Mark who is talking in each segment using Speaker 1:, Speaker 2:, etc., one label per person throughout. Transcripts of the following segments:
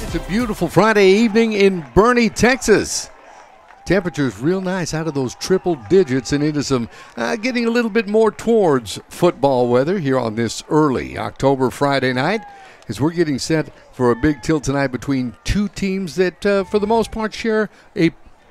Speaker 1: It's a beautiful Friday evening in Boerne, Texas. Temperatures real nice out of those triple digits and into some getting a little bit more towards football weather here on this early October Friday night as we're getting set for a big tilt tonight between two teams that for the most part share a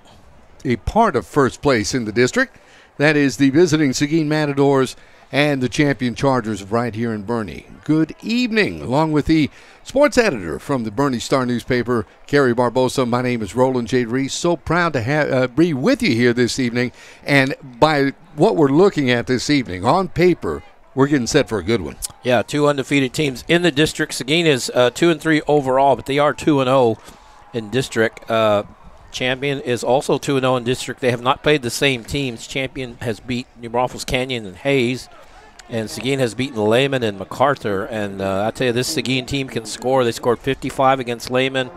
Speaker 1: part of first place in the district. That is the visiting Seguin Matadors and the champion Chargers of right here in Boerne. Good evening, along with the sports editor from the Boerne Star newspaper, Kerry Barbosa. My name is Roland J. Reese. So proud to be with you here this evening. And by what we're looking at this evening, on paper, we're getting set for a good one.
Speaker 2: Yeah, two undefeated teams in the district. Seguin is 2-3 overall, but they are 2-0 in district. Champion is also 2-0 in district. They have not played the same teams. Champion has beat New Braunfels Canyon and Hayes, and Seguin has beaten Lehman and MacArthur. And I tell you, this Seguin team can score. They scored 55 against Lehman,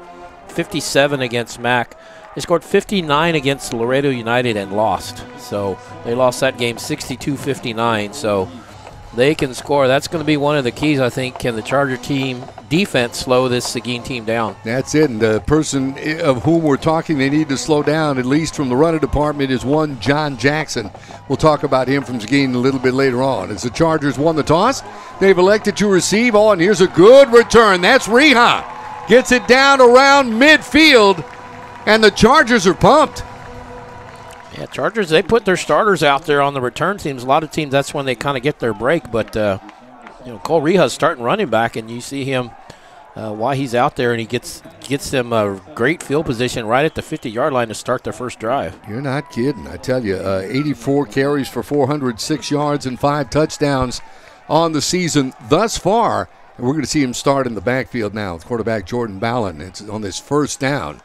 Speaker 2: 57 against Mac. They scored 59 against Laredo United and lost. So they lost that game 62-59. So they can score. That's going to be one of the keys, I think. Can the Charger team defense slow this Seguin team down?
Speaker 1: That's it. And the person of whom we're talking they need to slow down, at least from the running department, is one John Jackson. We'll talk about him from Seguin a little bit later on. As the Chargers won the toss, they've elected to receive. Oh, and here's a good return. That's Reha. Gets it down around midfield, and the Chargers are pumped.
Speaker 2: Yeah, Chargers, they put their starters out there on the return teams. A lot of teams, that's when they kind of get their break. But, Cole Reha's starting running back, and you see him while he's out there, and he gets them a great field position right at the 50-yard line to start their first drive.
Speaker 1: You're not kidding. I tell you, 84 carries for 406 yards and 5 touchdowns on the season thus far. And we're going to see him start in the backfield now with quarterback Jordan Ballin. It's on this first down.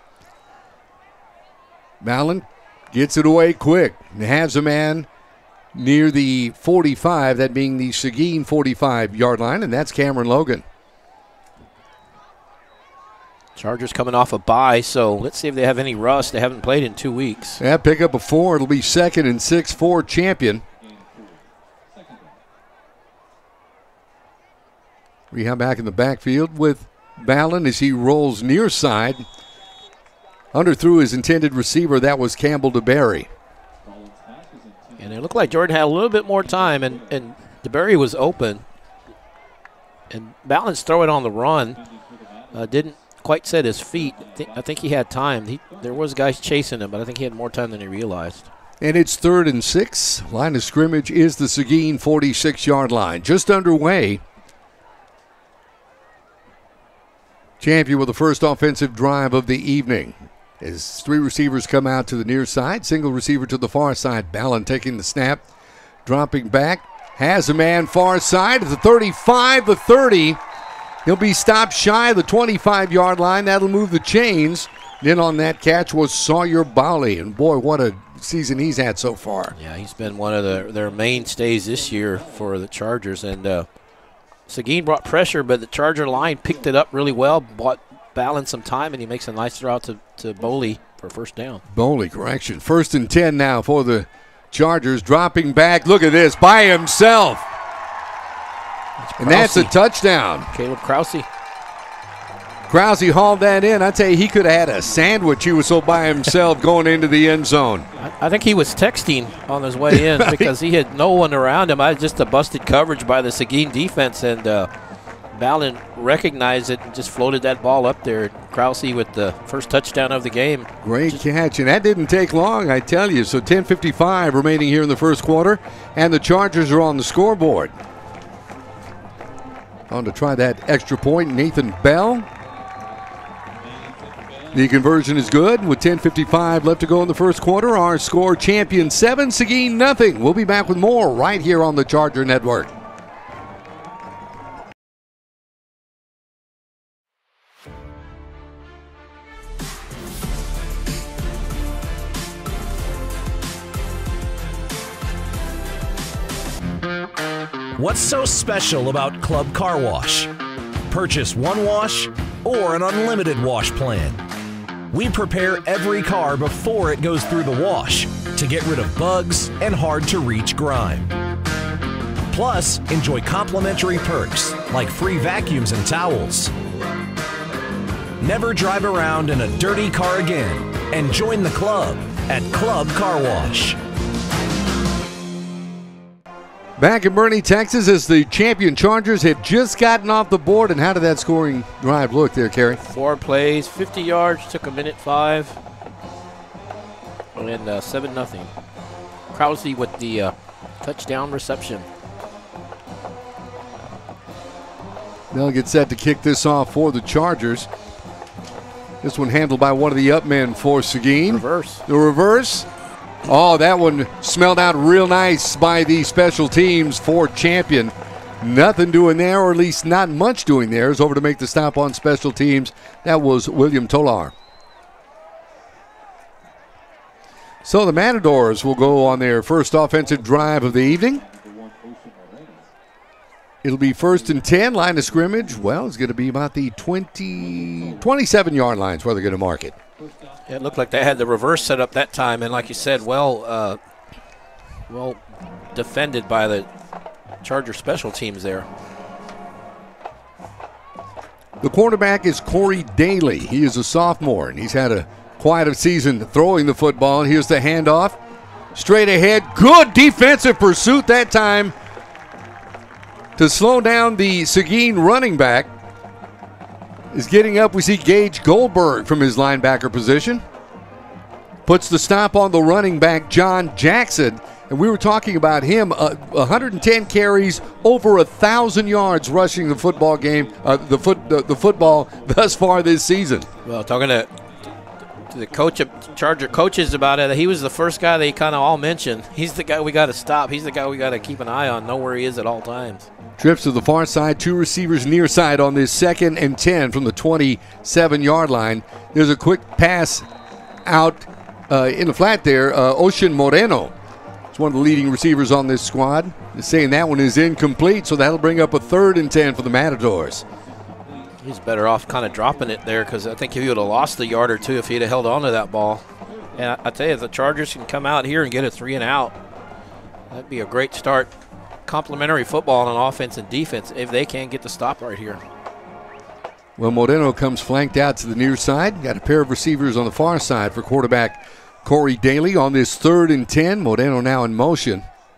Speaker 1: Ballin gets it away quick and has a man near the 45, that being the Seguin 45-yard line, and that's Cameron Logan.
Speaker 2: Chargers coming off a bye, so let's see if they have any rust. They haven't played in 2 weeks.
Speaker 1: Yeah, pick up a 4. It'll be 2nd and 6 for Champion. Reha back in the backfield with Ballin as he rolls near side. Underthrew his intended receiver. That was Campbell DeBerry.
Speaker 2: And it looked like Jordan had a little bit more time, and DeBerry was open. And Ballin's throwing on the run. Didn't quite set his feet. I think he had time. There was guys chasing him, but I think he had more time than he realized.
Speaker 1: And it's 3rd and 6. Line of scrimmage is the Seguin 46-yard line. Just underway. Champion with the first offensive drive of the evening. As 3 receivers come out to the near side, single receiver to the far side. Ballin taking the snap, dropping back, has a man far side at the 35, the 30. He'll be stopped shy of the 25-yard line. That'll move the chains. Then on that catch was Sawyer Bowley, and boy, what a season he's had so far.
Speaker 2: Yeah, he's been one of their mainstays this year for the Chargers, and Seguin brought pressure, but the Charger line picked it up really well, bought Ballin some time, and he makes a nice throw out to Bowley for first down.
Speaker 1: Bowley, correction. 1st and 10 now for the Chargers. Dropping back. Look at this. By himself. And that's a touchdown.
Speaker 2: Caleb Krause.
Speaker 1: Krause hauled that in. I tell you, he could have had a sandwich. He was so by himself going into the end zone.
Speaker 2: I think he was texting on his way in because he had no one around him. Just a busted coverage by the Seguin defense, and Ballin recognized it and just floated that ball up there. Krause with the first touchdown of the game.
Speaker 1: Great catch, and that didn't take long, I tell you. So 10:55 remaining here in the first quarter, and the Chargers are on the scoreboard. On to try that extra point, Nathan Bell. The conversion is good with 10:55 left to go in the first quarter. Our score, Champion 7, Seguin nothing. We'll be back with more right here on the Charger Network.
Speaker 3: What's so special about Club Car Wash? Purchase one wash or an unlimited wash plan. We prepare every car before it goes through the wash to get rid of bugs and hard-to-reach grime. Plus, enjoy complimentary perks like free vacuums and towels. Never drive around in a dirty car again and join the club at Club Car Wash.
Speaker 1: Back in Boerne, Texas, as the champion Chargers have just gotten off the board. And how did that scoring drive look there, Kerry?
Speaker 2: 4 plays, 50 yards, took a minute 5, and 7-0. Krause with the touchdown reception.
Speaker 1: They'll get set to kick this off for the Chargers. This one handled by one of the up men for Seguin.
Speaker 2: Reverse.
Speaker 1: The reverse. Oh, that one smelled out real nice by the special teams for Champion. Nothing doing there, or at least not much doing there. Is over to make the stop on special teams. That was William Tolar. So the Matadors will go on their first offensive drive of the evening. It'll be 1st and 10, line of scrimmage. Well, it's going to be about the 27-yard lines where they're going to mark it.
Speaker 2: It looked like they had the reverse set up that time, and like you said, well defended by the Charger special teams there.
Speaker 1: The quarterback is Corey Daly. He is a sophomore, and he's had a quite a season throwing the football. And here's the handoff. Straight ahead. Good defensive pursuit that time to slow down the Seguin running back. Is getting up. We see Gage Goldberg from his linebacker position. Puts the stop on the running back, John Jackson. And we were talking about him, 110 carries, over 1,000 yards rushing the football game, the football thus far this season.
Speaker 2: Well, talking to the coach of Charger coaches about it, he was the first guy they kind of all mentioned. He's the guy we got to stop. He's the guy we got to keep an eye on, know where he is at all times.
Speaker 1: Trips to the far side, 2 receivers near side on this 2nd and 10 from the 27-yard line. There's a quick pass out in the flat there. Ocean Moreno is one of the leading receivers on this squad. They're saying that one is incomplete, so that'll bring up a 3rd and 10 for the Matadors.
Speaker 2: He's better off kind of dropping it there, because I think he would have lost a yard or two if he'd have held on to that ball. And I tell you, if the Chargers can come out here and get a 3 and out, that'd be a great start. Complementary football on offense and defense if they can get the stop right here.
Speaker 1: Well, Moreno comes flanked out to the near side. Got a pair of receivers on the far side for quarterback Corey Daly on this 3rd and 10. Moreno now in motion.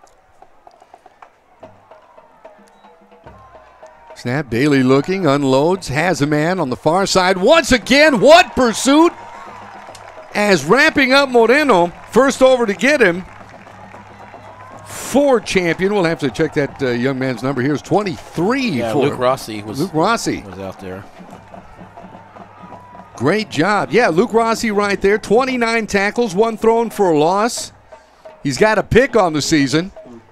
Speaker 1: Snap, Daly looking, unloads, has a man on the far side. Once again, what pursuit? As wrapping up Moreno, first over to get him. For Champion, we'll have to check that young man's number. Here's 23
Speaker 2: yeah,
Speaker 1: for
Speaker 2: Luke Rossi was out there.
Speaker 1: Great job. Yeah, Luke Rossi right there. 29 tackles, 1 thrown for a loss. He's got a pick on the season.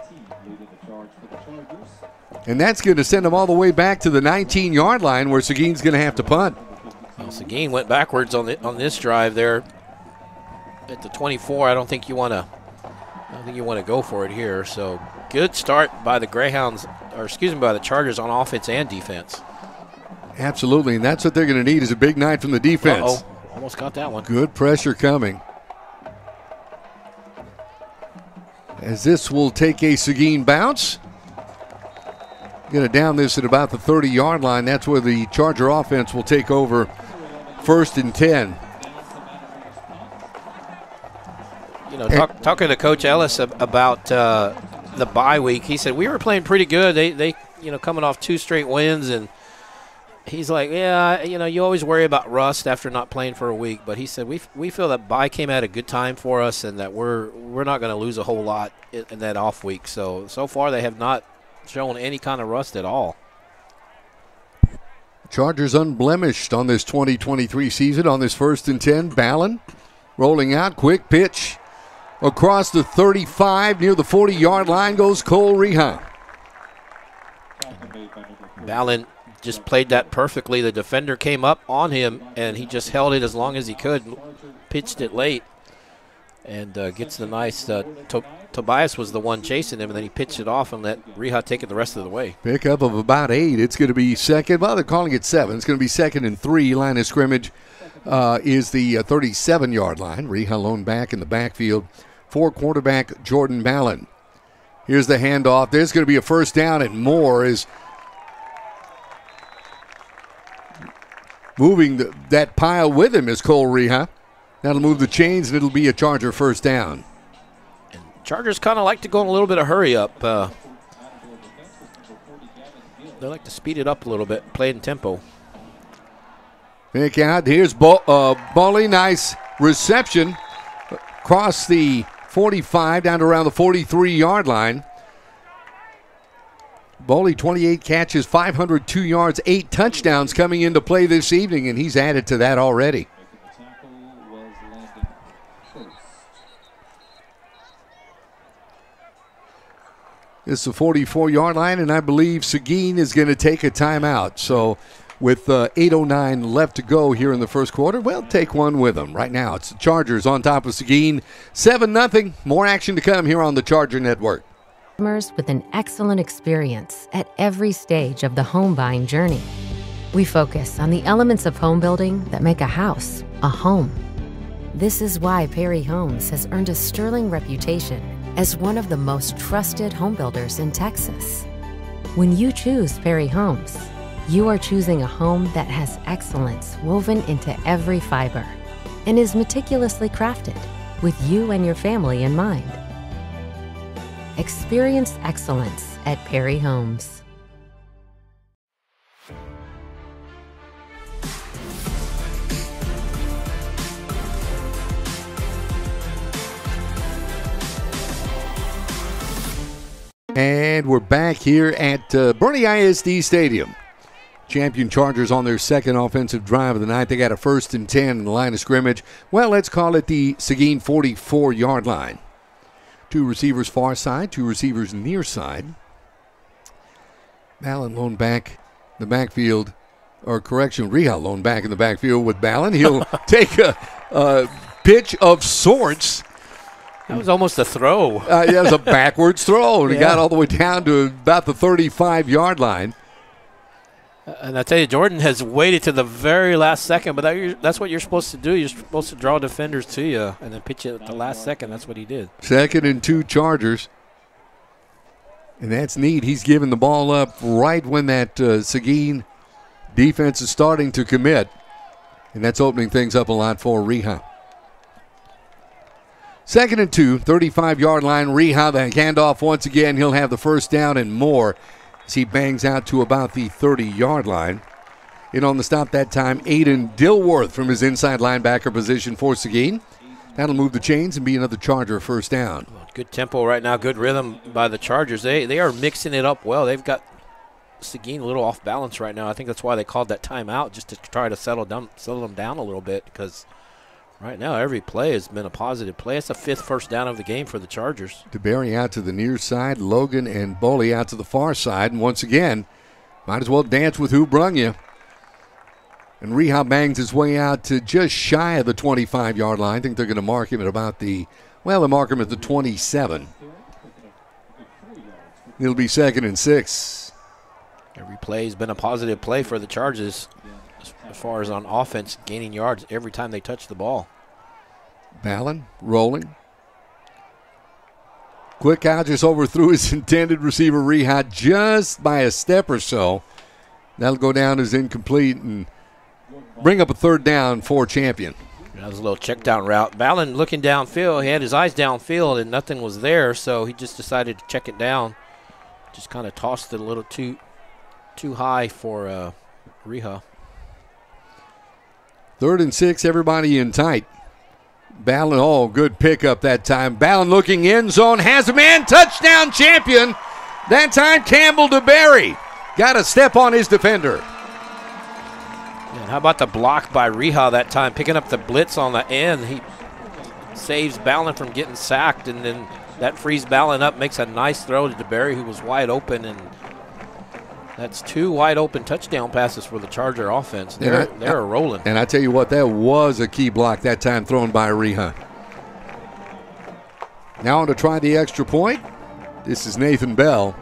Speaker 1: And that's going to send him all the way back to the 19-yard line where Seguin's going to have to punt.
Speaker 2: Well, Seguin went backwards on this drive there at the 24. I don't think you want to go for it here. So good start by the Greyhounds, or excuse me, by the Chargers on offense and defense.
Speaker 1: Absolutely, and that's what they're going to need is a big night from the defense.
Speaker 2: Uh-oh, almost got that one.
Speaker 1: Good pressure coming. As this will take a Seguin bounce. Going to down this at about the 30-yard line. That's where the Charger offense will take over 1st and 10.
Speaker 2: You know, talking to Coach Ellis about the bye week, he said we were playing pretty good. They coming off 2 straight wins, and he's like, yeah, you always worry about rust after not playing for a week. But he said we feel that bye came at a good time for us, and that we're not going to lose a whole lot in that off week. So far they have not shown any kind of rust at all.
Speaker 1: Chargers unblemished on this 2023 season on this 1st and 10. Ballin rolling out, quick pitch. Across the 35, near the 40-yard line goes Cole Reha.
Speaker 2: Ballin just played that perfectly. The defender came up on him, and he just held it as long as he could, pitched it late, and gets the nice Tobias was the one chasing him, and then he pitched it off and let Reha take it the rest of the way.
Speaker 1: Pickup of about 8. It's going to be second. Well, they're calling it 7. It's going to be 2nd and 3. Line of scrimmage is the 37-yard line. Reha lone back in the backfield for quarterback Jordan Ballin. Here's the handoff. There's going to be a first down and more as moving that pile with him is Cole Reha. That'll move the chains, and it'll be a Charger first down.
Speaker 2: Chargers kind of like to go in a little bit of hurry up. They like to speed it up a little bit, play in tempo.
Speaker 1: Pick out. Here's Boley. Nice reception. Across the 45 down to around the 43-yard line. Boley, 28 catches, 502 yards, 8 touchdowns coming into play this evening, and he's added to that already. It's the 44-yard line, and I believe Seguin is going to take a timeout. So with 8:09 left to go here in the first quarter, well, take one with them. Right now, it's the Chargers on top of Seguin, 7-0. More action to come here on the Charger Network.
Speaker 4: Customers with an excellent experience at every stage of the home buying journey. We focus on the elements of home building that make a house a home. This is why Perry Homes has earned a sterling reputation as one of the most trusted home builders in Texas. When you choose Perry Homes, you are choosing a home that has excellence woven into every fiber and is meticulously crafted with you and your family in mind. Experience excellence at Perry Homes.
Speaker 1: And we're back here at Boerne ISD Stadium. Champion Chargers on their second offensive drive of the night. They got a 1st and 10 in the line of scrimmage. Well, let's call it the Seguin 44-yard line. 2 receivers far side, 2 receivers near side. Ballin lone back in the backfield, or correction, Reha lone back in the backfield with Ballin. He'll take a pitch of sorts.
Speaker 2: That was almost a throw.
Speaker 1: It was a backwards throw, and he got all the way down to about the 35-yard line.
Speaker 2: And I tell you, Jordan has waited to the very last second, but that's what you're supposed to do. You're supposed to draw defenders to you and then pitch it at the last second. That's what he did. 2nd
Speaker 1: and 2 Chargers. And that's neat. He's giving the ball up right when that Seguin defense is starting to commit. And that's opening things up a lot for Reha. 2nd and 2, 35-yard line. Reha, the handoff once again. He'll have the first down and more as he bangs out to about the 30-yard line. In on the stop that time, Aiden Dilworth from his inside linebacker position for Seguin. That'll move the chains and be another Charger first down.
Speaker 2: Good tempo right now, good rhythm by the Chargers. They are mixing it up well. They've got Seguin a little off balance right now. I think that's why they called that timeout, just to try to settle them down a little bit, because right now every play has been a positive play. It's the 5th first down of the game for the Chargers.
Speaker 1: DeBerry out to the near side, Logan and Boley out to the far side, and once again, might as well dance with who brung you. And Reha bangs his way out to just shy of the 25-yard line. I think they're going to mark him at about the, well, they'll mark him at the 27. It'll be 2nd and 6.
Speaker 2: Every play has been a positive play for the Chargers as far as on offense, gaining yards every time they touch the ball.
Speaker 1: Ballin rolling. Quick out, just overthrew his intended receiver, Reha, just by a step or so. That'll go down as incomplete and bring up a 3rd down for Champion.
Speaker 2: That was a little check down route. Ballin looking downfield. He had his eyes downfield and nothing was there, so he just decided to check it down. Just kind of tossed it a little too high for Reha.
Speaker 1: 3rd and 6, everybody in tight. Ballin, good pickup that time. Ballin looking end zone, has a man, touchdown Champion. That time Campbell DeBerry got a step on his defender.
Speaker 2: And how about the block by Reha that time, picking up the blitz on the end. He saves Ballin from getting sacked, and then that frees Ballin up, makes a nice throw to DeBerry, who was wide open, and that's 2 wide open touchdown passes for the Charger offense. They're rolling.
Speaker 1: And I tell you what, that was a key block that time thrown by Reha. Now on to try the extra point. This is Nathan Bell.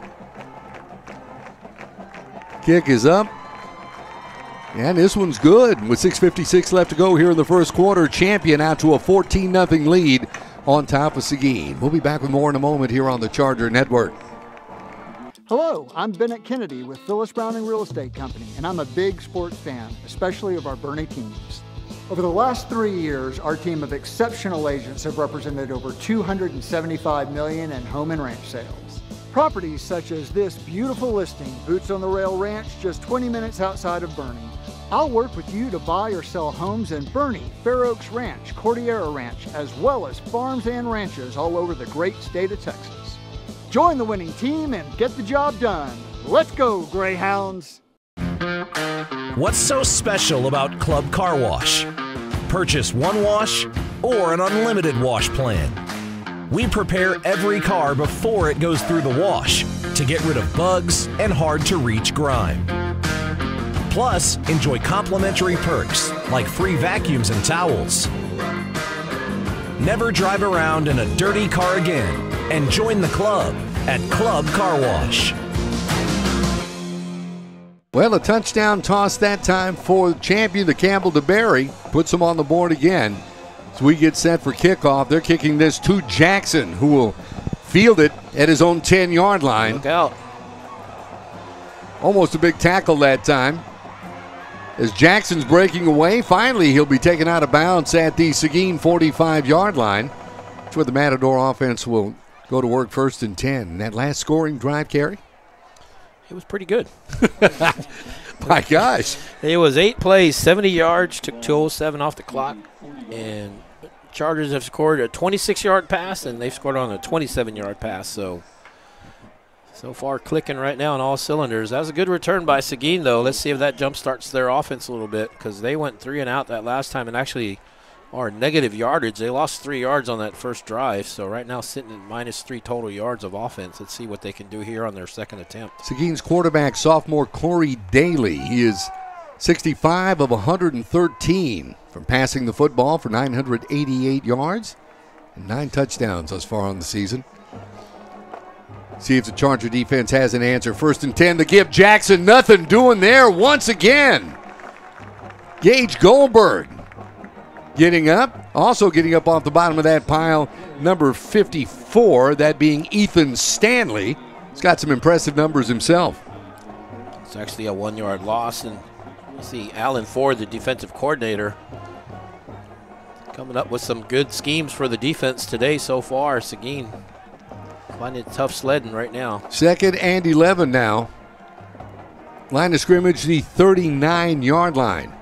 Speaker 1: Kick is up. And this one's good. With 6:56 left to go here in the first quarter, Champion out to a 14-0 lead on top of Seguin. We'll be back with more in a moment here on the Charger Network.
Speaker 5: Hello, I'm Bennett Kennedy with Phyllis Browning Real Estate Company, and I'm a big sports fan, especially of our Boerne teams. Over the last 3 years, our team of exceptional agents have represented over $275 million in home and ranch sales. Properties such as this beautiful listing, Boots on the Rail Ranch, just 20 minutes outside of Boerne. I'll work with you to buy or sell homes in Boerne, Fair Oaks Ranch, Cordillera Ranch, as well as farms and ranches all over the great state of Texas. Join the winning team and get the job done. Let's go, Greyhounds!
Speaker 3: What's so special about Club Car Wash? Purchase one wash or an unlimited wash plan. We prepare every car before it goes through the wash to get rid of bugs and hard-to-reach grime. Plus, enjoy complimentary perks like free vacuums and towels. Never drive around in a dirty car again and join the club at Club Car Wash.
Speaker 1: Well, a touchdown toss that time for champion, the Campbell DeBerry. Puts them on the board again. So we get set for kickoff. They're kicking this to Jackson, who will field it at his own 10-yard line.
Speaker 2: Look out.
Speaker 1: Almost a big tackle that time. As Jackson's breaking away, finally he'll be taken out of bounds at the Seguin 45-yard line. That's where the Matador offense will go to work, 1st and 10. And that last scoring drive, Kerry?
Speaker 2: It was pretty good.
Speaker 1: My gosh.
Speaker 2: It was 8 plays, 70 yards, took 2:07 off the clock. And Chargers have scored a 26-yard pass, and they've scored on a 27-yard pass. So far clicking right now on all cylinders. That was a good return by Seguin, though. Let's see if that jump starts their offense a little bit, because they went 3 and out that last time and actually are negative yardage. They lost 3 yards on that first drive, so right now sitting at -3 total yards of offense. Let's see what they can do here on their second attempt.
Speaker 1: Seguin's quarterback, sophomore Corey Daly. He is 65 of 113 from passing the football for 988 yards and 9 touchdowns thus far on the season. See if the Charger defense has an answer. 1st and 10 to give Jackson. Nothing doing there once again. Gage Goldberg getting up. Also getting up off the bottom of that pile, number 54, that being Ethan Stanley. He's got some impressive numbers himself.
Speaker 2: It's actually a 1-yard loss, and you see Alan Ford, the defensive coordinator, coming up with some good schemes for the defense today so far. Seguin finding it tough sledding right now.
Speaker 1: 2nd and 11 now. Line of scrimmage, the 39-yard line.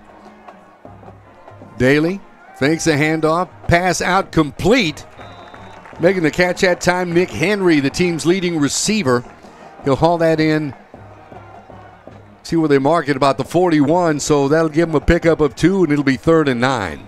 Speaker 1: Daly fakes a handoff, pass out complete. Making the catch that time, Nick Henry, the team's leading receiver. He'll haul that in. See where they mark it, about the 41, so that'll give him a pickup of 2, and it'll be 3rd and 9.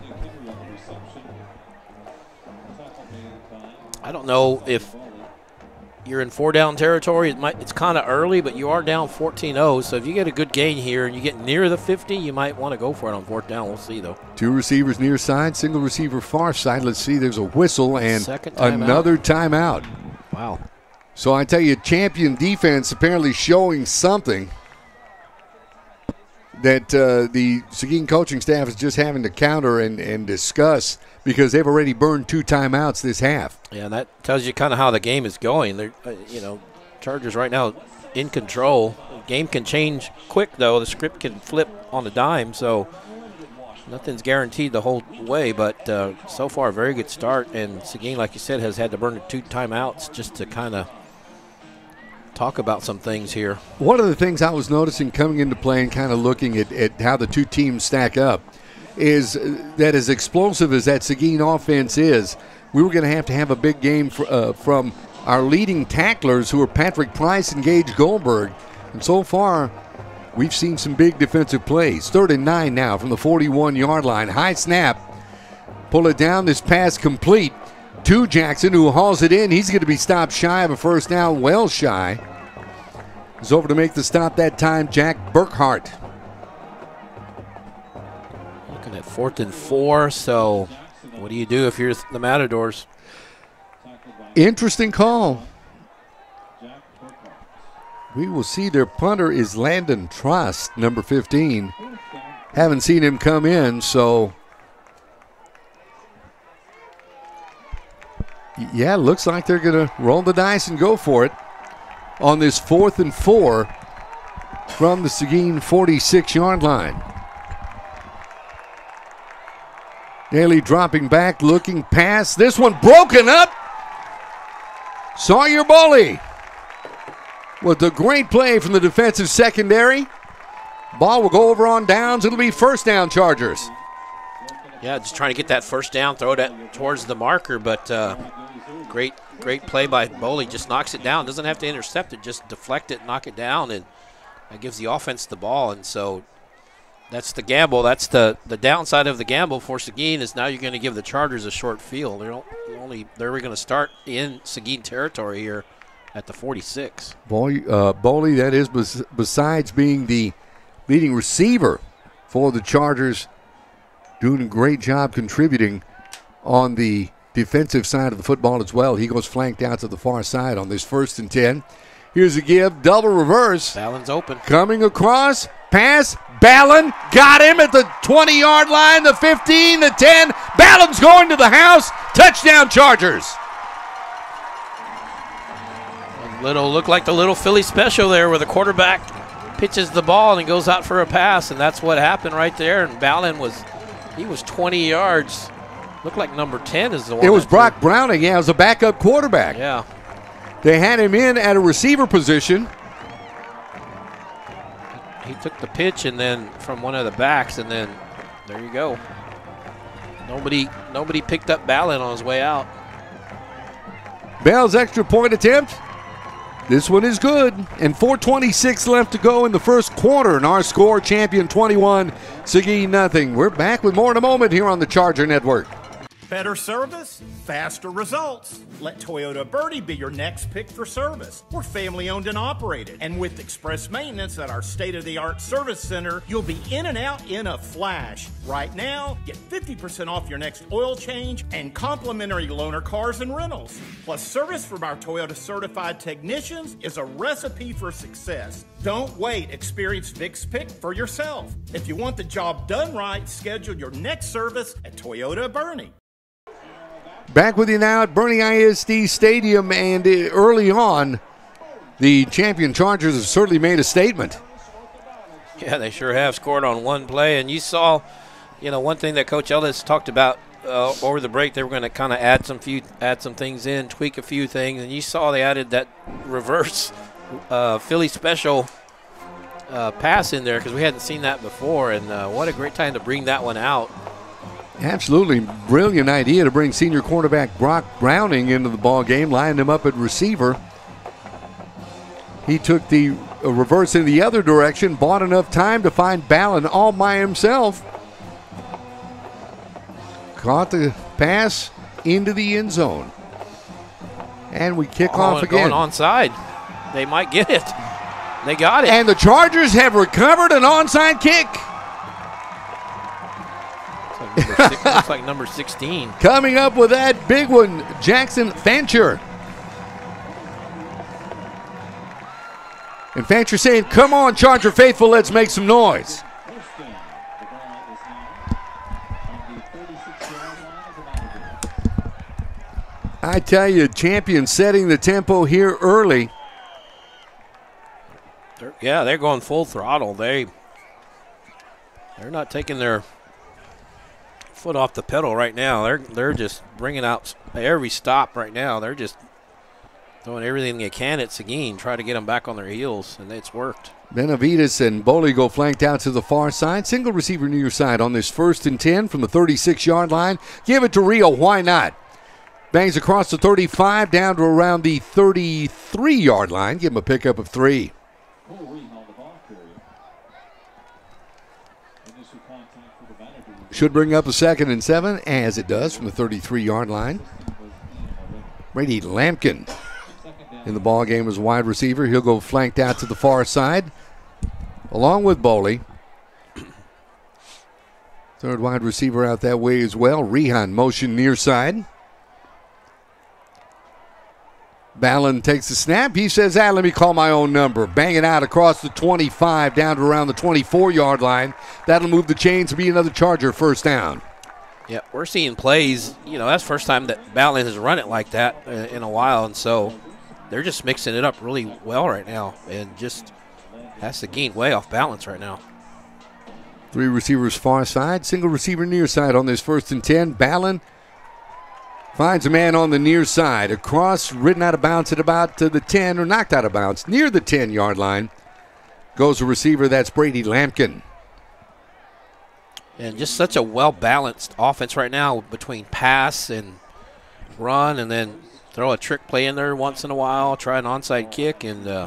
Speaker 2: I don't know if you're in 4-down territory. It's kind of early, but you are down 14-0. So if you get a good gain here and you get near the 50, you might want to go for it on 4th down. We'll see, though.
Speaker 1: 2 receivers near side, single receiver far side. Let's see, there's a whistle and another timeout.
Speaker 2: Wow.
Speaker 1: So I tell you, champion defense apparently showing something that the Seguin coaching staff is just having to counter and discuss, because they've already burned 2 timeouts this half.
Speaker 2: Yeah, and that tells you kind of how the game is going. They're, Chargers right now in control. The game can change quick, though. The script can flip on a dime, so nothing's guaranteed the whole way. But so far, a very good start. And Seguin, like you said, has had to burn 2 timeouts just to kind of talk about some things here.
Speaker 1: One of the things I was noticing coming into play and kind of looking at how the 2 teams stack up is that as explosive as that Seguin offense is, we were going to have a big game from our leading tacklers, who are Patrick Price and Gage Goldberg. And so far, we've seen some big defensive plays. 3rd and 9 now from the 41-yard line. High snap. Pull it down. This pass complete to Jackson, who hauls it in. He's going to be stopped shy of a 1st down, well shy. He's over to make the stop that time, Jack Burkhart.
Speaker 2: Looking at 4th and 4, so what do you do if you're the Matadors?
Speaker 1: Interesting call. We will see their punter is Landon Trust, number 15. Haven't seen him come in, so yeah, looks like they're going to roll the dice and go for it. on this 4th and 4 from the Seguin 46-yard line. Daly dropping back, looking pass. This one broken up. Sawyer Boley with a great play from the defensive secondary. Ball will go over on downs. It'll be first down, Chargers.
Speaker 2: Yeah, just trying to get that first down, throw it towards the marker, but great play by Boley. Just knocks it down. Doesn't have to intercept it, just deflect it, knock it down, and that gives the offense the ball. And so that's the gamble. That's the downside of the gamble for Seguin is now you're going to give the Chargers a short field. They're going to start in Seguin territory here at the 46.
Speaker 1: Boley, that is, besides being the leading receiver for the Chargers, doing a great job contributing on the defensive side of the football as well. He goes flanked out to the far side on this 1st and 10. Here's a give, double reverse.
Speaker 2: Ballin's open.
Speaker 1: Coming across, pass, Ballin got him at the 20-yard line, the 15, the 10. Ballin's going to the house. Touchdown, Chargers.
Speaker 2: Looked like the little Philly special there where the quarterback pitches the ball and he goes out for a pass, and that's what happened right there. And Ballin was 20 yards. Looked like number 10 is the one.
Speaker 1: It was Brock Browning, yeah, as a backup quarterback.
Speaker 2: Yeah.
Speaker 1: They had him in at a receiver position.
Speaker 2: He took the pitch and then from one of the backs, and then there you go. Nobody picked up Ballin on his way out.
Speaker 1: Bell's extra point attempt. This one is good, and 4:26 left to go in the first quarter, and our score, Champion 21, Seguin nothing. We're back with more in a moment here on the Charger Network.
Speaker 6: Better service, faster results. Let Toyota Birdie be your next pick for service. We're family owned and operated. And with express maintenance at our state-of-the-art service center, you'll be in and out in a flash. Right now, get 50% off your next oil change and complimentary loaner cars and rentals. Plus, service from our Toyota certified technicians is a recipe for success. Don't wait. Experience Vic's Pick for yourself. If you want the job done right, schedule your next service at Toyota Bernie.
Speaker 1: Back with you now at Bernie ISD Stadium, and early on, the Champion Chargers have certainly made a statement.
Speaker 2: Yeah, they sure have scored on one play, and you saw, one thing that Coach Ellis talked about over the break. They were going to kind of add some things in, tweak a few things, and you saw they added that reverse Philly special pass in there because we hadn't seen that before, and what a great time to bring that one out.
Speaker 1: Absolutely brilliant idea to bring senior quarterback Brock Browning into the ball game, lined him up at receiver. He took the reverse in the other direction, bought enough time to find Ballin all by himself. Caught the pass into the end zone. And we kick off again.
Speaker 2: Going onside. They might get it. They got it.
Speaker 1: And the Chargers have recovered an onside kick.
Speaker 2: Looks like number 16.
Speaker 1: Coming up with that big one, Jackson Fancher. And Fancher saying, come on, Charger faithful, let's make some noise. I tell you, Champion setting the tempo here early.
Speaker 2: They're going full throttle. They're not taking their foot off the pedal right now. They're just bringing out every stop right now. They're just throwing everything they can at Seguin, try to get them back on their heels, and it's worked.
Speaker 1: Benavides and Boley go flanked out to the far side. Single receiver near side on this 1st and 10 from the 36-yard line. Give it to Rio. Why not? Bangs across the 35 down to around the 33-yard line. Give him a pickup of 3. Should bring up a 2nd and 7, as it does from the 33-yard line. Brady Lampkin in the ball game as wide receiver. He'll go flanked out to the far side, along with Boley. Third wide receiver out that way as well. Rehan motion near side. Ballin takes the snap. He says, let me call my own number. Bang it out across the 25 down to around the 24-yard line. That'll move the chains to be another Charger first down.
Speaker 2: Yeah, we're seeing plays. That's the first time that Ballin has run it like that in a while. And so they're just mixing it up really well right now, and just has Seguin way off balance right now.
Speaker 1: 3 receivers far side, single receiver near side on this 1st and 10. Ballin finds a man on the near side. Across, ridden out of bounds at about the 10, or knocked out of bounds, near the 10-yard line. Goes a receiver, that's Brady Lampkin.
Speaker 2: And just such a well-balanced offense right now between pass and run, and then throw a trick play in there once in a while, try an onside kick, and a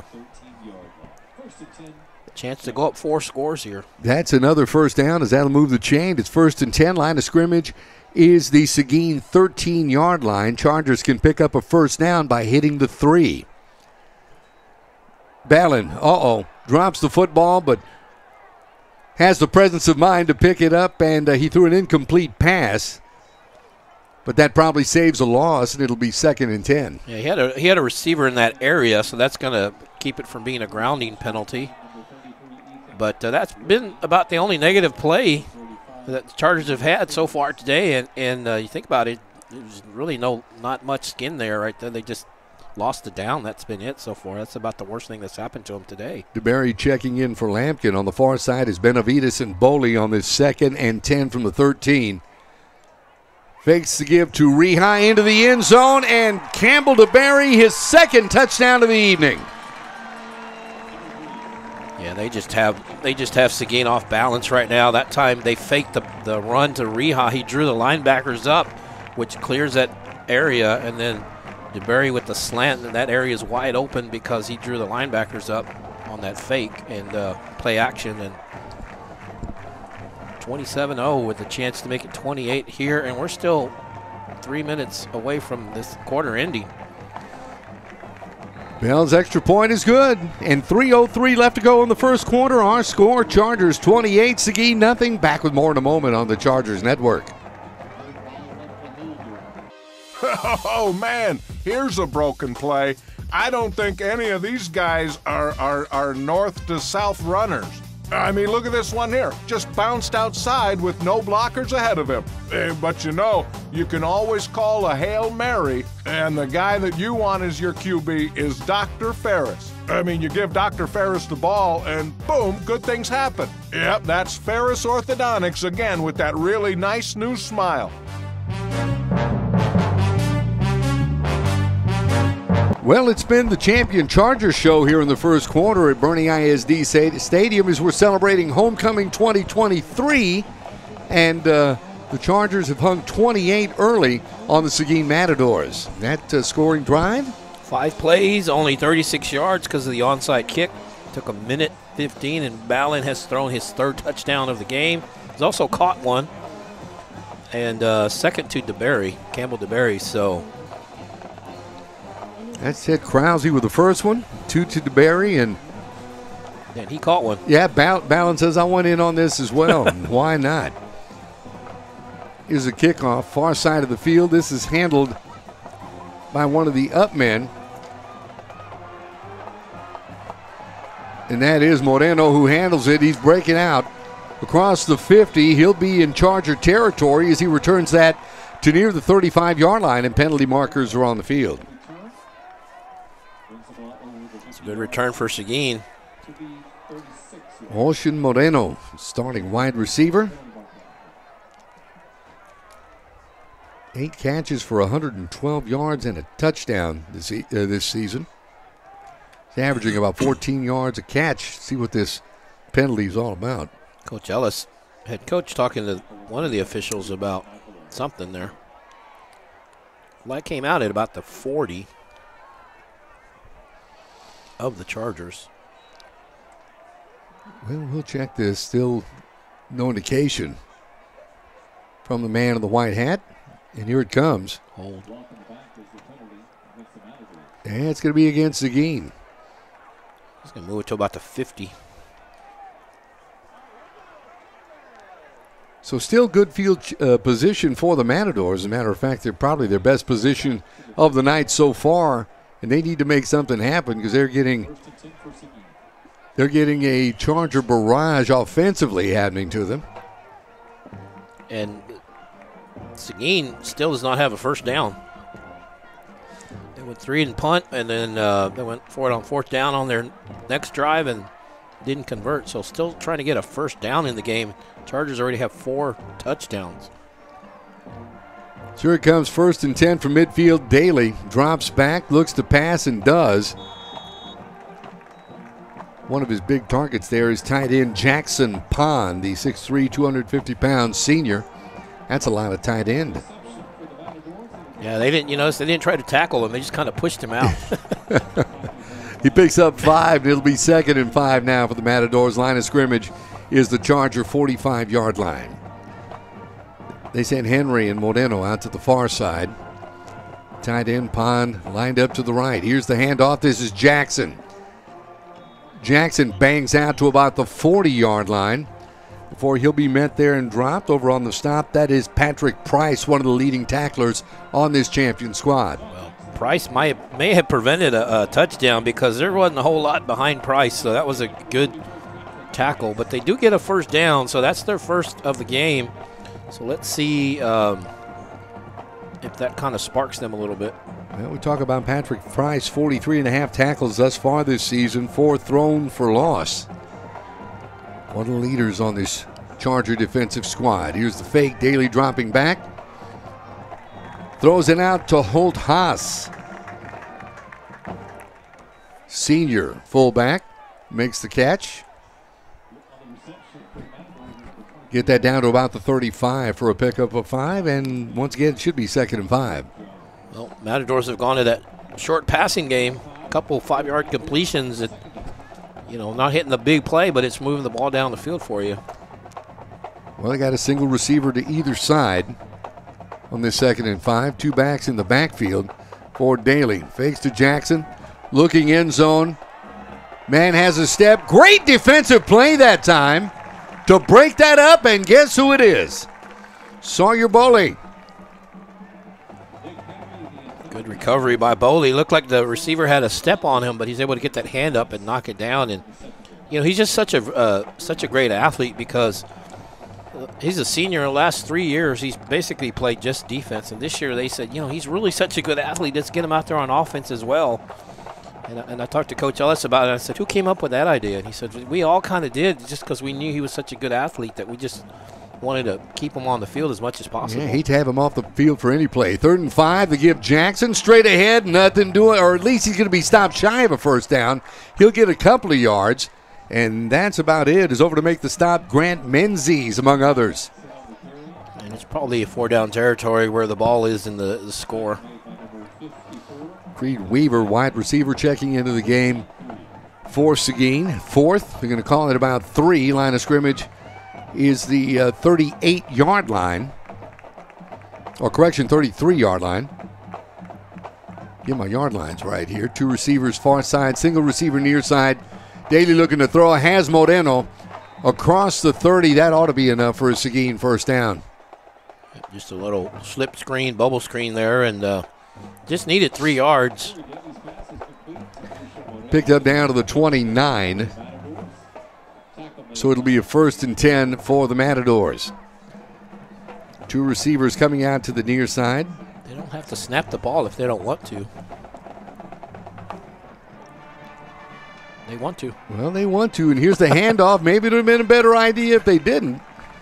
Speaker 2: chance to go up 4 scores here.
Speaker 1: That's another first down as that'll move the chain. It's 1st and 10. Line of scrimmage is the Seguin 13-yard line. Chargers can pick up a first down by hitting the 3. Ballin, drops the football, but has the presence of mind to pick it up, and he threw an incomplete pass. But that probably saves a loss, and it'll be 2nd and 10.
Speaker 2: Yeah, he had a receiver in that area, so that's going to keep it from being a grounding penalty. But that's been about the only negative play that the Chargers have had so far today. And you think about it, there's really not much skin there right there. They just lost the down. That's been it so far. That's about the worst thing that's happened to them today.
Speaker 1: DeBerry checking in for Lampkin. On the far side is Benavides and Boley on this 2nd and 10 from the 13. Fakes the give to Rehi into the end zone, and Campbell DeBerry, his 2nd touchdown of the evening.
Speaker 2: Yeah, they just have Seguin off balance right now. That time they faked the run to Reha. He drew the linebackers up, which clears that area, and then DeBerry with the slant, and that area is wide open because he drew the linebackers up on that fake and play action. And 27-0 with a chance to make it 28 here, and we're still 3 minutes away from this quarter ending.
Speaker 1: Bell's extra point is good, and 3:03 left to go in the first quarter. Our score, Chargers 28, Seguin nothing. Back with more in a moment on the Chargers Network.
Speaker 7: Oh, man, here's a broken play. I don't think any of these guys are north to south runners. I mean, look at this one here. Just bounced outside with no blockers ahead of him. But you know, you can always call a Hail Mary, and the guy that you want as your QB is Dr. Ferris. I mean, you give Dr. Ferris the ball, and boom, good things happen. Yep, that's Ferris Orthodontics again with that really nice new smile.
Speaker 1: Well, it's been the Champion Chargers show here in the first quarter at Boerne ISD Stadium as we're celebrating Homecoming 2023. And the Chargers have hung 28 early on the Seguin Matadors. That scoring drive?
Speaker 2: 5 plays, only 36 yards because of the onside kick. Took a minute 15, and Ballin has thrown his 3rd touchdown of the game. He's also caught one. And 2nd to DeBerry, Campbell DeBerry, so...
Speaker 1: That's Ted Krause with the first one, 2 to DeBerry, and
Speaker 2: he caught one.
Speaker 1: Yeah, Ballin says I went in on this as well. Why not? Here's a kickoff, far side of the field. This is handled by one of the up men, and that is Moreno who handles it. He's breaking out across the 50. He'll be in Charger territory as he returns that to near the 35-yard line, and penalty markers are on the field.
Speaker 2: Good return for Seguin.
Speaker 1: Ocean Moreno, starting wide receiver. 8 catches for 112 yards and a touchdown this season. He's averaging about 14 yards a catch. See what this penalty is all about.
Speaker 2: Coach Ellis, head coach, talking to one of the officials about something there. Well, that came out at about the 40 of the Chargers.
Speaker 1: Well, we'll check this. Still no indication from the man in the white hat. And here it comes.
Speaker 2: Hold.
Speaker 1: And it's going to be against Seguin.
Speaker 2: He's going to move it to about the 50.
Speaker 1: So still good field position for the Matadors. As a matter of fact, they're probably their best position of the night so far. And they need to make something happen because they're getting a Charger barrage offensively happening to them.
Speaker 2: And Seguin still does not have a first down. went 3 and punt, and then they went for it on 4th down on their next drive and didn't convert. So still trying to get a first down in the game. Chargers already have 4 touchdowns.
Speaker 1: So here it comes, 1st and 10 from midfield. Daly drops back, looks to pass, and does. One of his big targets there is tight end Jackson Pond, the 6'3", 250-pound senior. That's a lot of tight end.
Speaker 2: Yeah, they didn't try to tackle him. They just kind of pushed him out.
Speaker 1: He picks up 5, and it'll be 2nd and 5 now for the Matadors. Line of scrimmage is the Charger 45-yard line. They sent Henry and Moreno out to the far side. Tight end Pond lined up to the right. Here's the handoff. This is Jackson. Jackson bangs out to about the 40-yard line before he'll be met there and dropped. Over on the stop, that is Patrick Price, one of the leading tacklers on this champion squad.
Speaker 2: Well, Price may have prevented a touchdown because there wasn't a whole lot behind Price, so that was a good tackle. But they do get a first down, so that's their first of the game. So let's see if that kind of sparks them a little bit.
Speaker 1: Well, we talk about Patrick Price, 43.5 tackles thus far this season, 4 thrown for loss. One of the leaders on this Charger defensive squad. Here's the fake, Daly dropping back. Throws it out to Holt Haas. Senior fullback makes the catch. Get that down to about the 35 for a pickup of 5, and once again, it should be 2nd and 5.
Speaker 2: Well, Matadors have gone to that short passing game. A couple 5-yard completions that, not hitting the big play, but it's moving the ball down the field for you.
Speaker 1: Well, they got a single receiver to either side on this 2nd and 5. 2 backs in the backfield for Daly. Fakes to Jackson, looking end zone. Man has a step. Great defensive play that time to break that up, and guess who it is? Sawyer Boley.
Speaker 2: Good recovery by Boley. Looked like the receiver had a step on him, but he's able to get that hand up and knock it down. And he's just such a great athlete because he's a senior. In the last 3 years, he's basically played just defense. And this year they said, he's really such a good athlete. Let's get him out there on offense as well. And I talked to Coach Ellis about it. I said, who came up with that idea? And he said, we all kind of did, just because we knew he was such a good athlete that we just wanted to keep him on the field as much as possible.
Speaker 1: Yeah, hate to have him off the field for any play. 3rd and 5, they give Jackson straight ahead, nothing doing, or at least he's going to be stopped shy of a first down. He'll get a couple of yards, and that's about it. Is over to make the stop, Grant Menzies, among others.
Speaker 2: And it's probably a 4-down territory where the ball is in the score.
Speaker 1: Creed Weaver, wide receiver, checking into the game for Seguin. 4th, they're going to call it about 3. Line of scrimmage is the 38-yard line. Or correction, 33-yard line. Get my yard lines right here. 2 receivers far side, single receiver near side. Daly looking to throw, has Moreno across the 30. That ought to be enough for a Seguin first down.
Speaker 2: Just a little slip screen, bubble screen there, and just needed 3 yards.
Speaker 1: Picked up down to the 29. So it'll be a 1st and 10 for the Matadors. 2 receivers coming out to the near side.
Speaker 2: They don't have to snap the ball if they don't want to. They want to.
Speaker 1: Well, they want to, and here's the handoff. Maybe it would have been a better idea if they didn't.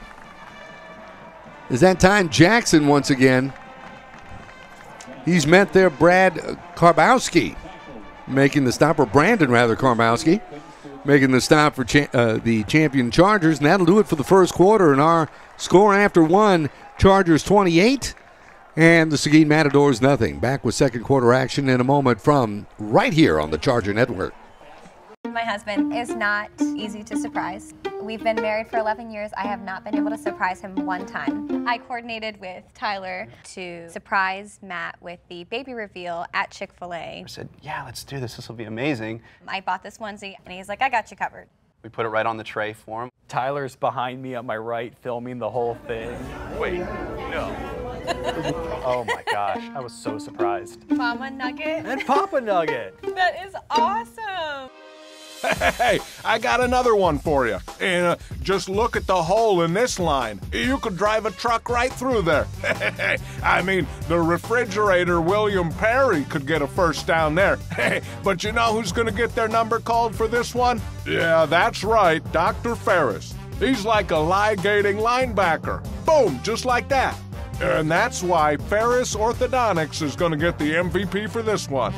Speaker 1: Is that time Jackson once again. He's met there Brad Karbowski making the stop, or Brandon rather, Karbowski making the stop for the champion Chargers, and that'll do it for the first quarter. And our score after 1, Chargers 28, and the Seguin Matadors nothing. Back with second quarter action in a moment from right here on the Charger Network.
Speaker 8: My husband is not easy to surprise. We've been married for 11 years. I have not been able to surprise him one time. I coordinated with Tyler to surprise Matt with the baby reveal at Chick-fil-A.
Speaker 9: I said, yeah, let's do this. This will be amazing.
Speaker 8: I bought this onesie, and he's like, I got you covered.
Speaker 9: We put it right on the tray for him.
Speaker 10: Tyler's behind me on my right, filming the whole thing.
Speaker 9: Wait, no.
Speaker 10: Oh my gosh, I was so surprised.
Speaker 8: Mama Nugget.
Speaker 10: And Papa Nugget.
Speaker 8: That is awesome.
Speaker 7: Hey, I got another one for you. And just look at the hole in this line. You could drive a truck right through there. I mean, the refrigerator William Perry could get a first down there. But you know who's going to get their number called for this one? Yeah, that's right, Dr. Ferris. He's like a ligating linebacker. Boom, just like that. And that's why Ferris Orthodontics is going to get the MVP for this one.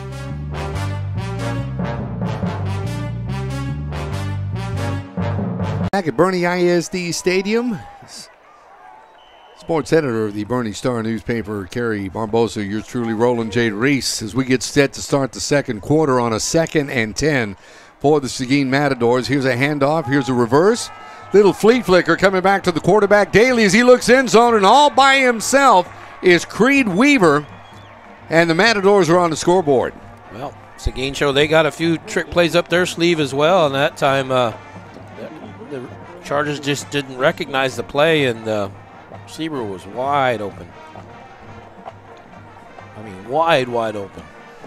Speaker 1: Back at Boerne ISD Stadium, sports editor of the Boerne Star newspaper, Kerry Barbosa, yours truly, Roland J. Reese, as we get set to start the second quarter on a 2nd and 10 for the Seguin Matadors. Here's a handoff, here's a reverse. Little flea flicker coming back to the quarterback, Daly, as he looks end zone, and all by himself is Creed Weaver, and the Matadors are on the scoreboard.
Speaker 2: Well, Seguin show they got a few trick plays up their sleeve as well, and that time the Chargers just didn't recognize the play, and the receiver was wide open. I mean, wide open.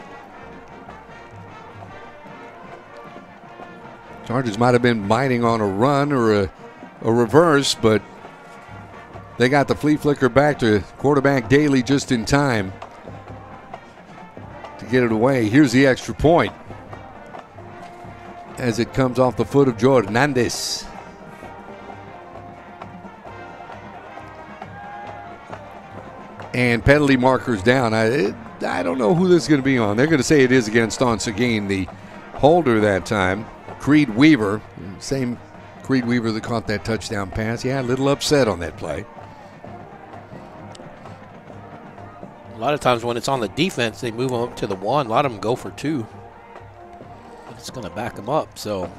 Speaker 1: Chargers might have been biting on a run or a reverse, but they got the flea flicker back to quarterback Daly just in time to get it away. Here's the extra point as it comes off the foot of Joe Hernandez. And penalty markers down. I don't know who this is going to be on. They're going to say it is against on Seguin, the holder that time, Creed Weaver. Same Creed Weaver that caught that touchdown pass. Yeah, a little upset on that play.
Speaker 2: A lot of times when it's on the defense, they move them up to the 1. A lot of them go for 2. But it's going to back them up, so.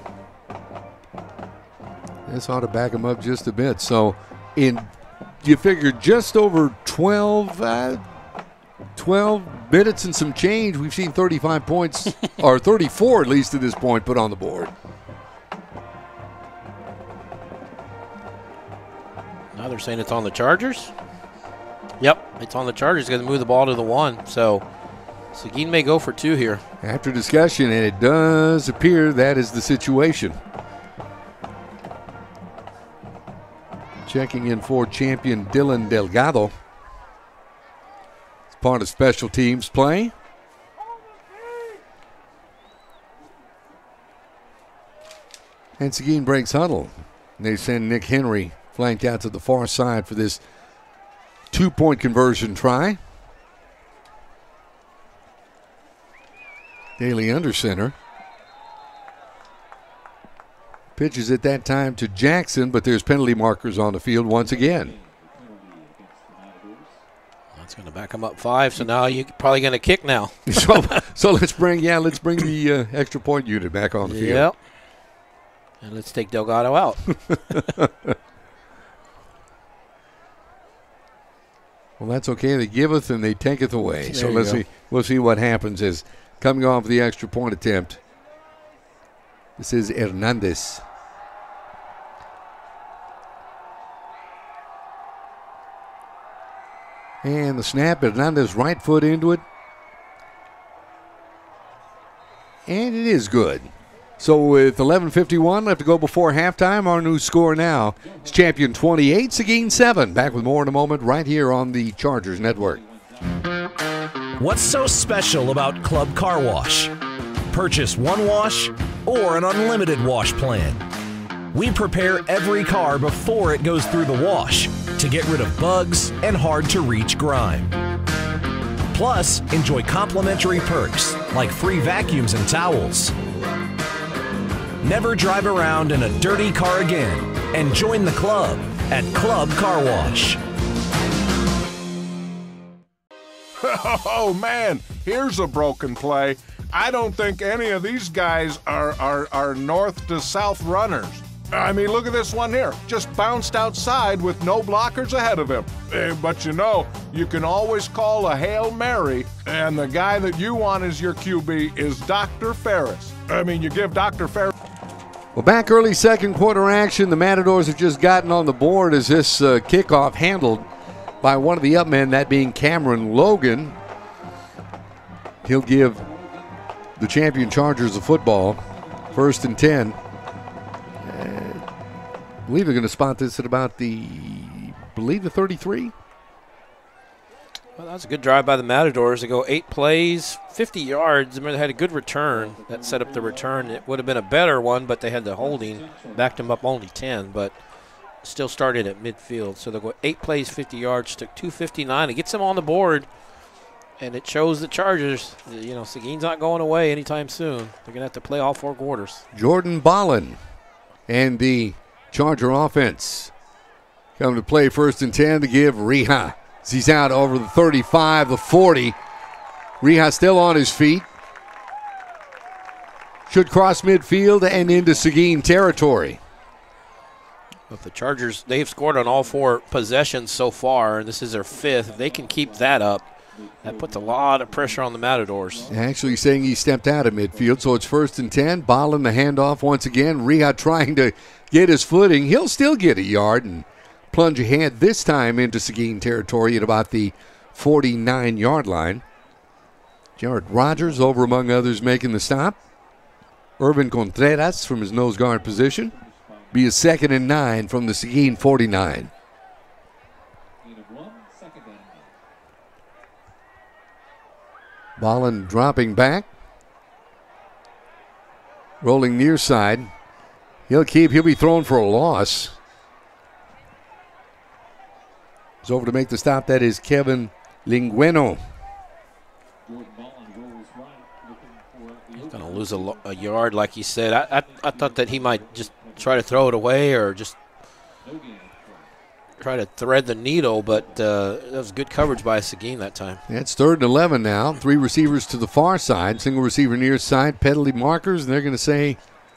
Speaker 1: This ought to back them up just a bit. So you figure just over 12 minutes and some change, we've seen 35 points, or 34 at least at this point, put on the board.
Speaker 2: Now they're saying it's on the Chargers. Yep, it's on the Chargers. Going to move the ball to the 1. So Seguin may go for 2 here.
Speaker 1: After discussion, and it does appear that is the situation. Checking in for champion Dylan Delgado. It's part of special teams play. And Seguin breaks huddle. They send Nick Henry flanked out to the far side for this 2-point conversion try. Daly under center. Pitches at that time to Jackson, but there's penalty markers on the field once again.
Speaker 2: That's going to back him up 5, so now you're probably going to kick now.
Speaker 1: so let's bring the extra point unit back on the field.
Speaker 2: Yep. And let's take Delgado out.
Speaker 1: Well, that's okay. They giveth and they taketh away.
Speaker 2: There
Speaker 1: So
Speaker 2: you
Speaker 1: let's
Speaker 2: go.
Speaker 1: see. We'll see what happens as coming off the extra point attempt. This is Hernandez. And the snap, Hernandez right foot into it. And it is good. So with 11:51 left to go before halftime, our new score now is Champion 28, Seguin 7. Back with more in a moment right here on the Chargers Network.
Speaker 3: What's so special about Club Car Wash? Purchase one wash or an unlimited wash plan. We prepare every car before it goes through the wash to get rid of bugs and hard-to-reach grime. Plus, enjoy complimentary perks like free vacuums and towels. Never drive around in a dirty car again and join the club at Club Car Wash.
Speaker 7: Oh, man, here's a broken play. I don't think any of these guys are north to south runners. I mean, look at this one here. Just bounced outside with no blockers ahead of him. But you know, you can always call a Hail Mary, and the guy that you want as your QB is Dr. Ferris. I mean, you give Dr. Ferris.
Speaker 1: Well, back early second quarter action. The Matadors have just gotten on the board as this kickoff handled by one of the up men, that being Cameron Logan. He'll give the champion Chargers the football. First and 10. I believe they're going to spot this at about the 33.
Speaker 2: Well, that was a good drive by the Matadors. They go 8 plays, 50 yards. I mean, they had a good return. That set up the return. It would have been a better one, but they had the holding. Backed them up only 10, but still started at midfield. So they'll go 8 plays, 50 yards, took 259. It gets them on the board, and it shows the Chargers, you know, Seguin's not going away anytime soon. They're going to have to play all 4 quarters.
Speaker 1: Jordan Ballin and the Charger offense come to play first and 10 to give Rija. He's out over the 35, the 40. Rija still on his feet. Should cross midfield and into Seguin territory.
Speaker 2: But the Chargers, they've scored on all 4 possessions so far, and this is their 5th. If they can keep that up, that puts a lot of pressure on the Matadors.
Speaker 1: Actually saying he stepped out of midfield, so it's first and 10. Ballin the handoff once again. Rija trying to get his footing. He'll still get a yard and plunge ahead this time into Seguin territory at about the 49-yard line. Jared Rogers over among others making the stop. Irvin Contreras from his nose guard position. Be a 2nd and 9 from the Seguin 49. Ballin dropping back. Rolling near side. He'll be thrown for a loss. He's over to make the stop. That is Kevin Lingueno.
Speaker 2: He's going to lose a yard, like he said. I thought that he might just try to throw it away or just try to thread the needle, but that was good coverage by Seguin that time.
Speaker 1: Yeah, it's 3rd and 11 now. 3 receivers to the far side. Single receiver near side. Penalty markers, and they're going to say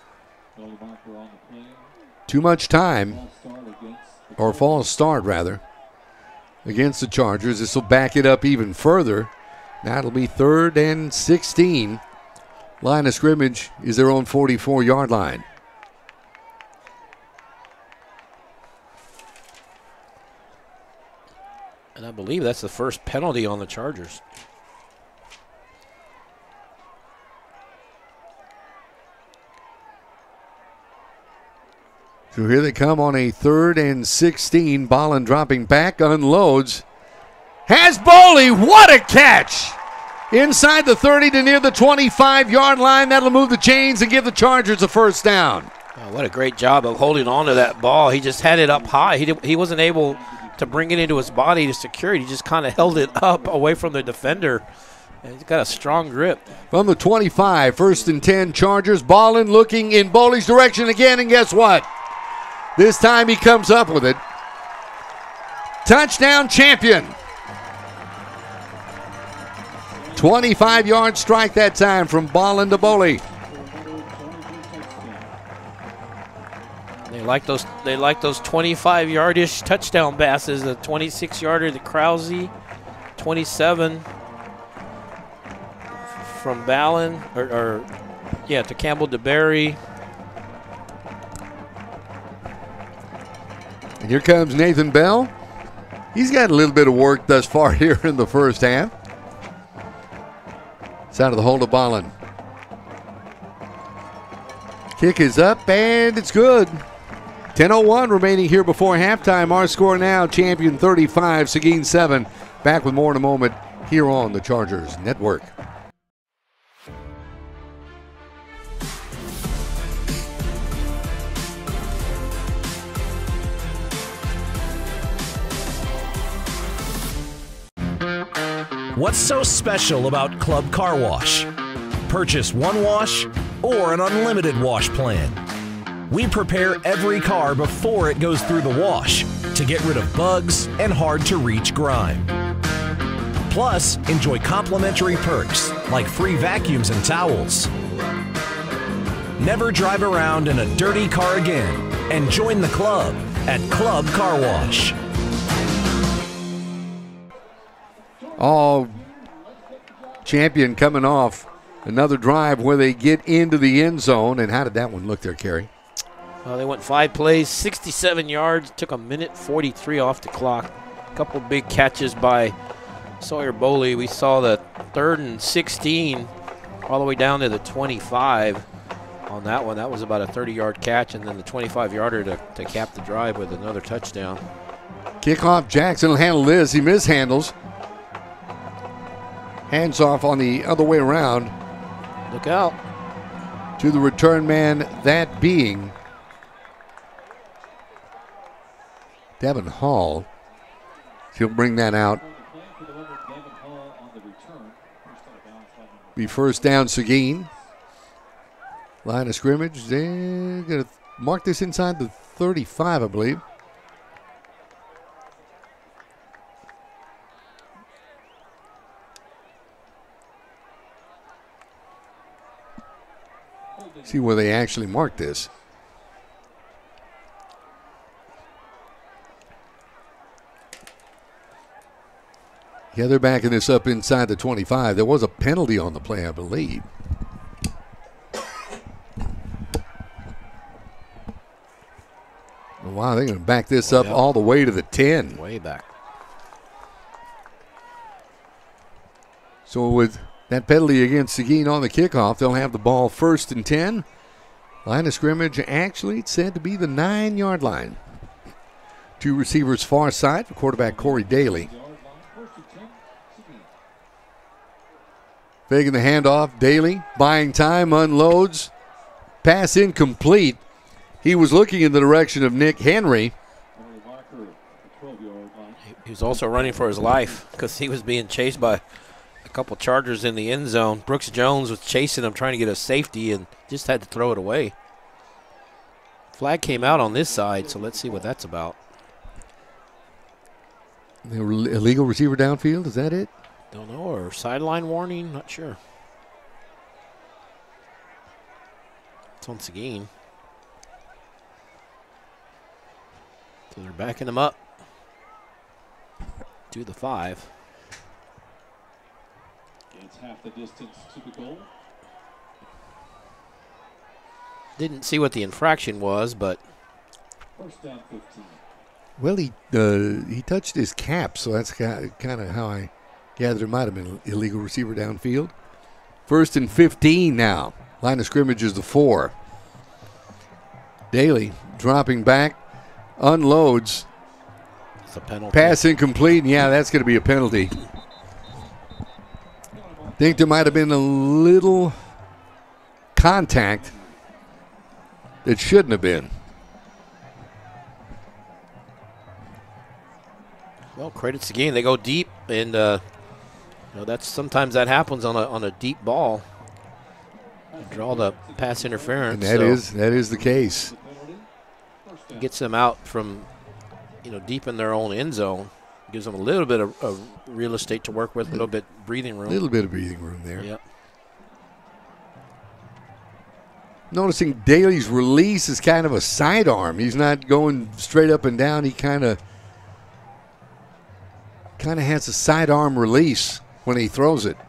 Speaker 1: too much time, or false start rather, against the Chargers. This will back it up even further. That'll be 3rd and 16. Line of scrimmage is their own 44-yard line.
Speaker 2: And I believe that's the first penalty on the Chargers.
Speaker 1: So here they come on a 3rd and 16. Ballin dropping back, unloads. Has Boley, what a catch! Inside the 30 to near the 25-yard line. That'll move the chains and give the Chargers a first down.
Speaker 2: Oh, what a great job of holding on to that ball. He just had it up high. He wasn't able to bring it into his body to secure it. He just kind of held it up away from the defender. And he's got a strong grip.
Speaker 1: From the 25, 1st and 10 Chargers. Ballin looking in Boley's direction again, and guess what? This time he comes up with it. Touchdown champion. 25-yard strike that time from Ballin to Boley.
Speaker 2: They like those 25-yard-ish touchdown passes. The 26-yarder to Krause, 27 from Ballin, to Campbell DeBerry.
Speaker 1: And here comes Nathan Bell. He's got a little bit of work thus far here in the first half. It's out of the hold of Ballin. Kick is up, and it's good. 10:01 remaining here before halftime. Our score now, Champion 35, Seguin 7. Back with more in a moment here on the Chargers Network.
Speaker 3: What's so special about Club Car Wash? Purchase one wash or an unlimited wash plan. We prepare every car before it goes through the wash to get rid of bugs and hard-to-reach grime. Plus, enjoy complimentary perks like free vacuums and towels. Never drive around in a dirty car again and join the club at Club Car Wash.
Speaker 1: Oh, Champion coming off another drive where they get into the end zone. And how did that one look there, Kerry?
Speaker 2: Well, they went 5 plays, 67 yards, took a minute 43 off the clock. A couple big catches by Sawyer Boley. We saw the 3rd and 16 all the way down to the 25 on that one. That was about a 30-yard catch, and then the 25-yarder to cap the drive with another touchdown.
Speaker 1: Kickoff, Jackson will handle this. He mishandles. Hands off on the other way around.
Speaker 2: Look out.
Speaker 1: To the return man, that being Devin Hall. He'll bring that out. Be first down, Seguin. Line of scrimmage. They're going to mark this inside the 35, I believe. See where they actually mark this. Yeah, they're backing this up inside the 25. There was a penalty on the play, I believe. Wow, they're going to back this up all the way to the 10.
Speaker 2: Way back.
Speaker 1: So with that penalty against Seguin on the kickoff, they'll have the ball first and 10. Line of scrimmage actually it's said to be the 9-yard line. Two receivers far side for quarterback Corey Daly. Faking the handoff, Daly buying time, unloads. Pass incomplete. He was looking in the direction of Nick Henry.
Speaker 2: He was also running for his life because he was being chased by a couple Chargers in the end zone. Brooks Jones was chasing him, trying to get a safety, and just had to throw it away. Flag came out on this side, so let's see what that's about.
Speaker 1: The illegal receiver downfield, is that it?
Speaker 2: Don't know, or sideline warning, not sure. It's on Seguin. So they're backing him up to the 5.
Speaker 11: It's half the distance to the goal.
Speaker 2: Didn't see what the infraction was, but
Speaker 11: first down 15.
Speaker 1: Well, he touched his cap, so that's kind of how I gathered it might have been an illegal receiver downfield. First and 15 now. Line of scrimmage is the 4. Daly dropping back, unloads.
Speaker 2: It's a penalty.
Speaker 1: Pass incomplete, and yeah, that's going to be a penalty. Think there might have been a little contact that shouldn't have been.
Speaker 2: Well, credit Seguin. They go deep, and that's sometimes that happens on a deep ball. Draw the pass interference.
Speaker 1: And that is the case.
Speaker 2: Gets them out from deep in their own end zone. Gives them a little bit of real estate to work with, a little bit breathing room.
Speaker 1: A little bit of breathing room there.
Speaker 2: Yep.
Speaker 1: Noticing Daly's release is kind of a sidearm. He's not going straight up and down. He kind of has a sidearm release when he throws it.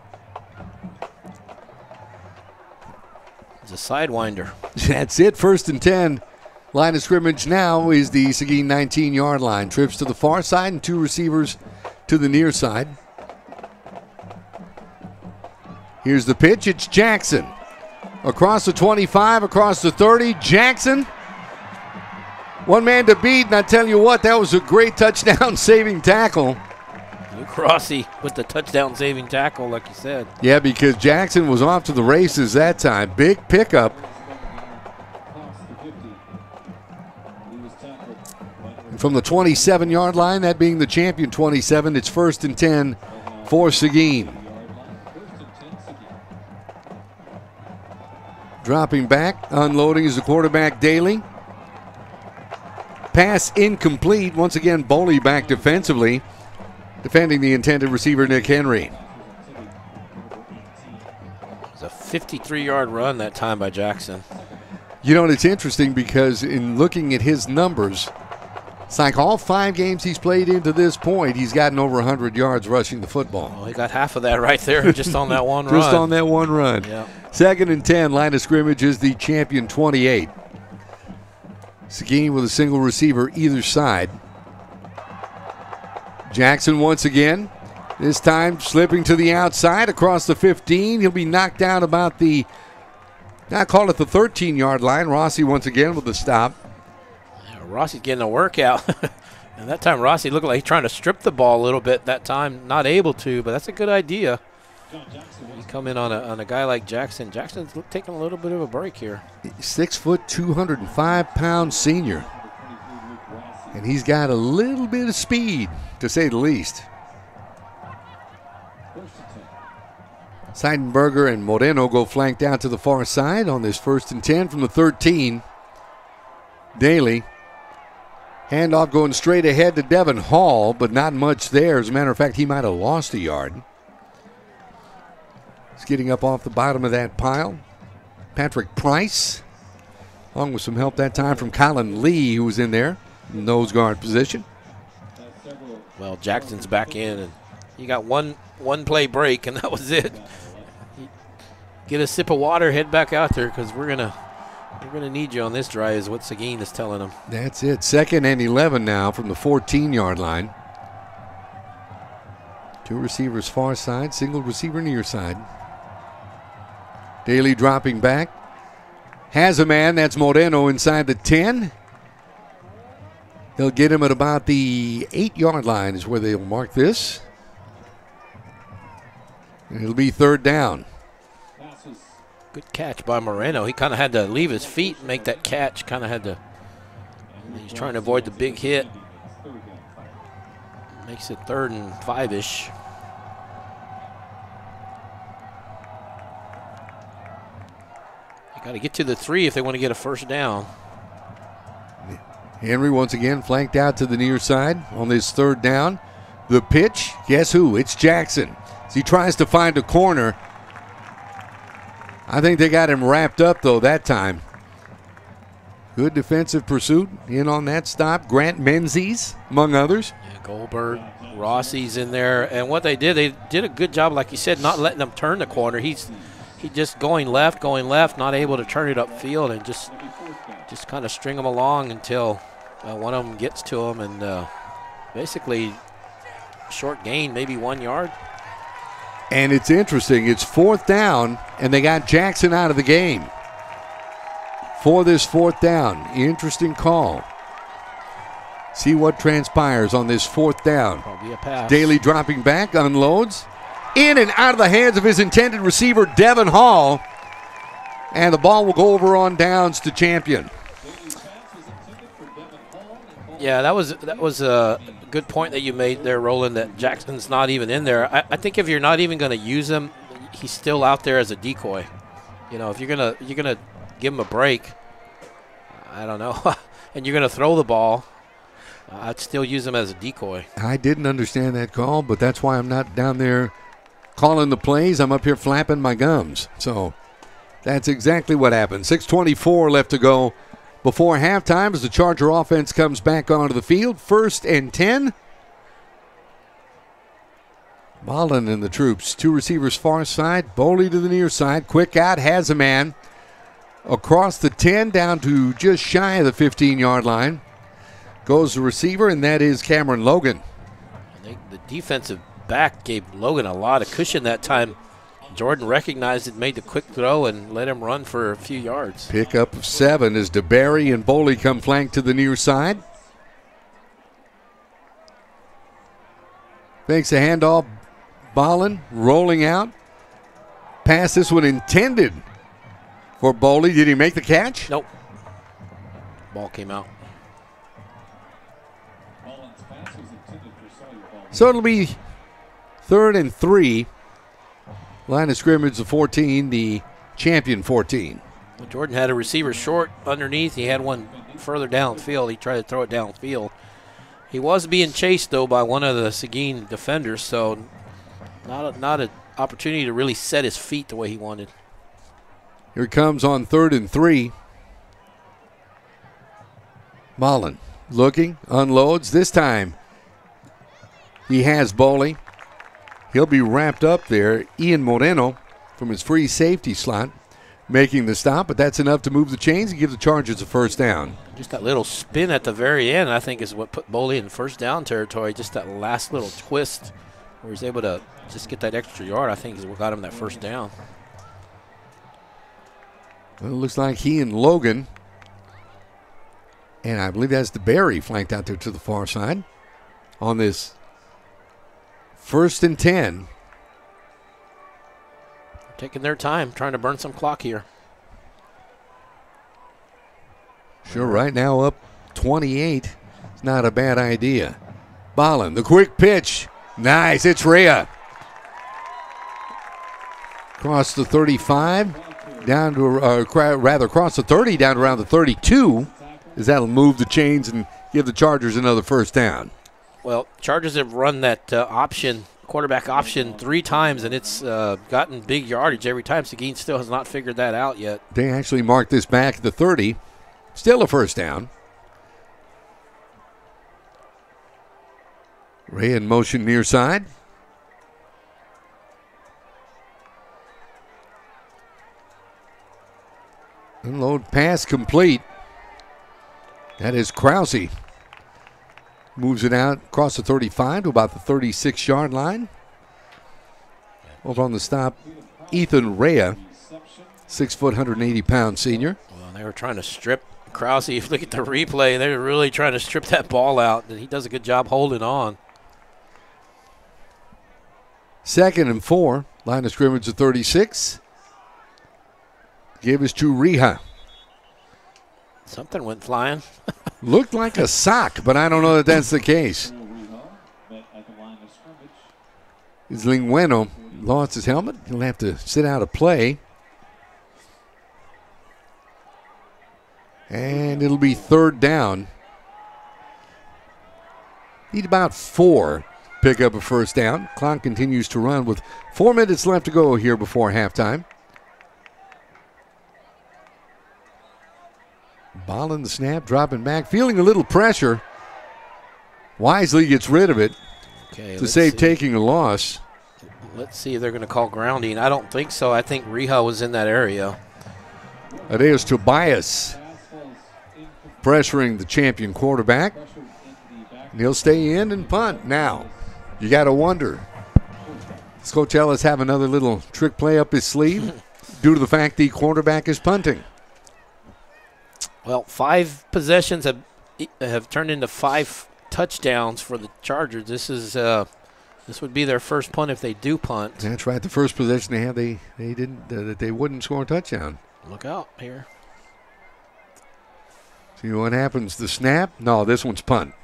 Speaker 2: It's a sidewinder.
Speaker 1: That's it. First and 10. Line of scrimmage now is the Seguin 19-yard line. Trips to the far side and two receivers to the near side. Here's the pitch. It's Jackson. Across the 25, across the 30. Jackson. One man to beat, and I tell you what, that was a great touchdown-saving tackle.
Speaker 2: Luke Rossi with the touchdown-saving tackle, like you said.
Speaker 1: Yeah, because Jackson was off to the races that time. Big pickup. And from the 27-yard line, that being the champion 27, it's first and 10 for Seguin. Dropping back, unloading is the quarterback Daly. Pass incomplete. Once again, Boley back defensively, defending the intended receiver, Nick Henry.
Speaker 2: It was a 53-yard run that time by Jackson.
Speaker 1: You know, and it's interesting because in looking at his numbers, it's like all 5 games he's played into this point, he's gotten over 100 yards rushing the football.
Speaker 2: Well, he got half of that right there just on that one run.
Speaker 1: Just on that one run.
Speaker 2: Yeah.
Speaker 1: Second and 10, line of scrimmage is the champion 28. Seguin with a single receiver either side. Jackson once again, this time slipping to the outside across the 15. He'll be knocked down about the I call it the 13-yard line. Rossi once again with the stop.
Speaker 2: Yeah, Rossi's getting a workout. And that time Rossi looked like he's trying to strip the ball a little bit that time. Not able to, but that's a good idea. You come in on a guy like Jackson. Jackson's taking a little bit of a break here.
Speaker 1: 6 foot, 205-pound senior. And he's got a little bit of speed, to say the least. Seidenberger and Moreno go flanked out to the far side on this 1st and 10 from the 13. Daly. Handoff going straight ahead to Devin Hall, but not much there. As a matter of fact, he might have lost a yard. He's getting up off the bottom of that pile. Patrick Price, along with some help that time from Colin Lee, who was in there, nose guard position.
Speaker 2: Well, Jackson's back in, and you got one play break, and that was it. Get a sip of water, head back out there, because we're gonna need you on this drive, is what Seguin is telling them.
Speaker 1: That's it. 2nd and 11 now from the 14-yard line. 2 receivers far side, single receiver near side. Daly dropping back. Has a man. That's Moreno inside the 10. They'll get him at about the 8-yard line is where they'll mark this. And it'll be 3rd down.
Speaker 2: Good catch by Moreno. He kind of had to leave his feet and make that catch. Kind of had to. He's trying to avoid the big hit. Makes it 3rd and 5-ish. You got to get to the 3 if they want to get a 1st down.
Speaker 1: Henry once again flanked out to the near side on this 3rd down. The pitch, guess who? It's Jackson. As he tries to find a corner. I think they got him wrapped up, though, that time. Good defensive pursuit in on that stop. Grant Menzies, among others.
Speaker 2: Yeah, Goldberg, Rossi's in there. And what they did a good job, like you said, not letting them turn the corner. He just going left, not able to turn it upfield, and just kind of string them along until one of them gets to him. And basically short gain, maybe 1 yard.
Speaker 1: And it's interesting. It's 4th down, and they got Jackson out of the game for this 4th down. Interesting call. See what transpires on this 4th down.
Speaker 2: Probably a pass.
Speaker 1: Daly dropping back, unloads. In and out of the hands of his intended receiver, Devin Hall. And the ball will go over on downs to Champion.
Speaker 2: Yeah, that was a good point that you made there, Roland, that Jackson's not even in there. I think if you're not even going to use him, he's still out there as a decoy. You know, if you're gonna give him a break, I don't know, and you're gonna throw the ball, I'd still use him as a decoy.
Speaker 1: I didn't understand that call, but that's why I'm not down there calling the plays. I'm up here flapping my gums. So that's exactly what happened. 6:24 left to go before halftime as the Charger offense comes back onto the field. 1st and 10. Mullen and the troops. 2 receivers far side. Boley to the near side. Quick out. Has a man. Across the 10 down to just shy of the 15-yard line. Goes the receiver, and that is Cameron Logan.
Speaker 2: The defensive back gave Logan a lot of cushion that time. Jordan recognized it, made the quick throw, and let him run for a few yards.
Speaker 1: Pickup of 7 as DeBerry and Boley come flank to the near side. Fakes a handoff. Ballin rolling out. Pass this one intended for Boley. Did he make the catch?
Speaker 2: Nope. Ball came out.
Speaker 1: So it'll be 3rd and 3. Line of scrimmage, the 14, the Champion 14.
Speaker 2: Well, Jordan had a receiver short underneath. He had one further downfield. He tried to throw it downfield. He was being chased, though, by one of the Seguin defenders, so not an opportunity to really set his feet the way he wanted.
Speaker 1: Here it comes on 3rd and 3. Mullen looking, unloads. This time he has Boley. He'll be wrapped up there. Ian Moreno from his free safety slot making the stop, but that's enough to move the chains and give the Chargers a 1st down.
Speaker 2: Just that little spin at the very end, I think, is what put Boley in 1st down territory. Just that last little twist where he's able to just get that extra yard, I think, is what got him that 1st down.
Speaker 1: Well, it looks like he and Logan, and I believe that's DeBerry flanked out there to the far side on this 1st and 10.
Speaker 2: Taking their time, trying to burn some clock here.
Speaker 1: Sure, right now up 28. It's not a bad idea. Ballin, the quick pitch. Nice, it's Rhea. Across the 35, down to, rather across the 30, down to around the 32, as that'll move the chains and give the Chargers another first down.
Speaker 2: Well, Chargers have run that quarterback option 3 times, and it's gotten big yardage every time. Seguin still has not figured that out yet.
Speaker 1: They actually marked this back at the 30. Still a first down. Ray in motion near side. Unload pass complete. That is Krause. Moves it out across the 35 to about the 36-yard line. Over on the stop, Ethan Rea, 6 foot, 180-pound senior.
Speaker 2: Well, they were trying to strip Krause. If you look at the replay, they were really trying to strip that ball out, and he does a good job holding on.
Speaker 1: 2nd and 4, line of scrimmage at 36. Give us to Reha.
Speaker 2: Something went flying.
Speaker 1: Looked like a sock, but I don't know that that's the case. Lingueno lost his helmet. He'll have to sit out a play. And it'll be 3rd down. Need about 4. Pick up a first down. Clock continues to run with 4 minutes left to go here before halftime. Ball in the snap, dropping back, feeling a little pressure. Wisely gets rid of it to save taking a loss.
Speaker 2: Let's see if they're going to call grounding. I don't think so. I think Reha was in that area.
Speaker 1: Adeus Tobias pressuring the champion quarterback. And he'll stay in and punt. Now, you got to wonder, does Coach Ellis have another little trick play up his sleeve due to the fact the quarterback is punting?
Speaker 2: Well, 5 possessions have turned into 5 touchdowns for the Chargers. This would be their first punt if they do punt.
Speaker 1: That's right. The first possession they had, they wouldn't score a touchdown.
Speaker 2: Look out here.
Speaker 1: See what happens. The snap? No, this one's punt.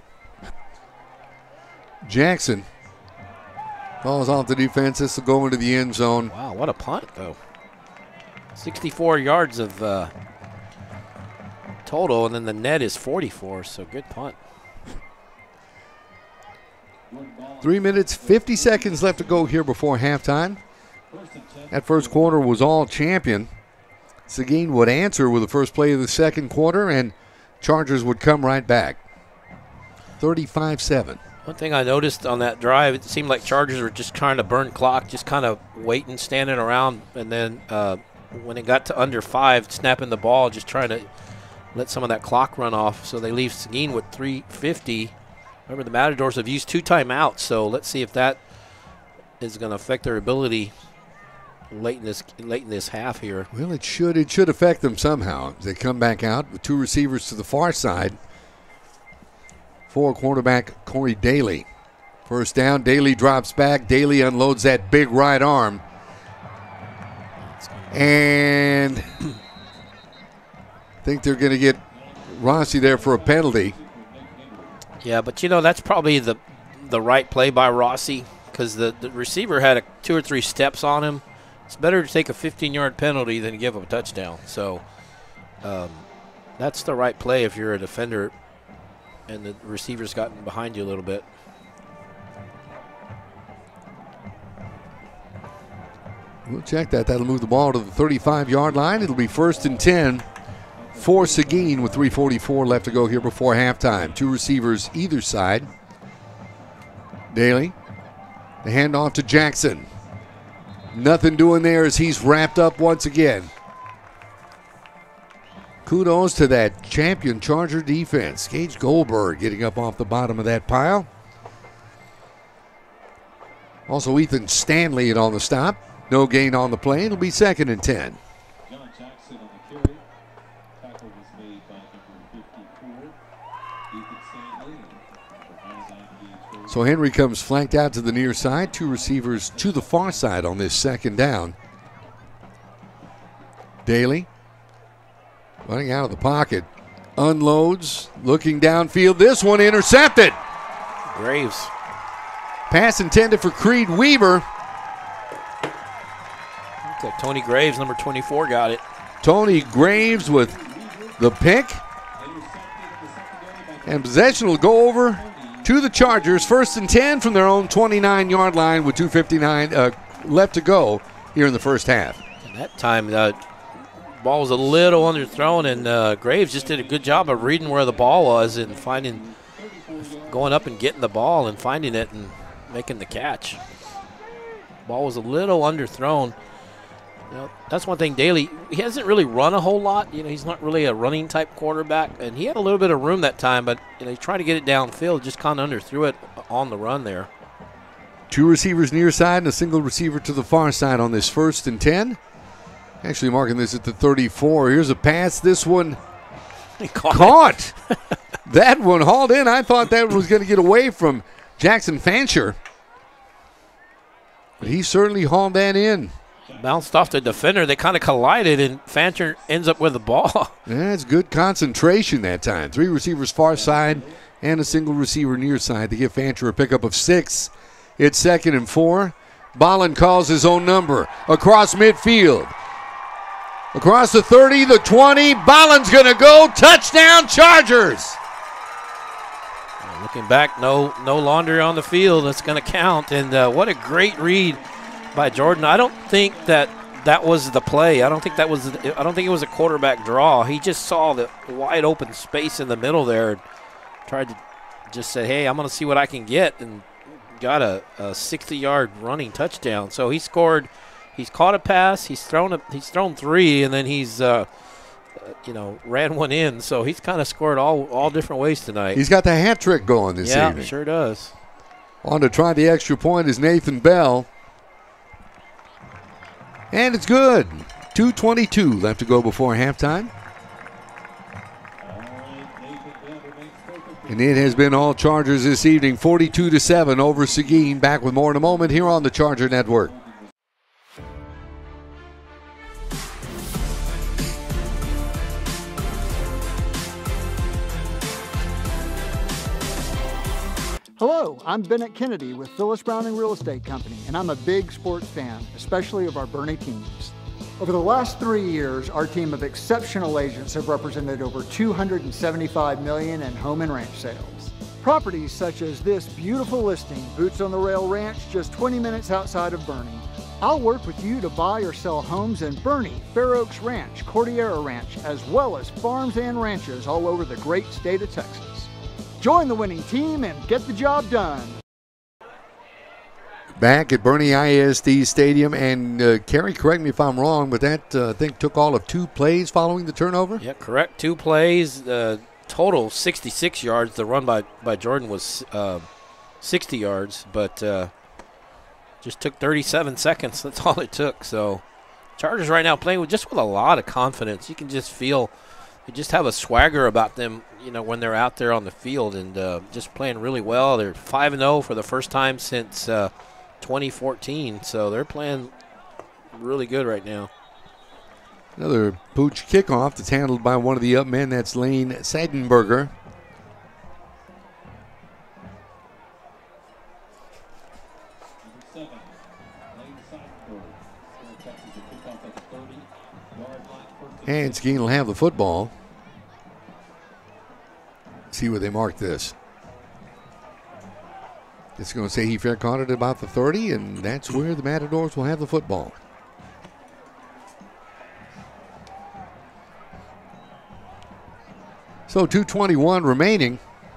Speaker 1: Jackson falls off the defense. This will go into the end zone.
Speaker 2: Wow, what a punt, though. 64 yards of total, and then the net is 44, so good punt.
Speaker 1: 3 minutes, 50 seconds left to go here before halftime. That first quarter was all champion. Seguin would answer with the first play of the second quarter, and Chargers would come right back. 35-7.
Speaker 2: One thing I noticed on that drive, it seemed like Chargers were just trying to burn clock, just kind of waiting, standing around, and then when it got to under 5, snapping the ball, just trying to let some of that clock run off. So they leave Seguin with 3:50. Remember, the Matadors have used 2 timeouts, so let's see if that is going to affect their ability late in this half here.
Speaker 1: Well, it should affect them somehow. They come back out with 2 receivers to the far side. For quarterback Corey Daly. First down, Daly drops back. Daly unloads that big right arm. And I think they're going to get Rossi there for a penalty.
Speaker 2: Yeah, but that's probably the right play by Rossi, because the receiver had 2 or 3 steps on him. It's better to take a 15-yard penalty than to give up a touchdown. So that's the right play if you're a defender and the receiver's gotten behind you a little bit.
Speaker 1: We'll check that. That'll move the ball to the 35-yard line. It'll be 1st and 10 for Seguin with 3:44 left to go here before halftime. 2 receivers either side. Daly, the handoff to Jackson. Nothing doing there as he's wrapped up once again. Kudos to that champion Charger defense. Gage Goldberg getting up off the bottom of that pile. Also Ethan Stanley on the stop. No gain on the play. It'll be 2nd and 10. So Henry comes flanked out to the near side. 2 receivers to the far side on this second down. Daly running out of the pocket. Unloads, looking downfield. This one intercepted.
Speaker 2: Graves.
Speaker 1: Pass intended for Creed Weaver.
Speaker 2: Tony Graves, number 24, got it.
Speaker 1: Tony Graves with the pick. And possession will go over to the Chargers. 1st and 10 from their own 29-yard line with 2:59 left to go here in the first half.
Speaker 2: And that time, the ball was a little underthrown, and Graves just did a good job of reading where the ball was and going up and getting the ball and finding it and making the catch. Ball was a little underthrown. You know, that's one thing. Daly, he hasn't really run a whole lot. You know, he's not really a running type quarterback, and he had a little bit of room that time, but he tried to get it downfield, just kind of underthrew it on the run there.
Speaker 1: 2 receivers near side and a single receiver to the far side on this 1st and 10. Actually marking this at the 34. Here's a pass. This one caught. That one hauled in. I thought that was going to get away from Jackson Fancher, but he certainly hauled that in.
Speaker 2: Bounced off the defender. They kind of collided, and Fancher ends up with the ball.
Speaker 1: That's good concentration that time. 3 receivers far side and a single receiver near side to give Fancher a pickup of 6. It's 2nd and 4. Bolin calls his own number across midfield. Across the 30, the 20. Bolin's going to go. Touchdown, Chargers.
Speaker 2: Looking back, no laundry on the field. That's going to count. And what a great read by Jordan. I don't think that was the play. I don't think it was a quarterback draw. He just saw the wide open space in the middle there and tried to just say, hey, I'm going to see what I can get, and got a 60-yard running touchdown. So he scored. He's caught a pass. He's thrown 3, and then he's ran one in. So he's kind of scored all different ways tonight.
Speaker 1: He's got the hat trick going this evening.
Speaker 2: Yeah, sure does.
Speaker 1: On to try the extra point is Nathan Bell. And it's good. 2:22 left to go before halftime. And it has been all Chargers this evening, 42-7 over Seguin. Back with more in a moment here on the Charger Network.
Speaker 5: Hello, I'm Bennett Kennedy with Phyllis Browning Real Estate Company, and I'm a big sports fan, especially of our Boerne teams. Over the last 3 years, our team of exceptional agents have represented over $275 million in home and ranch sales. Properties such as this beautiful listing, Boots on the Rail Ranch, just 20 minutes outside of Boerne. I'll work with you to buy or sell homes in Boerne, Fair Oaks Ranch, Cordillera Ranch, as well as farms and ranches all over the great state of Texas. Join the winning team and get the job done.
Speaker 1: Back at Boerne ISD Stadium, and Kerry, correct me if I'm wrong, but that I think took all of 2 plays following the turnover?
Speaker 2: Yeah, correct. 2 plays, total 66 yards. The run by Jordan was 60 yards, but just took 37 seconds. That's all it took. So Chargers right now playing with a lot of confidence. You can just feel they just have a swagger about them, when they're out there on the field, and just playing really well. They're 5-0 for the first time since 2014, so they're playing really good right now.
Speaker 1: Another Pooch kickoff that's handled by one of the up men. That's Lane Seidenberger. And Seguin will have the football. See where they mark this. It's going to say he fair caught it about the 30, and that's where the Matadors will have the football. So 2:21 remaining.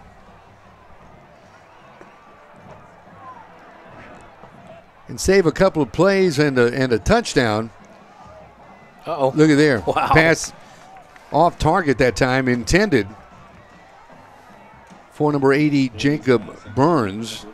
Speaker 1: And save a couple of plays and a touchdown.
Speaker 2: Uh-oh.
Speaker 1: Look at there.
Speaker 2: Wow.
Speaker 1: Pass off target that time, intended for number 80, Jacob Burns.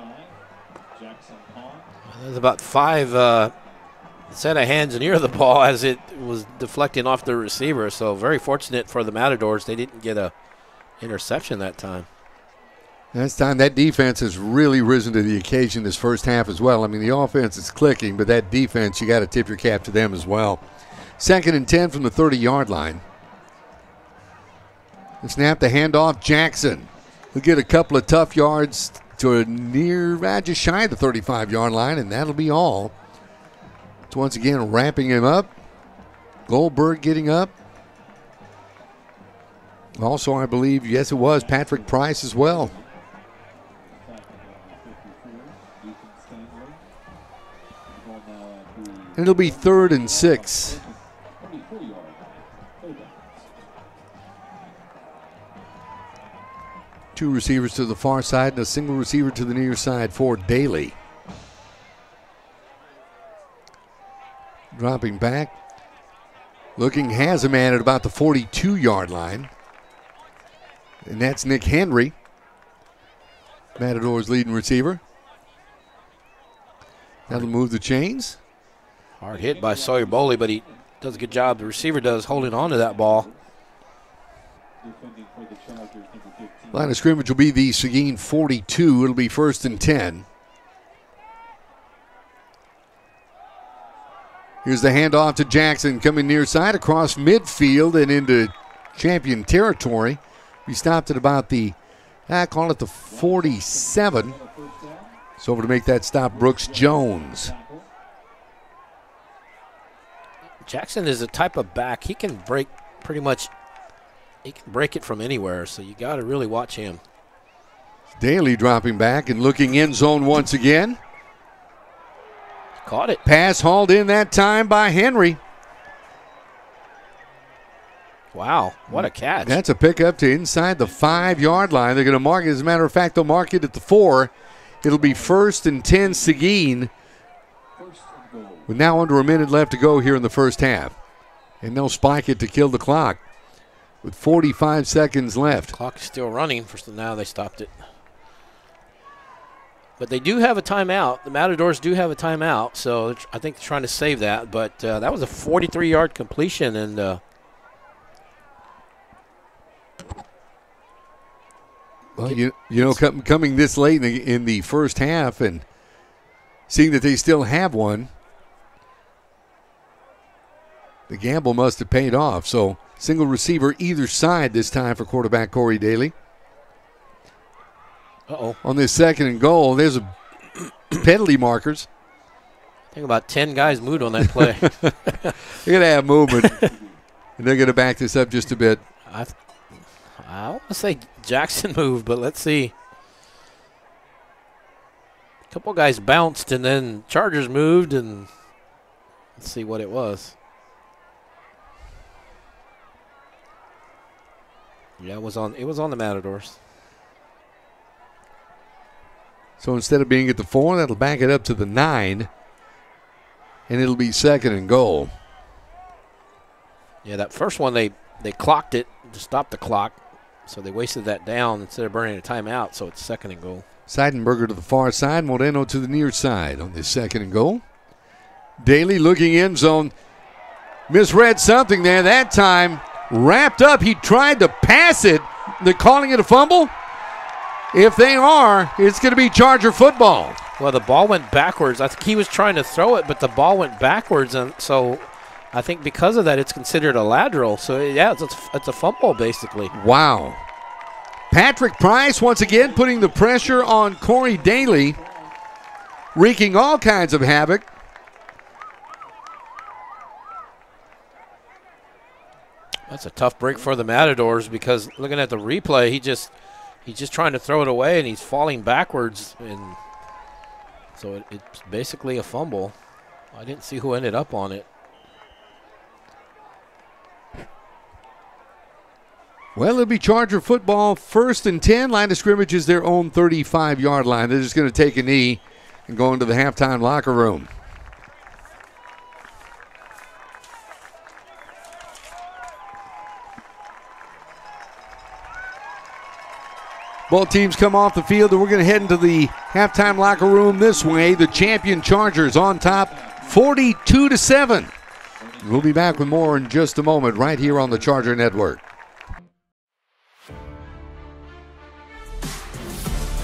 Speaker 2: There's about 5 set of hands near the ball as it was deflecting off the receiver. So very fortunate for the Matadors. They didn't get a interception that time.
Speaker 1: This time, that defense has really risen to the occasion this first half as well. I mean, the offense is clicking, but that defense, you got to tip your cap to them as well. 2nd and 10 from the 30-yard line. The snap, the handoff, Jackson. He'll get a couple of tough yards to just shy of the 35-yard line, and that'll be all. So once again, wrapping him up. Goldberg getting up. Also, I believe, yes, it was Patrick Price as well. And it'll be 3rd and 6. Two receivers to the far side and a single receiver to the near side for Daly. Dropping back. Looking, has a man at about the 42-yard line. And that's Nick Henry, Matador's leading receiver. That'll move the chains.
Speaker 2: Hard hit by Sawyer Boley, but he does a good job. The receiver does holding on to that ball.
Speaker 1: Line of scrimmage will be the Seguin 42. It'll be 1st and 10. Here's the handoff to Jackson coming near side across midfield and into Champion territory. He stopped at about the, call it the 47. So over to make that stop, Brooks Jones.
Speaker 2: Jackson is a type of back. He can break pretty much, he can break it from anywhere, so you got to really watch him.
Speaker 1: Daly dropping back and looking end zone once again.
Speaker 2: Caught it.
Speaker 1: Pass hauled in that time by Henry.
Speaker 2: Wow, what a catch.
Speaker 1: That's a pickup to inside the 5-yard line. They're going to mark it. As a matter of fact, they'll mark it at the 4. It'll be 1st and 10 Seguin. With now under a minute left to go here in the first half. And they'll spike it to kill the clock with 45 seconds left.
Speaker 2: Clock is still running. Now they stopped it. But they do have a timeout. The Matadors do have a timeout, so I think they're trying to save that. But that was a 43-yard completion, and
Speaker 1: well, you know, coming this late in the first half and seeing that they still have one, the gamble must have paid off. So single receiver either side this time for quarterback Corey Daly. On this 2nd and goal, there's a penalty markers.
Speaker 2: I think about 10 guys moved on that play.
Speaker 1: They're going to have movement, and they're going to back this up just a bit.
Speaker 2: I want to say Jackson moved, but let's see. A couple guys bounced, and then Chargers moved, and let's see what it was. Yeah, it was on the Matadors.
Speaker 1: So instead of being at the 4, that'll back it up to the 9, and it'll be 2nd and goal.
Speaker 2: Yeah, that first one they clocked it to stop the clock, so they wasted that down instead of burning a timeout, so it's 2nd and goal.
Speaker 1: Seidenberger to the far side, Moreno to the near side on this 2nd and goal. Daly looking end zone. Misread something there that time. Wrapped up. He tried to pass it. They're calling it a fumble? If they are, it's going to be Charger football.
Speaker 2: Well, the ball went backwards. I think he was trying to throw it, but the ball went backwards, and so I think because of that, it's considered a lateral. So, yeah, it's a fumble, basically.
Speaker 1: Wow. Patrick Price, once again, putting the pressure on Corey Daly, wreaking all kinds of havoc.
Speaker 2: That's a tough break for the Matadors because looking at the replay, he's just trying to throw it away, and he's falling backwards, and so it's basically a fumble. I didn't see who ended up on it.
Speaker 1: Well, it'll be Charger football, 1st and 10. Line of scrimmage is their own 35-yard line. They're just going to take a knee and go into the halftime locker room. Both teams come off the field, and we're going to head into the halftime locker room this way. The champion Chargers on top, 42-7. We'll be back with more in just a moment right here on the Charger Network.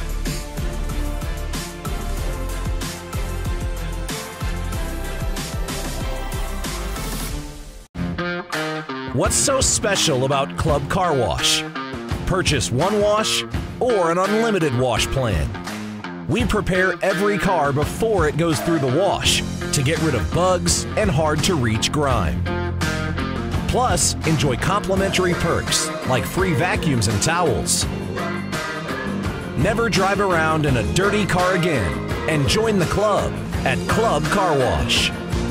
Speaker 3: What's so special about Club Car Wash? Purchase one wash or an unlimited wash plan. We prepare every car before it goes through the wash to get rid of bugs and hard-to-reach grime. Plus, enjoy complimentary perks like free vacuums and towels. Never drive around in a dirty car again and join the club at Club Car Wash.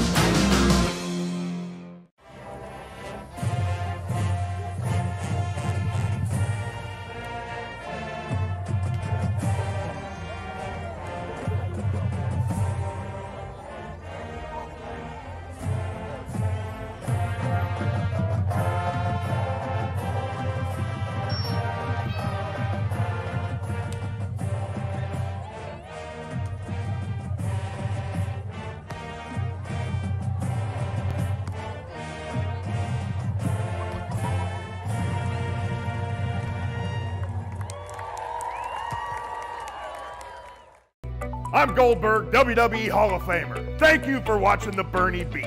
Speaker 12: I'm Goldberg, WWE Hall of Famer. Thank you for watching the Bernie Beat.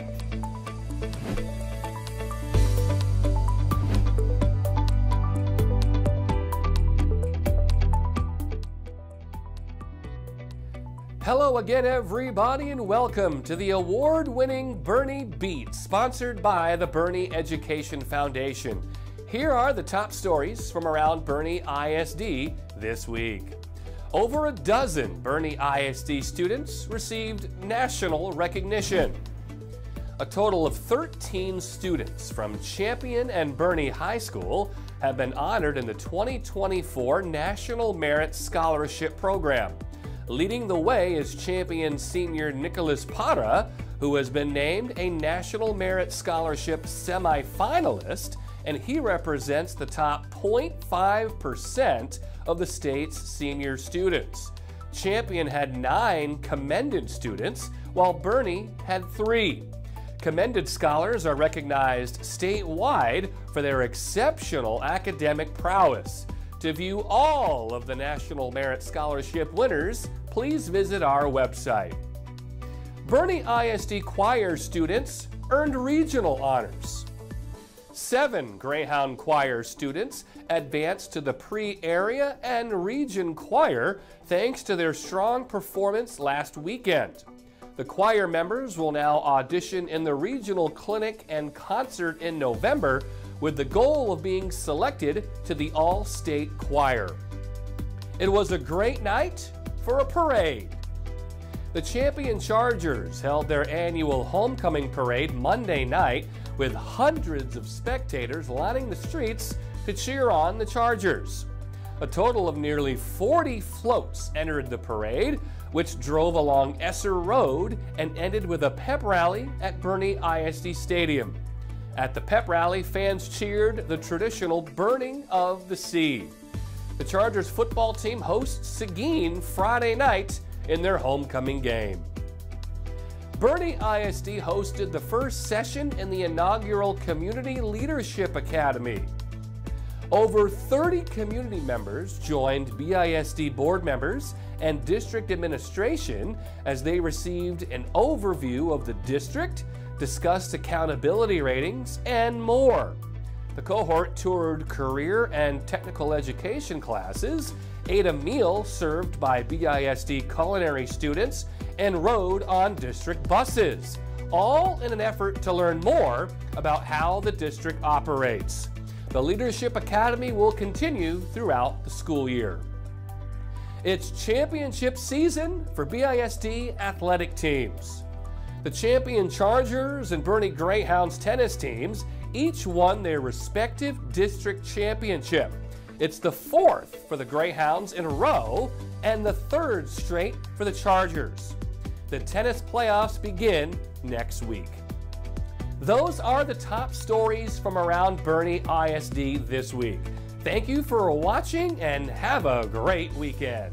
Speaker 13: Hello again, everybody, and welcome to the award-winning Bernie Beat, sponsored by the Bernie Education Foundation. Here are the top stories from around Bernie ISD this week. Over a dozen Bernie ISD students received national recognition. A total of 13 students from Champion and Bernie High School have been honored in the 2024 National Merit Scholarship Program. Leading the way is Champion senior Nicholas Parra, who has been named a National Merit Scholarship semifinalist, and he represents the top 0.5% of the state's senior students. Champion had 9 commended students, while Bernie had 3. Commended scholars are recognized statewide for their exceptional academic prowess. To view all of the National Merit Scholarship winners, please visit our website. Bernie ISD choir students earned regional honors. 7 Greyhound Choir students advanced to the pre-area and region choir thanks to their strong performance last weekend. The choir members will now audition in the regional clinic and concert in November with the goal of being selected to the all-state choir. It was a great night for a parade. The Champion Chargers held their annual homecoming parade Monday night with hundreds of spectators lining the streets to cheer on the Chargers. A total of nearly 40 floats entered the parade, which drove along Esser Road and ended with a pep rally at Bernie ISD Stadium. At the pep rally, fans cheered the traditional burning of the sea. The Chargers football team hosts Seguin Friday night in their homecoming game. Bernie ISD hosted the first session in the inaugural Community Leadership Academy. Over 30 community members joined BISD board members and district administration as they received an overview of the district, discussed accountability ratings, and more. The cohort toured career and technical education classes, ate a meal served by BISD culinary students, and rode on district buses, all in an effort to learn more about how the district operates. The Leadership Academy will continue throughout the school year. It's championship season for BISD athletic teams. The Champion Chargers and Bernie Greyhounds tennis teams each won their respective district championship. It's the 4th for the Greyhounds in a row and the 3rd straight for the Chargers. The tennis playoffs begin next week. Those are the top stories from around Bernie ISD this week. Thank you for watching and have a great weekend.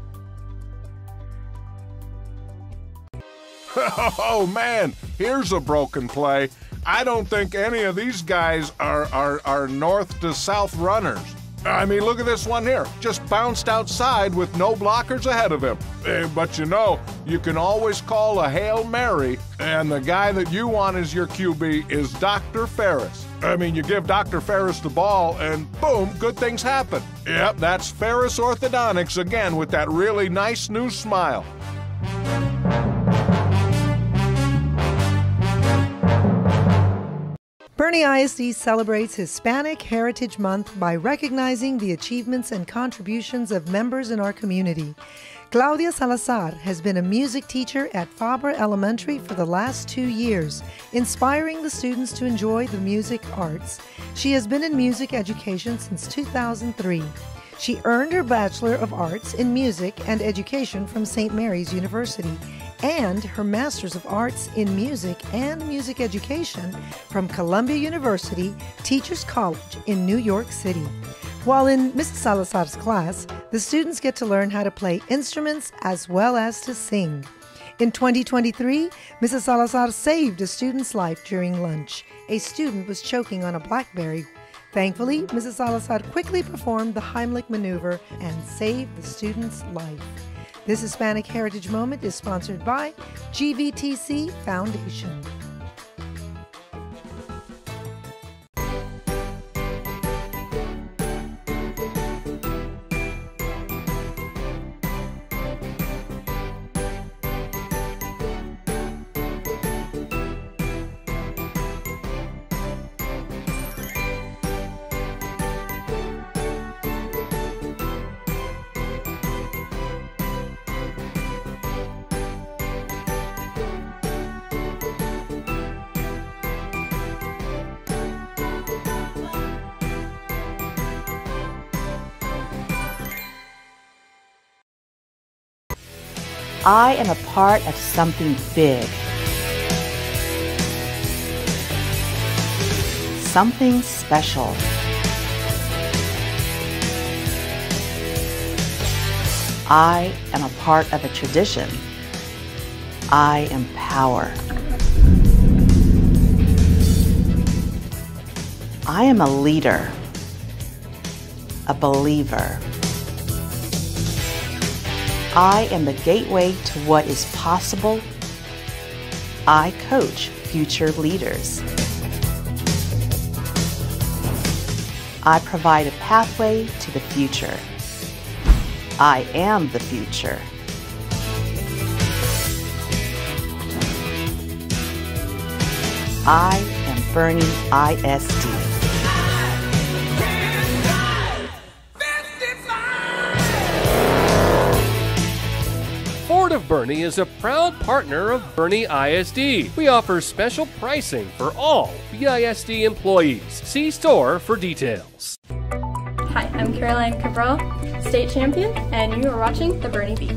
Speaker 7: Oh man, here's a broken play. I don't think any of these guys are north to south runners. I mean, look at this one here. Just bounced outside with no blockers ahead of him. But you know, you can always call a Hail Mary, and the guy that you want as your QB is Dr. Ferris. I mean, you give Dr. Ferris the ball and boom, good things happen. Yep, that's Ferris Orthodontics again with that really nice new smile.
Speaker 14: Bernie ISD celebrates Hispanic Heritage Month by recognizing the achievements and contributions of members in our community. Claudia Salazar has been a music teacher at Faber Elementary for the last 2 years, inspiring the students to enjoy the music arts. She has been in music education since 2003. She earned her Bachelor of Arts in Music and Education from St. Mary's University and her Master's of Arts in Music and Music Education from Columbia University Teachers College in New York City. While in Mrs. Salazar's class, the students get to learn how to play instruments as well as to sing. In 2023, Mrs. Salazar saved a student's life during lunch. A student was choking on a blackberry. Thankfully, Mrs. Salazar quickly performed the Heimlich maneuver and saved the student's life. This Hispanic Heritage Moment is sponsored by GVTC Foundation.
Speaker 15: I am a part of something big. Something special. I am a part of a tradition. I am power. I am a leader, a believer. I am the gateway to what is possible. I coach future leaders. I provide a pathway to the future. I am the future. I am Bernie ISD.
Speaker 13: Ford of Bernie is a proud partner of Bernie ISD. We offer special pricing for all BISD employees. See store for details.
Speaker 16: Hi, I'm Caroline Cabral, state champion, and you are watching the Bernie Beat.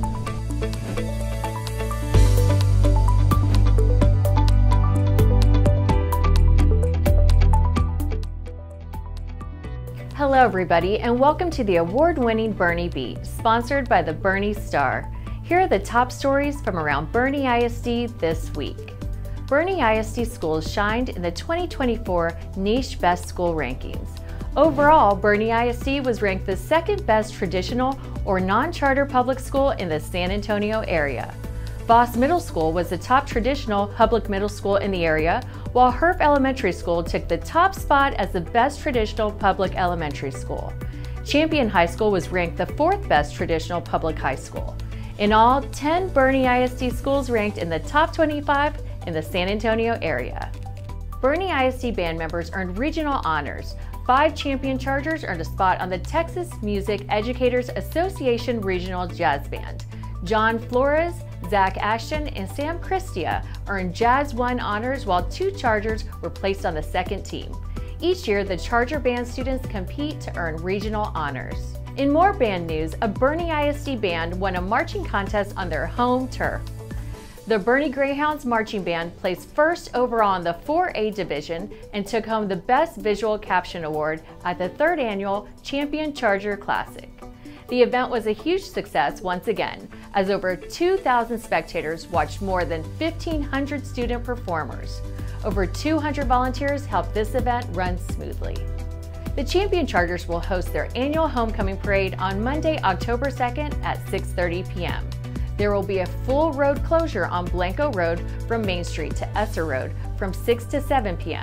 Speaker 17: Hello everybody, and welcome to the award-winning Bernie Beat, sponsored by the Bernie Star. Here are the top stories from around Bernie ISD this week. Bernie ISD schools shined in the 2024 Niche Best School Rankings. Overall, Bernie ISD was ranked the second best traditional or non-charter public school in the San Antonio area. Voss Middle School was the top traditional public middle school in the area, while Herf Elementary School took the top spot as the best traditional public elementary school. Champion High School was ranked the fourth best traditional public high school. In all, 10 Bernie ISD schools ranked in the top 25 in the San Antonio area. Bernie ISD band members earned regional honors. 5 champion chargers earned a spot on the Texas Music Educators Association Regional Jazz Band. John Flores, Zach Ashton, and Sam Christia earned Jazz 1 honors, while 2 chargers were placed on the second team. Each year, the charger band students compete to earn regional honors. In more band news, a Bernie ISD band won a marching contest on their home turf. The Bernie Greyhounds Marching Band placed first overall in the 4A division and took home the Best Visual Caption Award at the 3rd Annual Champion Charger Classic. The event was a huge success once again, as over 2,000 spectators watched more than 1,500 student performers. Over 200 volunteers helped this event run smoothly. The Champion Chargers will host their annual homecoming parade on Monday, October 2nd at 6:30 p.m. There will be a full road closure on Blanco Road from Main Street to Esser Road from 6 to 7 p.m.,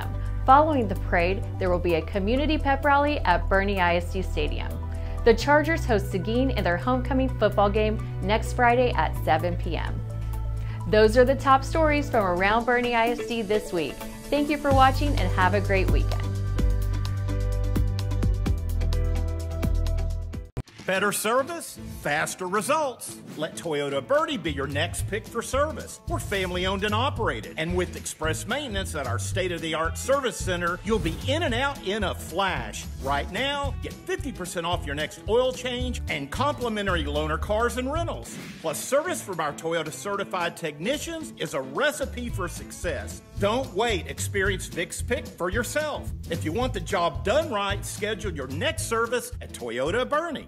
Speaker 17: Following the parade, there will be a community pep rally at Boerne ISD Stadium. The Chargers host Seguin in their homecoming football game next Friday at 7 p.m. Those are the top stories from around Boerne ISD this week. Thank you for watching and have a great weekend.
Speaker 6: Better service, faster results. Let Toyota Boerne be your next pick for service. We're family owned and operated. And with express maintenance at our state-of-the-art service center, you'll be in and out in a flash. Right now, get 50% off your next oil change and complimentary loaner cars and rentals. Plus, service from our Toyota certified technicians is a recipe for success. Don't wait. Experience Vic's Pick for yourself. If you want the job done right, schedule your next service at Toyota Boerne.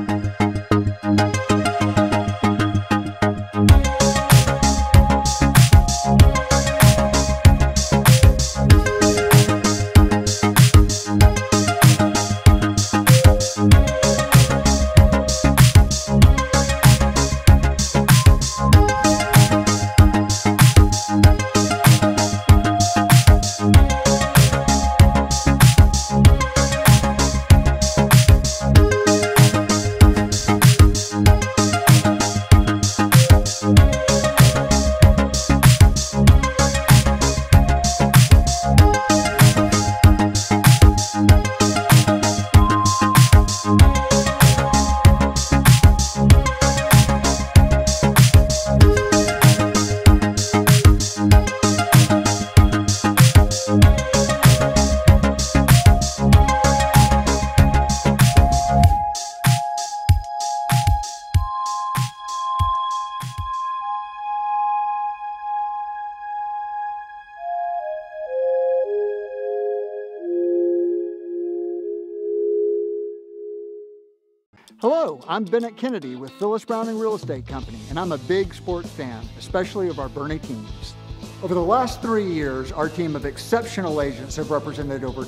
Speaker 5: Hello, I'm Bennett Kennedy with Phyllis Browning Real Estate Company, and I'm a big sports fan, especially of our Boerne teams. Over the last 3 years, our team of exceptional agents have represented over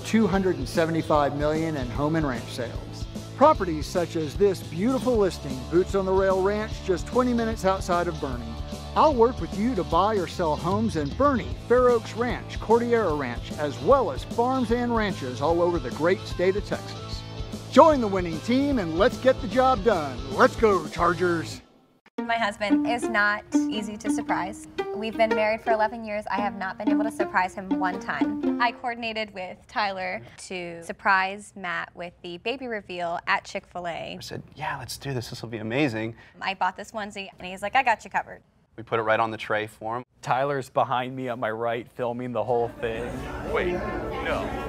Speaker 5: $275 million in home and ranch sales. Properties such as this beautiful listing, Boots on the Rail Ranch, just 20 minutes outside of Boerne. I'll work with you to buy or sell homes in Boerne, Fair Oaks Ranch, Cordillera Ranch, as well as farms and ranches all over the great state of Texas. Join the winning team and let's get the job done. Let's go, Chargers!
Speaker 8: My husband is not easy to surprise. We've been married for 11 years. I have not been able to surprise him one time. I coordinated with Tyler to surprise Matt with the baby reveal at Chick-fil-A.
Speaker 9: I said, yeah, let's do this. This will be amazing.
Speaker 8: I bought this onesie and he's like, I got you covered.
Speaker 9: We put it right on the tray for him.
Speaker 10: Tyler's behind me on my right, filming the whole thing.
Speaker 9: Wait, no.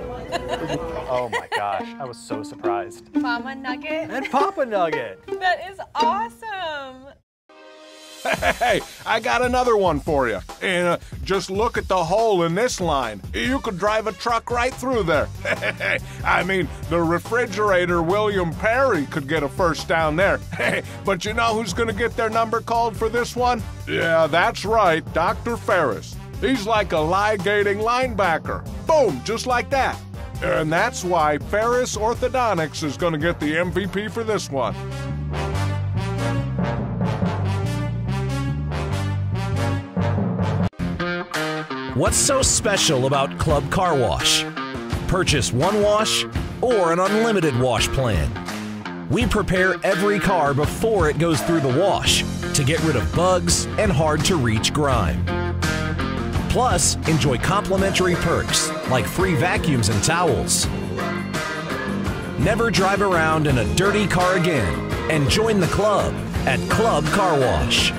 Speaker 10: Oh my gosh, I was so surprised.
Speaker 8: Mama Nugget.
Speaker 10: And Papa Nugget.
Speaker 8: That is awesome.
Speaker 7: Hey, I got another one for you. And just look at the hole in this line. You could drive a truck right through there. I mean, the refrigerator William Perry could get a first down there. But you know who's going to get their number called for this one? Yeah, that's right, Dr. Ferris. He's like a ligating linebacker. Boom, just like that. And that's why Ferris Orthodontics is going to get the MVP for this one.
Speaker 3: What's so special about Club Car Wash? Purchase one wash or an unlimited wash plan. We prepare every car before it goes through the wash to get rid of bugs and hard-to-reach grime. Plus, enjoy complimentary perks like free vacuums and towels. Never drive around in a dirty car again and join the club at Club Car Wash.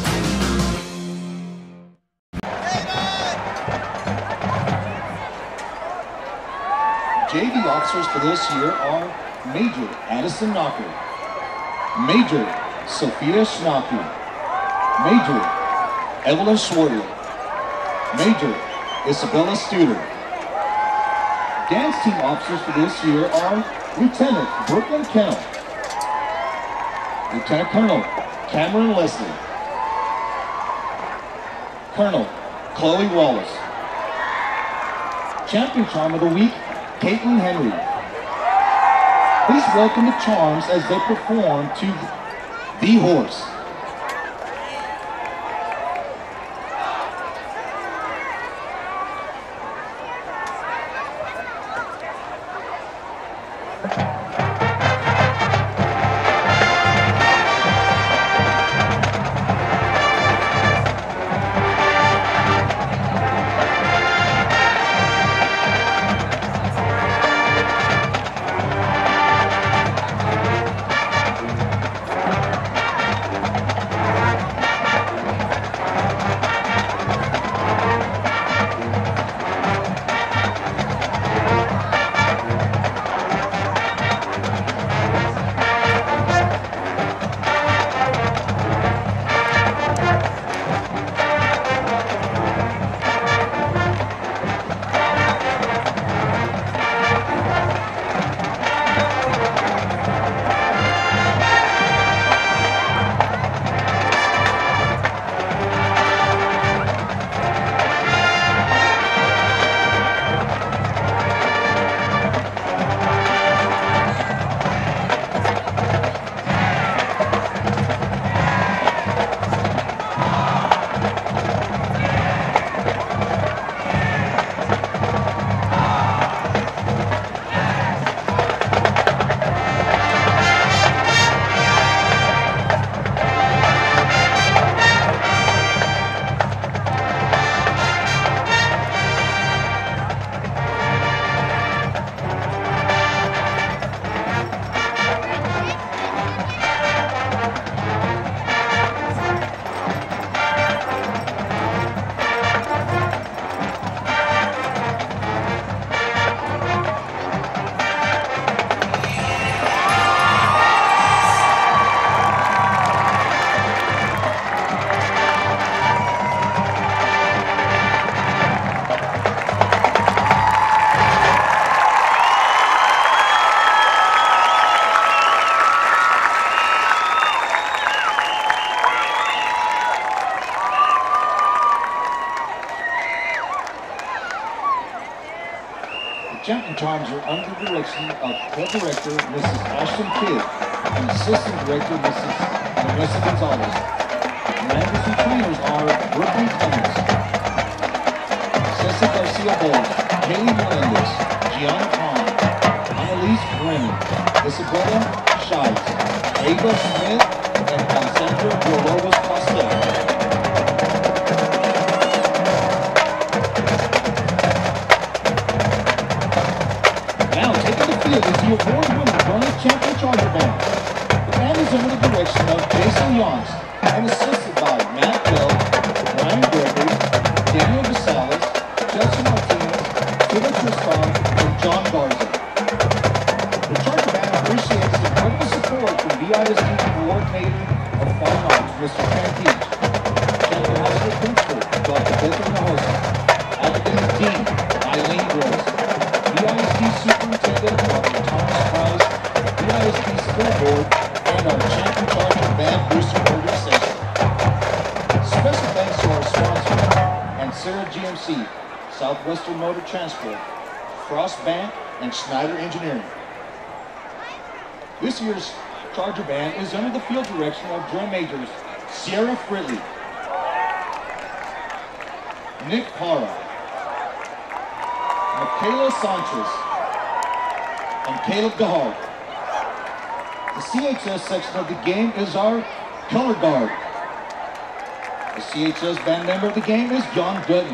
Speaker 18: JV officers for this year are Major Addison Knocker, Major Sophia Schnocki, Major Evelyn Schwartz, Major Isabella Studer. Dance team officers for this year are Lieutenant Brooklyn Kennel, Lieutenant Colonel Cameron Leslie, Colonel Chloe Wallace, Champion Charm of the Week, Caitlin Henry. Please welcome the Charms as they perform to The Horse. Champion Charms are under the direction of Club Director Mrs. Ashton Kidd and Assistant Director Mrs. Vanessa Gonzalez. Members and trainers are Brooklyn Clemens, Ceci Garcia Bowles, Kaylee Melendez, Gianna Khan, Annalise Brennan, Isabella Shives, Ava Smith, and Alessandra Villalobos Costello. Is the award-winning Bernie Champion Charger Band. The band is under the direction of Jason Yons and assisted by Matt Bell, Brian Gregory, Daniel Gonzalez, Chelsea Martinez, Philip Tristan, and John Garza. The Charger Band appreciates the incredible support from VISD Coordinator of Fine Arts, Mr. Ken Teach, Champion High School Principal, Dr. Victor Nahosa, Academic Dean, Eileen Gross, VISD Superintendent Dr. Thomas Price, VISD School Board, and our Champion Charger Band Booster Organization. Special thanks to our sponsors, Ancera GMC, Southwestern Motor Transport, Frost Bank, and Schneider Engineering. This year's Charger Band is under the field direction of drum majors Sierra Fridley, Nick Parra, Michaela Sanchez, and Caleb DeHart. The CHS section of the game is our color guard. The CHS band member of the game is John Dutton.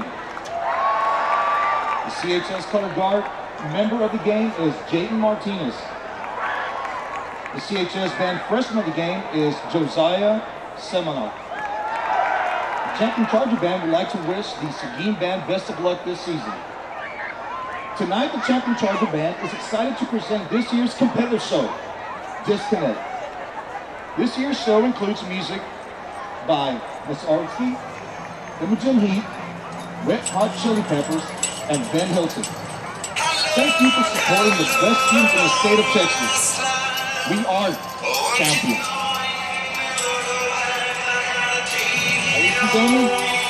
Speaker 18: The CHS color guard member of the game is Jayden Martinez. The CHS band freshman of the game is Josiah Seminoff. The Champion Charger Band would like to wish the Seguin Band best of luck this season. Tonight, the Champion Charger Band is excited to present this year's competitive show, Disconnect. This year's show includes music by Miss Artsy, Imogen Heat, Red Hot Chili Peppers, and Ben Hilton. Thank you for supporting the best teams in the state of Texas. We are champions. Ladies and gentlemen,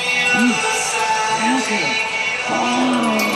Speaker 18: we champions.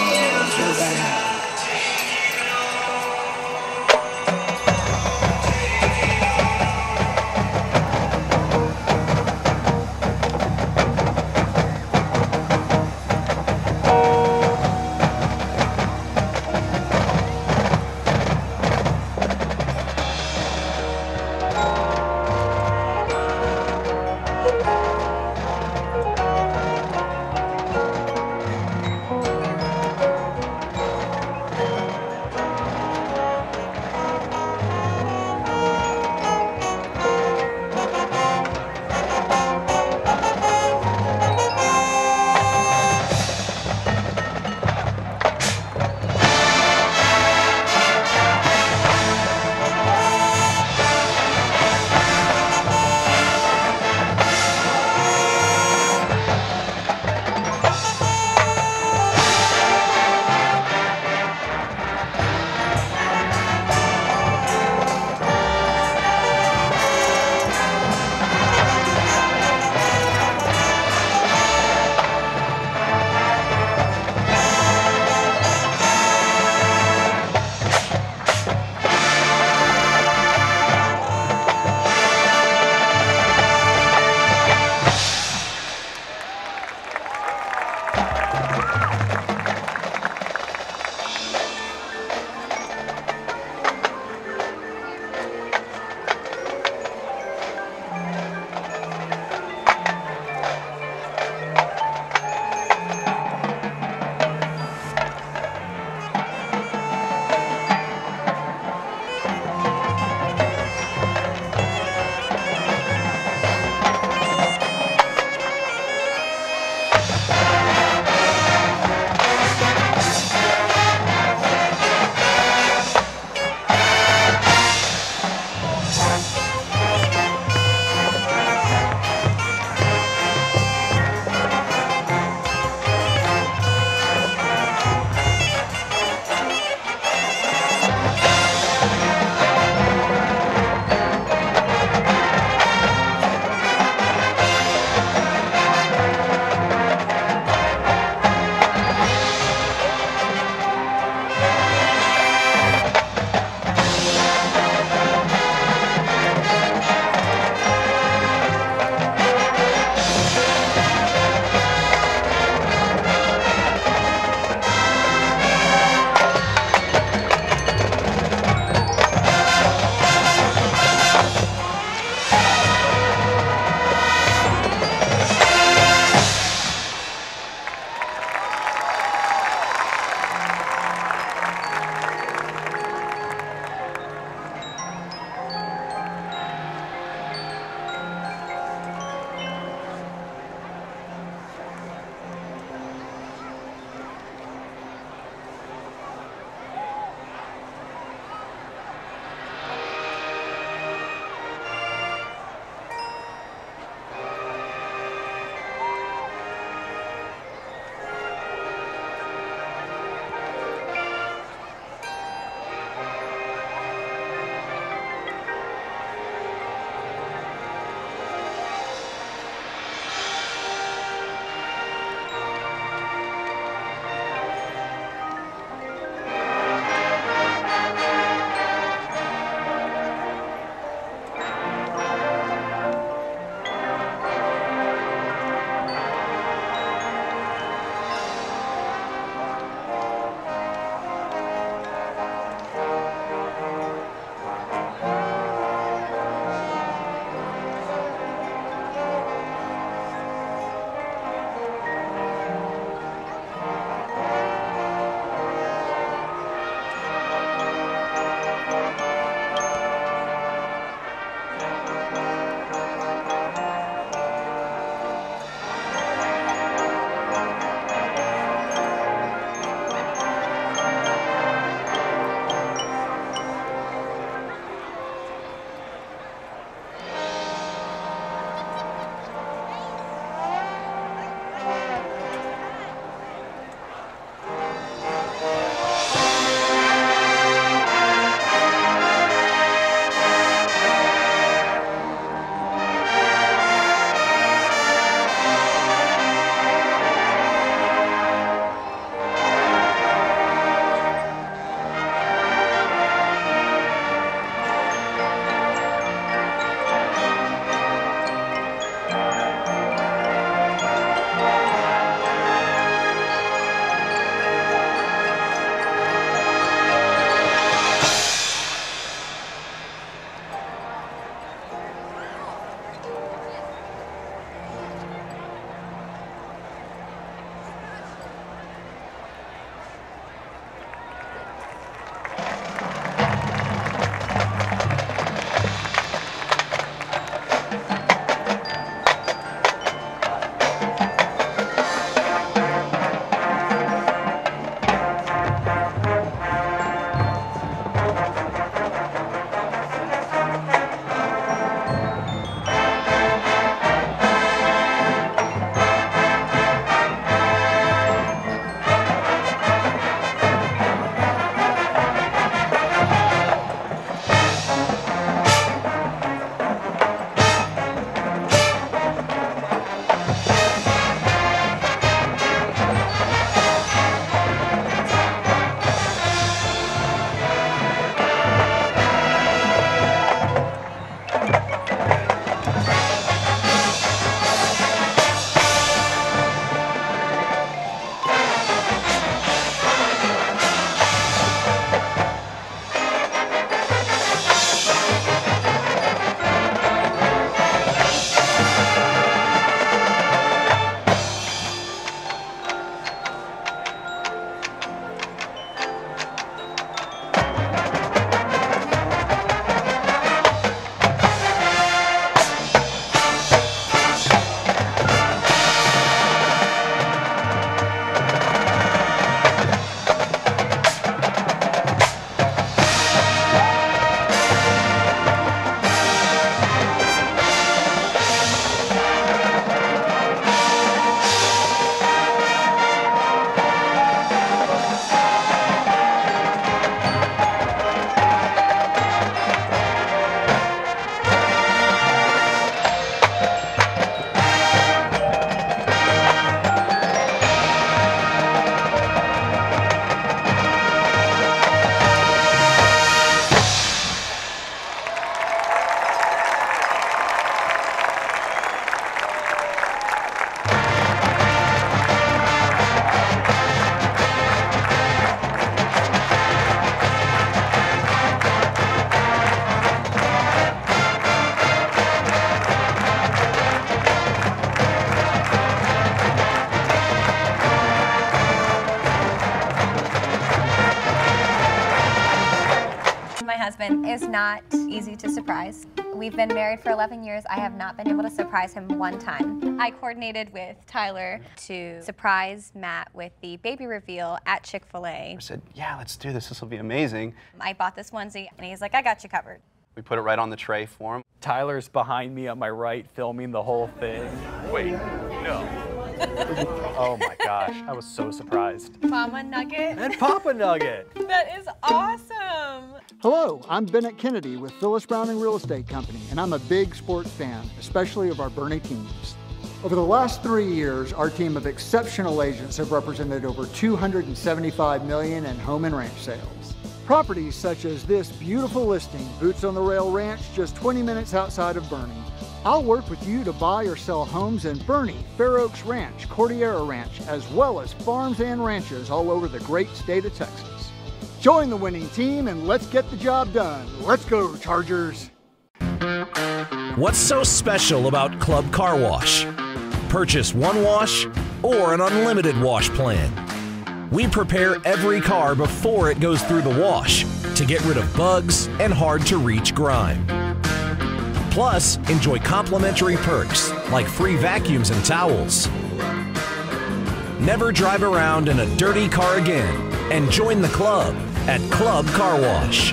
Speaker 8: husband is not easy to surprise. We've been married for 11 years. I have not been able to surprise him one time. I coordinated with Tyler to surprise Matt with the baby reveal at Chick-fil-A.
Speaker 9: I said, yeah, let's do this. This will be amazing.
Speaker 8: I bought this onesie, and he's like, I got you covered.
Speaker 9: We put it right on the tray for him.
Speaker 10: Tyler's behind me on my right, filming the whole thing.
Speaker 9: Wait, no.
Speaker 10: Oh my gosh, I was so surprised.
Speaker 8: Mama Nugget.
Speaker 10: And Papa Nugget.
Speaker 8: That is awesome.
Speaker 5: Hello, I'm Bennett Kennedy with Phyllis Browning Real Estate Company, and I'm a big sports fan, especially of our Bernie teams. Over the last 3 years, our team of exceptional agents have represented over $275 million in home and ranch sales. Properties such as this beautiful listing, Boots on the Rail Ranch, just 20 minutes outside of Bernie. I'll work with you to buy or sell homes in Bernie, Fair Oaks Ranch, Cordillera Ranch, as well as farms and ranches all over the great state of Texas. Join the winning team and let's get the job done. Let's go, Chargers!
Speaker 3: What's so special about Club Car Wash? Purchase one wash or an unlimited wash plan. We prepare every car before it goes through the wash to get rid of bugs and hard-to-reach grime. Plus, enjoy complimentary perks like free vacuums and towels. Never drive around in a dirty car again and join the club at Club Car Wash.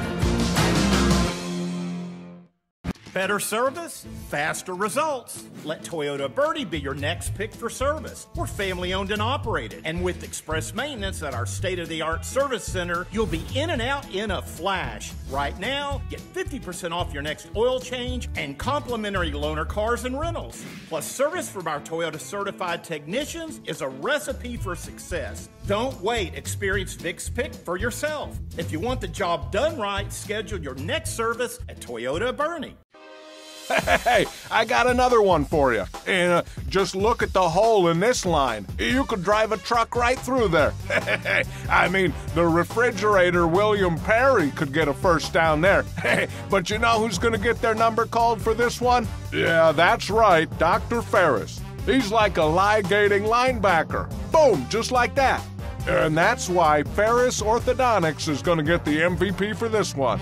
Speaker 6: Better service, faster results. Let Toyota Bertie be your next pick for service. We're family owned and operated. And with express maintenance at our state-of-the-art service center, you'll be in and out in a flash. Right now, get 50% off your next oil change and complimentary loaner cars and rentals. Plus, service from our Toyota certified technicians is a recipe for success. Don't wait. Experience Vic's Pick for yourself. If you want the job done right, schedule your next service at Toyota Bernie.
Speaker 7: Hey, I got another one for you. And just look at the hole in this line. You could drive a truck right through there. I mean, the refrigerator William Perry could get a first down there. But you know who's going to get their number called for this one? Yeah, that's right, Dr. Ferris. He's like a ligating linebacker. Boom, just like that. And that's why Ferris Orthodontics is going to get the MVP for this one.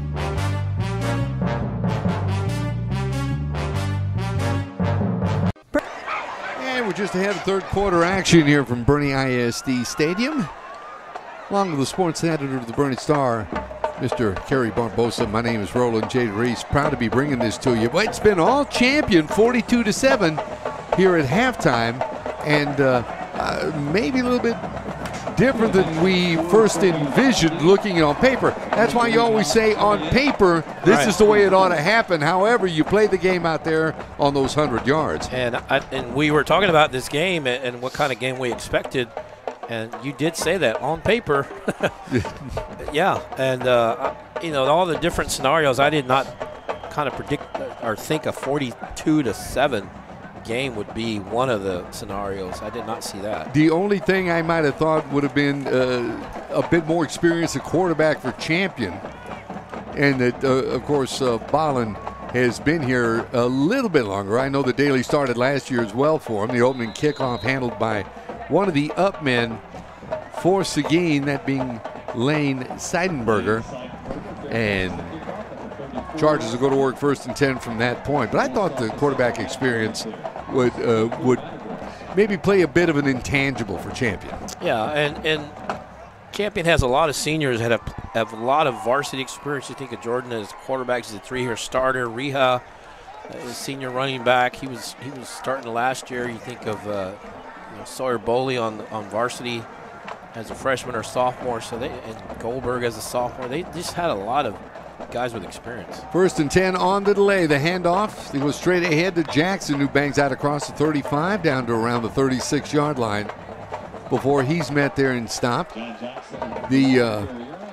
Speaker 1: And we're just ahead of third quarter action here from Bernie ISD Stadium. Along with the sports editor of the Bernie Star, Mr. Kerry Barbosa. My name is Roland J. Reese. Proud to be bringing this to you. But it's been all champion, 42-7 here at halftime, and maybe a little bit different than we first envisioned looking on paper. That's why you always say on paper, this is the way it ought to happen. However, you play the game out there on those 100 yards.
Speaker 2: And we were talking about this game and what kind of game we expected, and you did say that on paper. Yeah, and you know, all the different scenarios, I did not kind of predict or think a 42-7 game would be one of the scenarios. I did not see that.
Speaker 1: The only thing I might have thought would have been a bit more experience at quarterback for Champion, and that of course Ballin has been here a little bit longer. I know that Daly started last year as well for him. The opening kickoff handled by one of the up men for Seguin, that being Lane Seidenberger, and Chargers will go to work 1st and 10 from that point. But I thought the quarterback experience would maybe play a bit of an intangible for Champion.
Speaker 2: Yeah, and Champion has a lot of seniors that have a lot of varsity experience. You think of Jordan as quarterback. He's a 3-year starter. Reha, his senior running back. He was starting last year. You think of Sawyer Boley on varsity as a freshman or sophomore. And Goldberg as a sophomore. They just had a lot of guys with experience.
Speaker 1: 1st and 10 on the delay. The handoff. They go straight ahead to Jackson, who bangs out across the 35 down to around the 36-yard line before he's met there and stopped. The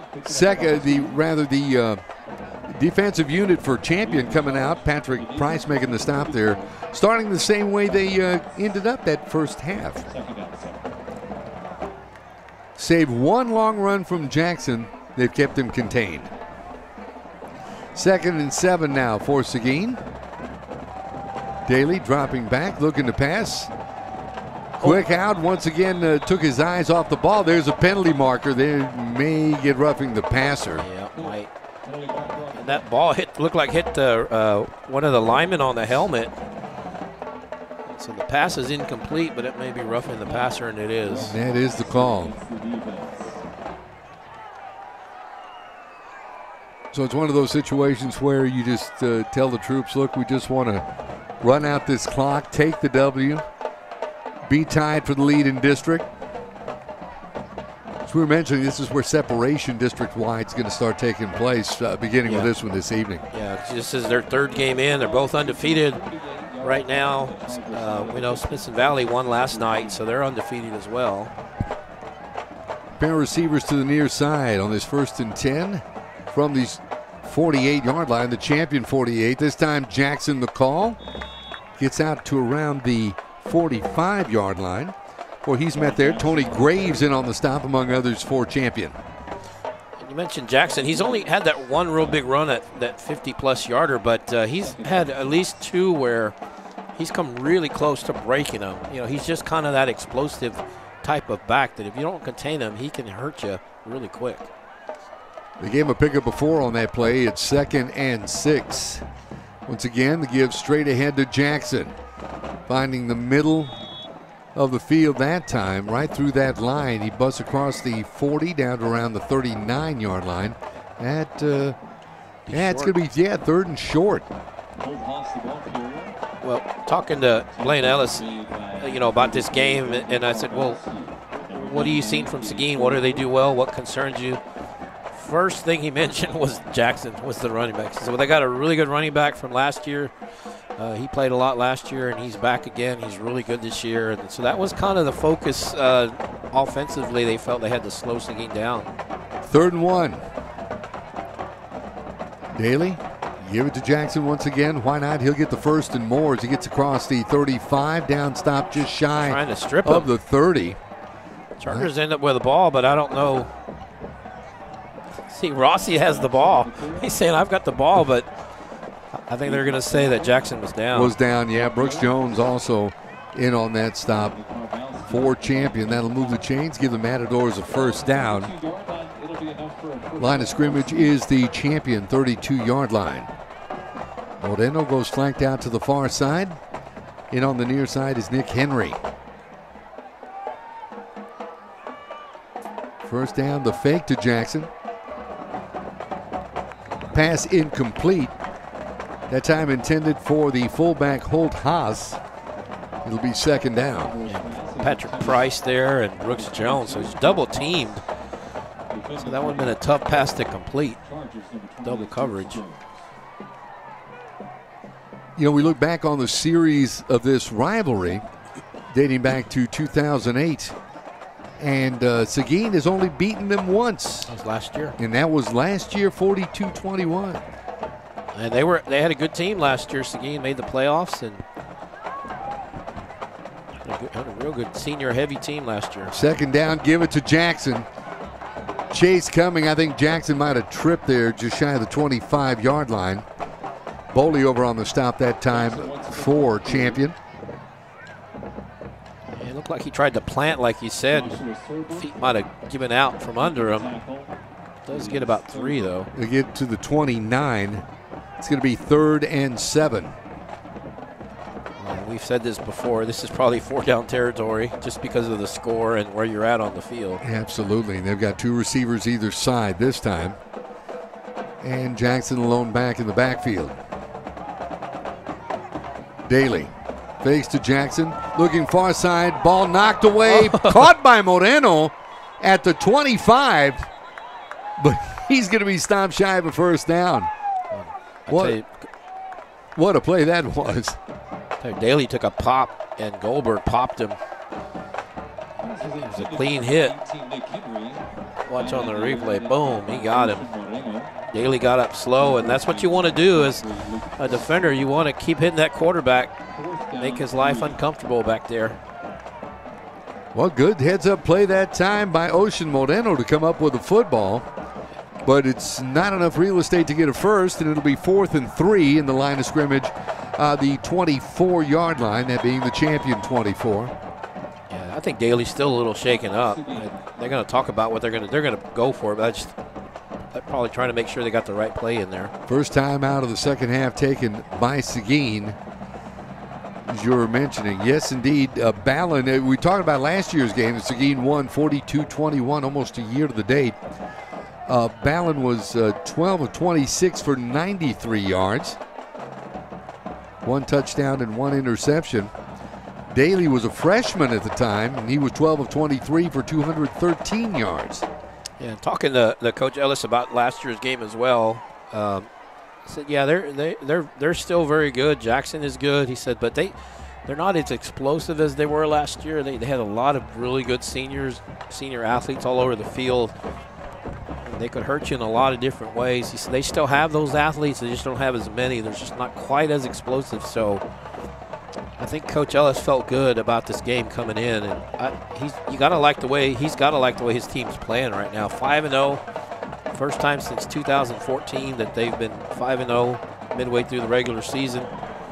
Speaker 1: defensive unit for Champion coming out. Patrick Price making the stop there, starting the same way they ended up that first half. Save one long run from Jackson. They've kept him contained. 2nd and 7 now for Seguin. Daly dropping back, looking to pass. Quick out, once again took his eyes off the ball. There's a penalty marker. They may get roughing the passer.
Speaker 2: Yeah, And that ball looked like hit one of the linemen on the helmet. So the pass is incomplete, but it may be roughing the passer, and it is.
Speaker 1: That is the call. So it's one of those situations where you just tell the troops, look, we just want to run out this clock, take the W, be tied for the lead in district. As we were mentioning, this is where separation district-wide is going to start taking place, beginning with this one this evening.
Speaker 2: Yeah, this is their third game in. They're both undefeated right now. We know Smithson Valley won last night, so they're undefeated as well.
Speaker 1: Pair of receivers to the near side on this 1st and 10 from the 48-yard line, the champion 48. This time Jackson the call. Gets out to around the 45-yard line. Well, he's met there. Tony Graves in on the stop, among others, for champion.
Speaker 2: You mentioned Jackson. He's only had that one real big run at that 50-plus yarder, but he's had at least two where he's come really close to breaking them. You know, he's just kind of that explosive type of back that if you don't contain him, he can hurt you really quick.
Speaker 1: They gave him a pickup before on that play. It's 2nd and 6. Once again, the give straight ahead to Jackson. Finding the middle of the field that time, right through that line. He busts across the 40 down to around the 39-yard line. It's going to be, 3rd and short.
Speaker 2: Well, talking to Blaine Ellis, about this game, and I said, well, what have you seen from Seguin? What do they do well? What concerns you? First thing he mentioned was Jackson, was the running back. So they got a really good running back from last year. He played a lot last year, and he's back again. He's really good this year. And so that was kind of the focus offensively. They felt they had to slow Seguin down.
Speaker 1: 3rd and 1. Daly, give it to Jackson once again. Why not? He'll get the 1st and more as he gets across the 35. Down stop just shy
Speaker 2: trying to strip
Speaker 1: of
Speaker 2: him.
Speaker 1: The 30.
Speaker 2: Chargers end up with the ball, but I don't know. See, Rossi has the ball. He's saying, I've got the ball, but I think they're going to say that Jackson was down.
Speaker 1: Was down, yeah. Brooks Jones also in on that stop for champion. That'll move the chains, give the Matadors a 1st down. Line of scrimmage is the champion 32-yard line. Moreno goes flanked out to the far side. In on the near side is Nick Henry. 1st down, the fake to Jackson. Pass incomplete. That time intended for the fullback Holt Haas. It'll be 2nd down.
Speaker 2: Patrick Price there and Brooks Jones, so he's double teamed. So that would have been a tough pass to complete. Double coverage.
Speaker 1: We look back on the series of this rivalry dating back to 2008. And Seguin has only beaten them once.
Speaker 2: That was last year.
Speaker 1: And that was last year, 42-21.
Speaker 2: And they had a good team last year. Seguin made the playoffs and had a real good senior heavy team last year.
Speaker 1: 2nd down, give it to Jackson. Chase coming. I think Jackson might have tripped there just shy of the 25-yard line. Boley over on the stop that time for champion.
Speaker 2: It looked like he tried to plant, like you said. Feet might have given out from under him. Does get about 3, though.
Speaker 1: They get to the 29. It's going to be 3rd and 7.
Speaker 2: Well, we've said this before. This is probably 4-down territory just because of the score and where you're at on the field.
Speaker 1: Absolutely. They've got 2 receivers either side this time. And Jackson alone back in the backfield. Daly fakes to Jackson, looking far side, ball knocked away, caught by Moreno at the 25, but he's going to be stopped shy of a 1st down. What a play that was.
Speaker 2: Daly took a pop, and Goldberg popped him. It was a clean hit. Watch on the replay. Boom, he got him. Daly got up slow, and that's what you want to do as a defender. You want to keep hitting that quarterback, make his life uncomfortable back there.
Speaker 1: Well, good heads-up play that time by Ocean Moreno to come up with the football. But it's not enough real estate to get a 1st, and it'll be 4th and 3 in the line of scrimmage, the 24-yard line, that being the champion 24.
Speaker 2: Yeah, I think Daly's still a little shaken up. They're going to talk about what they're going to go for, but probably trying to make sure they got the right play in there.
Speaker 1: First time out of the second half taken by Seguin, as you were mentioning. Yes, indeed. Ballin, we talked about last year's game. Seguin won 42-21, almost a year to the date. Ballin was 12 of 26 for 93 yards. 1 touchdown and 1 interception. Daly was a freshman at the time, and he was 12 of 23 for 213 yards.
Speaker 2: Yeah, talking to Coach Ellis about last year's game as well. Said, yeah, they're still very good. Jackson is good. He said, but they're not as explosive as they were last year. They had a lot of really good senior athletes all over the field. They could hurt you in a lot of different ways. He said they still have those athletes. They just don't have as many. They're just not quite as explosive. So I think Coach Ellis felt good about this game coming in, and he's got to like the way his team's playing right now. 5-0, first time since 2014 that they've been 5-0 midway through the regular season.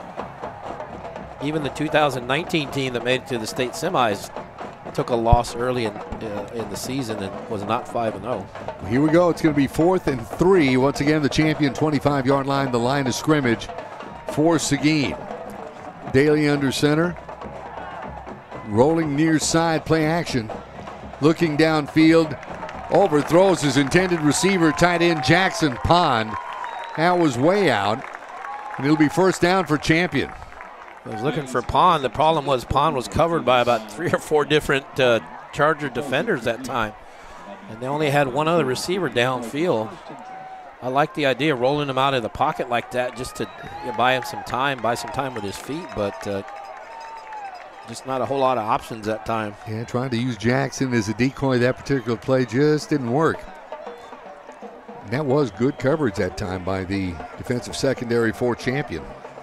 Speaker 2: Even the 2019 team that made it to the state semis took a loss early in the season and was not 5-0.
Speaker 1: Here we go. It's going to be 4th and 3. Once again, the champion 25-yard line, the line of scrimmage for Seguin. Daly under center. Rolling near side, play action. Looking downfield. Overthrows his intended receiver, tight end Jackson Pond. That was way out. And it'll be first down for champion.
Speaker 2: I was looking for Pond. The problem was Pond was covered by about 3 or 4 different Charger defenders that time. And they only had one other receiver downfield. I like the idea of rolling him out of the pocket like that just to buy him some time, with his feet, but just not a whole lot of options that time.
Speaker 1: Yeah, trying to use Jackson as a decoy that particular play just didn't work. And that was good coverage that time by the defensive secondary for champion.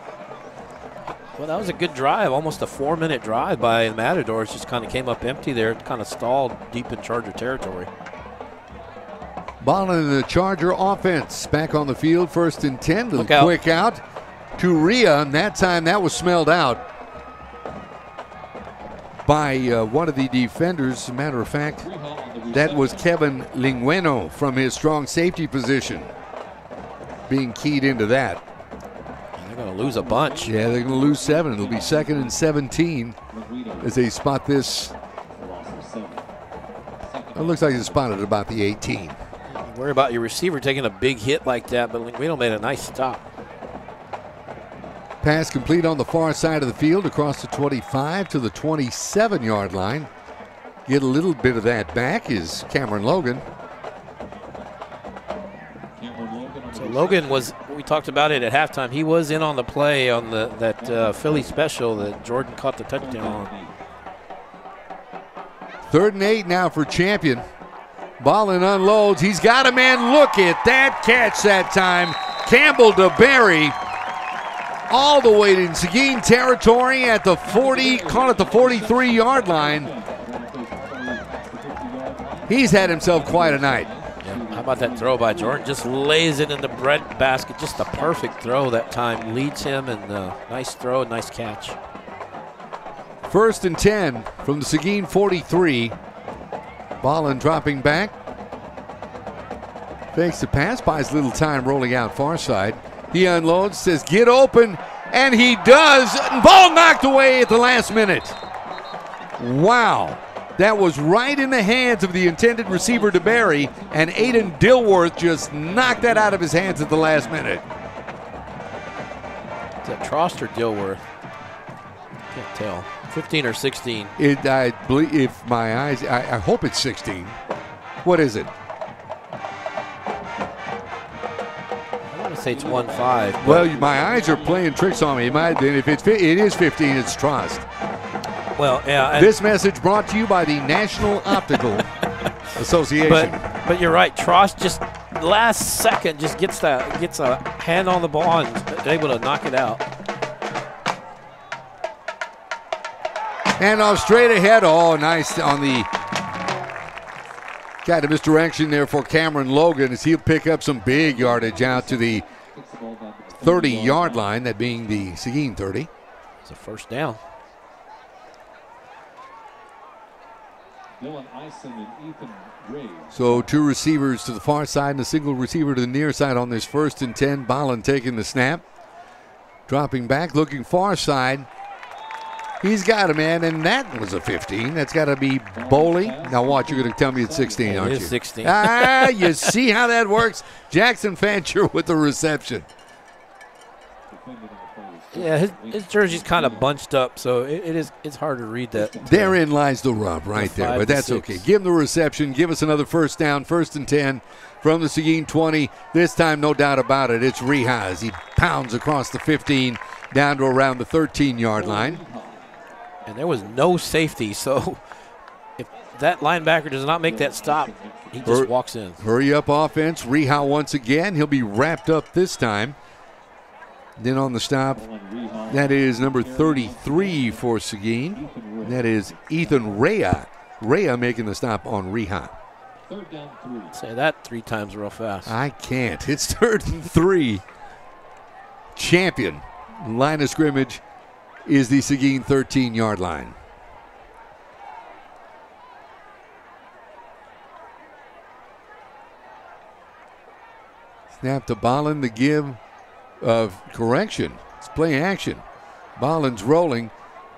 Speaker 2: Well, that was a good drive, almost a 4-minute drive by the Matadors. Just kind of came up empty there, kind of stalled deep in Charger territory.
Speaker 1: Ballin and the Charger offense back on the field, 1st and 10. Little quick out to Rhea, and that time that was smelled out by one of the defenders. As a matter of fact, that was Kevin Lingueno from his strong safety position being keyed into that.
Speaker 2: They're going to lose a bunch.
Speaker 1: Yeah, they're going to lose 7. It'll be 2nd and 17 as they spot this. It looks like it's spotted about the 18.
Speaker 2: Worry about your receiver taking a big hit like that, but Linguino made a nice stop.
Speaker 1: Pass complete on the far side of the field across the 25 to the 27-yard line. Get a little bit of that back is Cameron Logan.
Speaker 2: So Logan was, we talked about it at halftime, he was in on the play on that Philly special that Jordan caught the touchdown on.
Speaker 1: 3rd and 8 now for champion. Ballin unloads. He's got a man. Look at that catch that time. Campbell DeBerry all the way in Seguin territory at the 40, call it the 43-yard line. He's had himself quite a night.
Speaker 2: Yeah. How about that throw by Jordan? Just lays it in the bread basket. Just a perfect throw that time. Leads him, and nice throw, nice catch.
Speaker 1: 1st and 10 from the Seguin 43. Ballin dropping back. Fakes the pass, buys little time rolling out far side. He unloads, says get open, and he does. Ball knocked away at the last minute. Wow. That was right in the hands of the intended receiver DeBerry, and Aiden Dilworth just knocked that out of his hands at the last minute.
Speaker 2: Is that Trost or Dilworth? Can't tell. 15 or 16.
Speaker 1: I believe, if my eyes, I hope it's 16. What is it?
Speaker 2: I want to say it's 1-5.
Speaker 1: Well, my eyes are playing tricks on me. It is 15, it's Trost.
Speaker 2: Well, yeah.
Speaker 1: This message brought to you by the National Optical Association.
Speaker 2: But you're right. Trost just last second just gets a hand on the ball and is able to knock it out.
Speaker 1: And off straight ahead. Oh, nice on the kind of misdirection there for Cameron Logan as he'll pick up some big yardage out to the 30-yard line, that being the Seguin 30.
Speaker 2: It's a first down.
Speaker 11: Dylan Eisen and Ethan Ray.
Speaker 1: So 2 receivers to the far side and a single receiver to the near side on this 1st and 10. Bolin taking the snap. Dropping back, looking far side. He's got it, man, and that was a 15. That's got to be Boley. Now watch, you're going to tell me it's 16, aren't you?
Speaker 2: It is 16.
Speaker 1: You see how that works? Jackson Fancher with the reception.
Speaker 2: Yeah, his jersey's kind of bunched up, so it's hard to read that.
Speaker 1: Therein lies the rub right there, but that's okay. Give him the reception. Give us another first down, 1st and 10 from the Seguin 20. This time, no doubt about it, it's Reha as he pounds across the 15 down to around the 13-yard line.
Speaker 2: And there was no safety, so if that linebacker does not make that stop, he just walks in.
Speaker 1: Hurry up offense. Reha once again. He'll be wrapped up this time. Then on the stop, that is number 33 for Seguin. That is Ethan Rea. Rea making the stop on Reha.
Speaker 2: Say that 3 times real fast.
Speaker 1: I can't. It's 3rd and 3. Champion. Line of scrimmage is the Seguin 13-yard line. Snap to Bolin, the give of correction. It's play action. Bolin's rolling.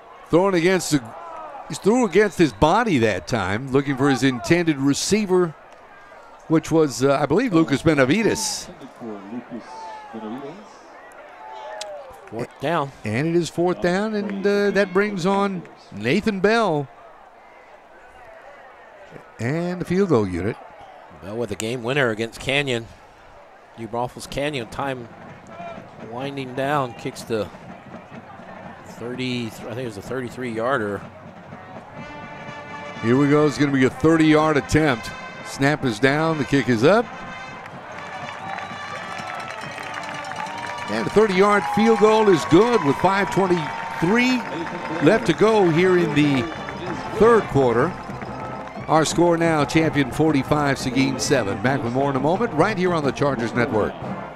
Speaker 1: He threw against his body that time, looking for his intended receiver, which was, I believe, Lucas Benavides.
Speaker 2: 4th down.
Speaker 1: And it is 4th down, and that brings on Nathan Bell and the field goal unit.
Speaker 2: Bell with a game winner against Canyon. New Braunfels Canyon, time winding down, kicks the 30, I think it was a 33-yarder.
Speaker 1: Here we go. It's going to be a 30-yard attempt. Snap is down. The kick is up. And a 30-yard field goal is good with 5:23 left to go here in the 3rd quarter. Our score now, Champion 45, Seguin 7. Back with more in a moment, right here on the Chargers Network.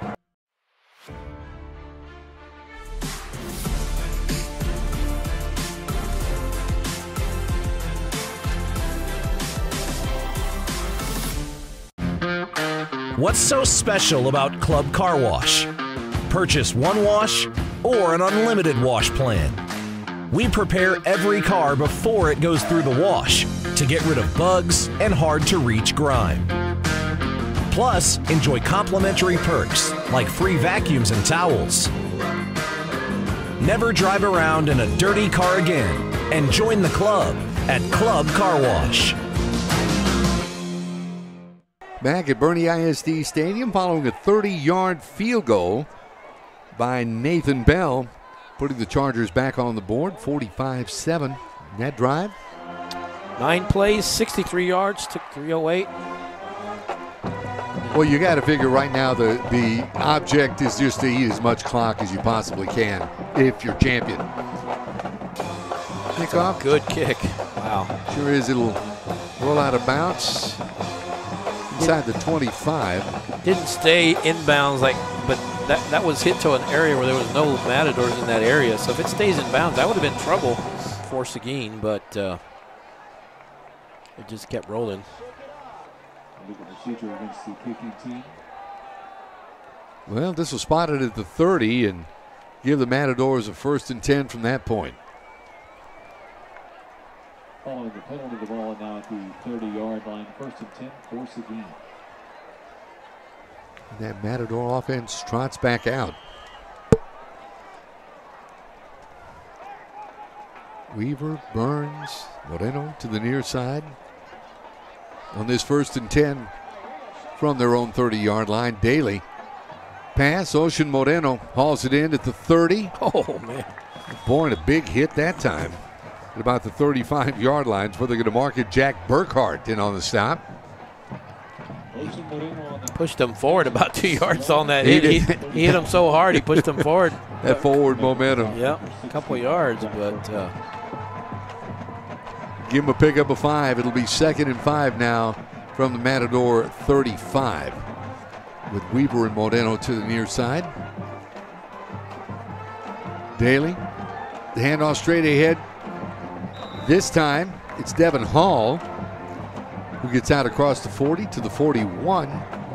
Speaker 3: What's so special about Club Car Wash? Purchase 1 wash or an unlimited wash plan. We prepare every car before it goes through the wash to get rid of bugs and hard-to-reach grime. Plus, enjoy complimentary perks like free vacuums and towels. Never drive around in a dirty car again and join the club at Club Car Wash.
Speaker 1: Back at Bernie ISD Stadium following a 30-yard field goal by Nathan Bell, putting the Chargers back on the board, 45-7. That drive.
Speaker 2: 9 plays, 63 yards, took 3:08.
Speaker 1: Well, you got to figure right now the object is just to eat as much clock as you possibly can if you're champion. Kickoff.
Speaker 2: Good kick. Wow.
Speaker 1: Sure is. It'll roll out of bounds inside the 25.
Speaker 2: Didn't stay inbounds, but that was hit to an area where there was no Matadors in that area. So if it stays in bounds, that would have been trouble for Seguin, but it just kept rolling.
Speaker 11: Legal procedure against the kicking team.
Speaker 1: Well, this was spotted at the 30 and give the Matadors a 1st and 10 from that point.
Speaker 11: Following the penalty, the ball now at the 30-yard line, 1st and 10 for Seguin.
Speaker 1: That Matador offense trots back out. Weaver, Burns, Moreno to the near side. On this 1st and 10 from their own 30-yard line, Daly. Pass, Ocean Moreno hauls it in at the 30.
Speaker 2: Oh, man.
Speaker 1: Boy, and a big hit that time. At about the 35-yard line, where they're going to mark it. Jack Burkhart in on the stop.
Speaker 2: Pushed him forward about 2 yards on that hit. He hit him so hard, he pushed him forward.
Speaker 1: That forward momentum.
Speaker 2: Yep, a couple yards, but...
Speaker 1: give him a pickup of 5. It'll be 2nd and 5 now from the Matador 35. With Weaver and Moreno to the near side. Daly, the handoff straight ahead. This time, it's Devin Hall. who gets out across the 40 to the 41.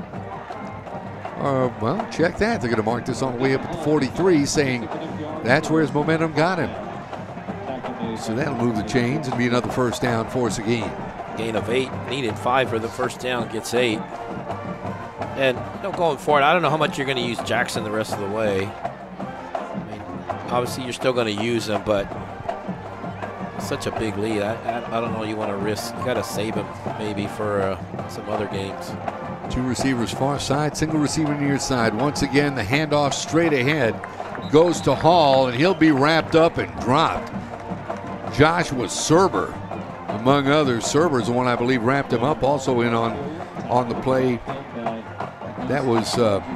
Speaker 1: Well, check that. They're going to mark this on the way up at the 43, saying that's where his momentum got him. So that'll move the chains and be another first down for Seguin.
Speaker 2: Gain of 8, needed 5 for the first down, gets 8. And going forward, I don't know how much you're going to use Jackson the rest of the way. I mean, obviously you're still going to use him, but it's such a big lead. I don't know you want to risk. You got to save him maybe for some other games.
Speaker 1: 2 receivers far side, single receiver near side. Once again, the handoff straight ahead goes to Hall, and he'll be wrapped up and dropped. Joshua Serber, among others. Serber's the one I believe wrapped him up. Also in on the play. That was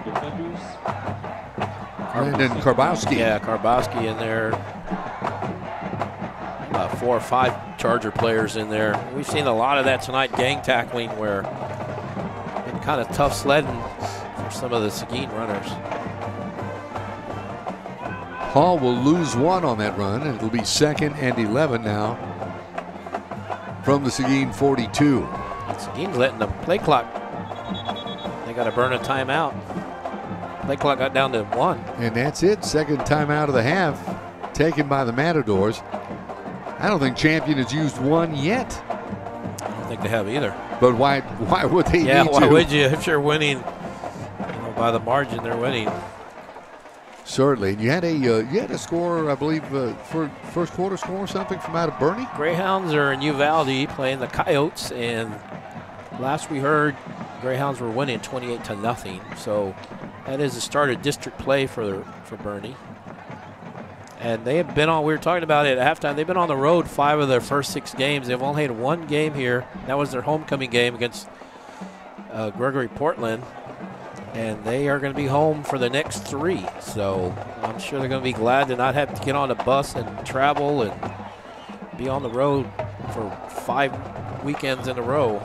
Speaker 1: Brandon Karbowski.
Speaker 2: Yeah, Karbowski in there. 4 or 5 Charger players in there. We've seen a lot of that tonight, gang tackling, where it's been kind of tough sledding for some of the Seguin runners.
Speaker 1: Hall will lose 1 on that run, and it'll be 2nd and 11 now from the Seguin 42.
Speaker 2: And Seguin's letting the play clock. They got to burn a timeout. Play clock got down to 1.
Speaker 1: And that's it. Second timeout of the half taken by the Matadors. I don't think Champion has used 1 yet.
Speaker 2: I don't think they have either.
Speaker 1: But why would they
Speaker 2: Yeah,
Speaker 1: need
Speaker 2: why
Speaker 1: to?
Speaker 2: would you? If you're winning, by the margin they're winning.
Speaker 1: Certainly. And you had a score, I believe, for first quarter score or something from out of Bernie?
Speaker 2: Greyhounds are in Uvalde playing the Coyotes, and last we heard, Greyhounds were winning 28-0. So that is the start of district play for Bernie. And they have been on, we were talking about it at halftime, they've been on the road 5 of their first 6 games. They've only had 1 game here. That was their homecoming game against Gregory Portland. And they are going to be home for the next 3. So I'm sure they're going to be glad to not have to get on a bus and travel and be on the road for 5 weekends in a row.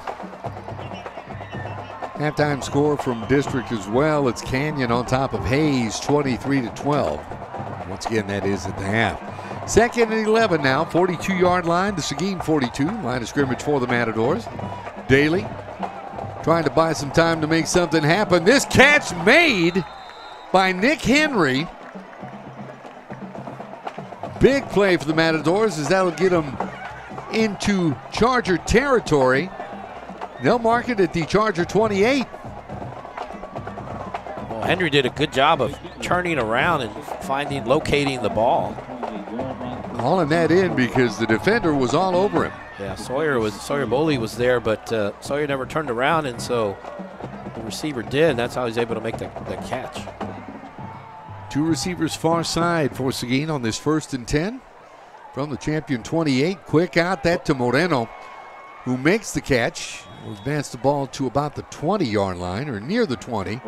Speaker 1: Halftime score from district as well. It's Canyon on top of Hayes, 23-12. Once again, that is at the half. 2nd and 11 now, 42-yard line to Seguin 42. Line of scrimmage for the Matadors. Daly trying to buy some time to make something happen. This catch made by Nick Henry. Big play for the Matadors as that'll get them into Charger territory. They'll mark it at the Charger 28.
Speaker 2: Well, Henry did a good job of turning around and locating the ball.
Speaker 1: Hauling that in because the defender was all over him.
Speaker 2: Yeah, Sawyer Boley was there, but Sawyer never turned around, and so the receiver did, and that's how he was able to make the catch.
Speaker 1: 2 receivers far side for Seguin on this 1st and 10 from the Champion 28. Quick out that to Moreno, who makes the catch. Will advance the ball to about the 20-yard line, or near the 20.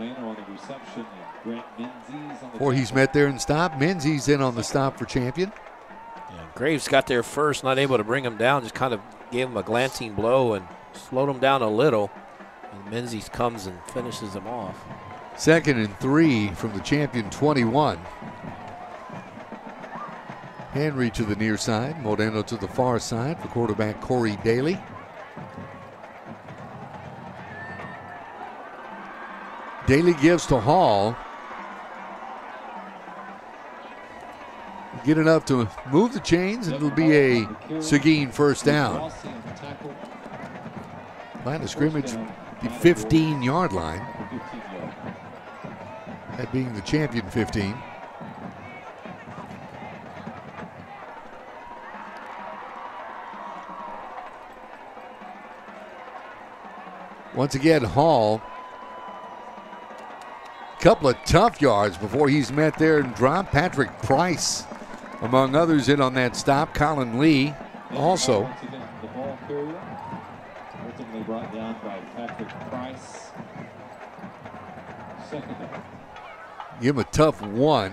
Speaker 1: Before he's met there and stopped. Menzies in on the stop for Champion.
Speaker 2: Yeah, Graves got there first, not able to bring him down, just kind of gave him a glancing blow and slowed him down a little. And Menzies comes and finishes him off.
Speaker 1: 2nd and 3 from the Champion 21. Henry to the near side, Moreno to the far side for quarterback Corey Daly. Daly gives to Hall. Get enough to move the chains, and it'll be a Seguin first down. Line of scrimmage, the 15-yard line. That being the Champion 15. Once again, Hall. Couple of tough yards before he's met there and dropped. Patrick Price, among others, in on that stop. Colin Lee also.
Speaker 11: The ball carrier, ultimately brought down by Patrick Price. 2nd down.
Speaker 1: Give him a tough 1.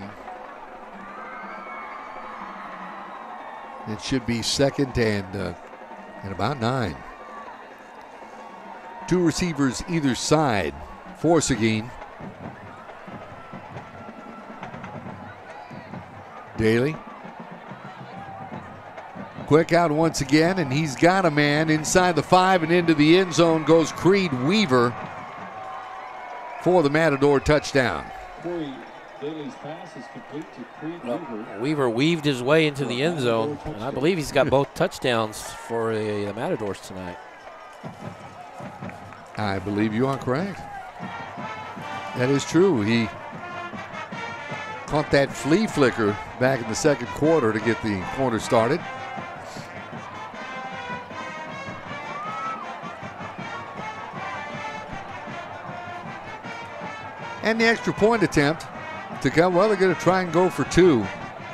Speaker 1: It should be 2nd and about 9. 2 receivers either side for Seguin. Daly. Quick out once again, and he's got a man inside the 5 and into the end zone goes Creed Weaver for the Matador touchdown.
Speaker 11: Corey Daly's pass is complete to Creed Weaver.
Speaker 2: Weaver weaved his way into the end zone, and I believe he's got both touchdowns for the Matadors tonight.
Speaker 1: I believe you are correct. That is true. He caught that flea flicker back in the second quarter to get the quarter started. And the extra point attempt to come. Well, they're going to try and go for 2.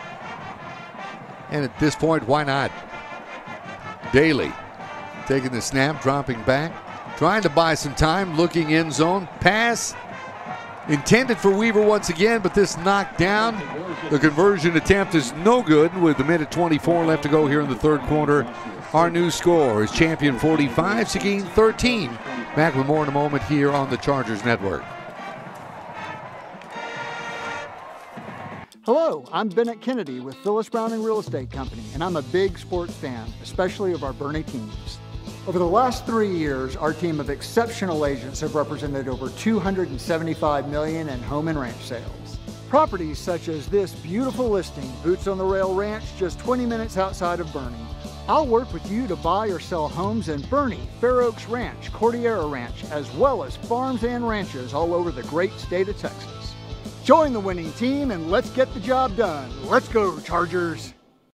Speaker 1: And at this point, why not? Daly taking the snap, dropping back, trying to buy some time, looking end zone. Pass intended for Weaver once again, but this knocked down. The conversion attempt is no good with a minute 24 left to go here in the third quarter. Our new score is Champion 45, Seguin 13. Back with more in a moment here on the Chargers Network.
Speaker 5: Hello, I'm Bennett Kennedy with Phyllis Browning Real Estate Company, and I'm a big sports fan, especially of our Boerne teams. Over the last 3 years, our team of exceptional agents have represented over $275 million in home and ranch sales. Properties such as this beautiful listing, Boots on the Rail Ranch, just 20 minutes outside of Boerne. I'll work with you to buy or sell homes in Boerne, Fair Oaks Ranch, Cordillera Ranch, as well as farms and ranches all over the great state of Texas. Join the winning team and let's get the job done. Let's go, Chargers.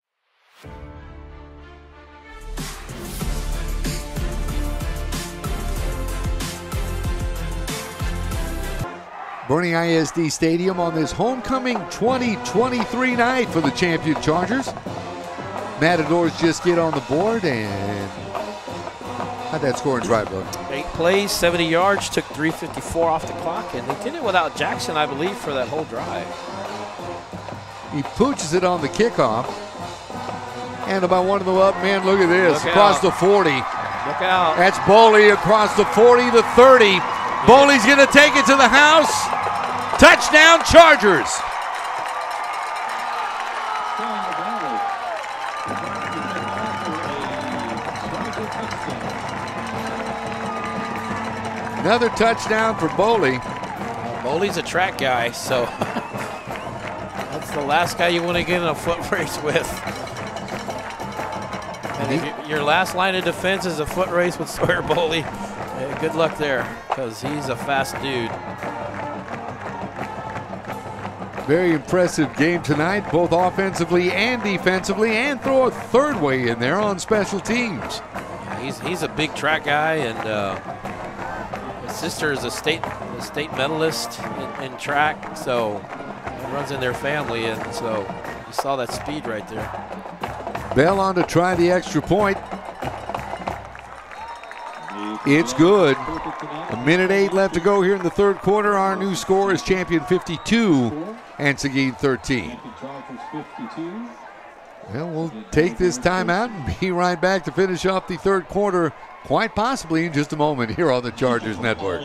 Speaker 1: Boerne ISD Stadium on this homecoming 2023 night for the champion Chargers. Matadors just get on the board, and how'd that scoring drive look?
Speaker 2: 8 plays, 70 yards, took 3:54 off the clock, and they did it without Jackson, I believe, for that whole drive.
Speaker 1: He pooches it on the kickoff, and about one of them up, man, look at this, across the 40.
Speaker 2: Look out.
Speaker 1: That's Boley across the 40, the 30. Boley's gonna take it to the house. Touchdown, Chargers. Another touchdown for Boley.
Speaker 2: Boley's a track guy, so that's the last guy you want to get in a foot race with. And if your last line of defense is a foot race with Sawyer Boley, good luck there, because he's a fast dude.
Speaker 1: Very impressive game tonight, both offensively and defensively, and throw a third way in there on special teams.
Speaker 2: Yeah, he's a big track guy, and his sister is a state medalist in track, so it runs in their family, and so you saw that speed right there.
Speaker 1: Bell on to try the extra point. It's good. A minute 8 left to go here in the third quarter. Our new score is Champion 52 and Seguin 13. Well, we'll take this timeout and be right back to finish off the third quarter, quite possibly in just a moment here on the Chargers Network.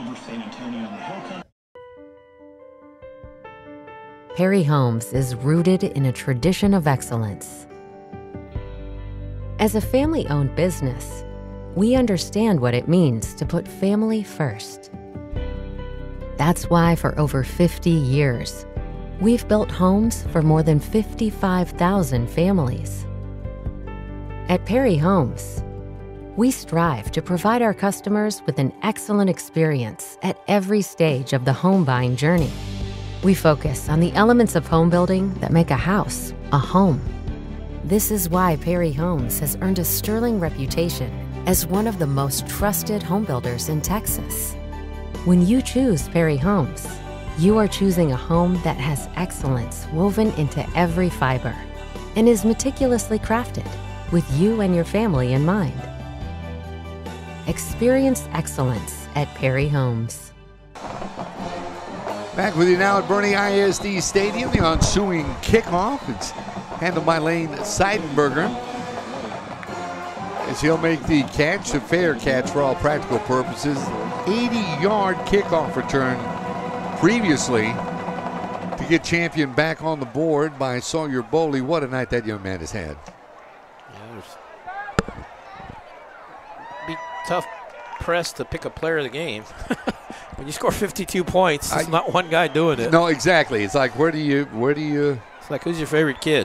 Speaker 4: Perry Homes is rooted in a tradition of excellence. As a family-owned business, we understand what it means to put family first. That's why for over 50 years, we've built homes for more than 55,000 families. At Perry Homes, we strive to provide our customers with an excellent experience at every stage of the home buying journey. We focus on the elements of home building that make a house a home. This is why Perry Homes has earned a sterling reputation as one of the most trusted home builders in Texas. When you choose Perry Homes, you are choosing a home that has excellence woven into every fiber and is meticulously crafted with you and your family in mind. Experience excellence at Perry Homes.
Speaker 1: Back with you now at Boerne ISD Stadium, the ensuing kickoff. It's handled by Lane Seidenberger, as he'll make the catch, a fair catch for all practical purposes. 80-yard kickoff return previously to get Champion back on the board by Sawyer Boley. What a night that young man has had.
Speaker 2: Yeah, there's tough press to pick a player of the game. When you score 52 points, there's not one guy doing it.
Speaker 1: No, exactly. It's like, where do you?
Speaker 2: It's like, who's your favorite kid?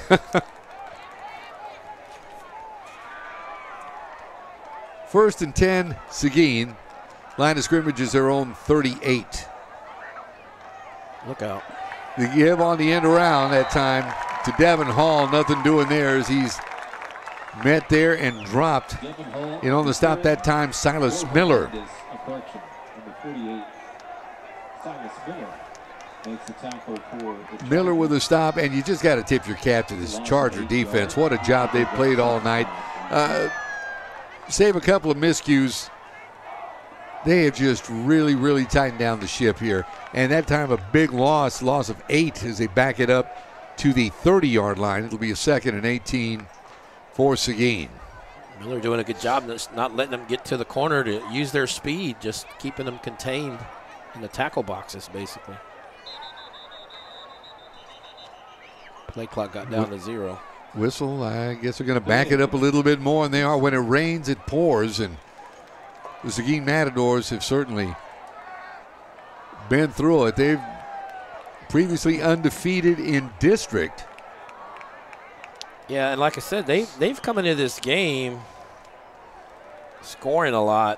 Speaker 1: First and 10, Seguin. Line of scrimmage is their own 38.
Speaker 2: Look out.
Speaker 1: The give on the end around that time to Devin Hall. Nothing doing there as he's met there and dropped. And on the stop that time, Silas Miller. Miller with a stop, and you just got to tip your cap to this Charger defense. What a job they've played all night. Save a couple of miscues. They have just really, really tightened down the ship here. And that time a big loss of 8 as they back it up to the 30-yard line. It'll be a 2nd and 18 for Seguin.
Speaker 2: Miller doing a good job not letting them get to the corner to use their speed, just keeping them contained in the tackle boxes, basically. Play clock got down to 0.
Speaker 1: Whistle, I guess they're going to back it up a little bit more, and they are. When it rains, it pours, and the Seguin Matadors have certainly been through it. They've previously undefeated in district.
Speaker 2: Yeah, and like I said, they've come into this game scoring a lot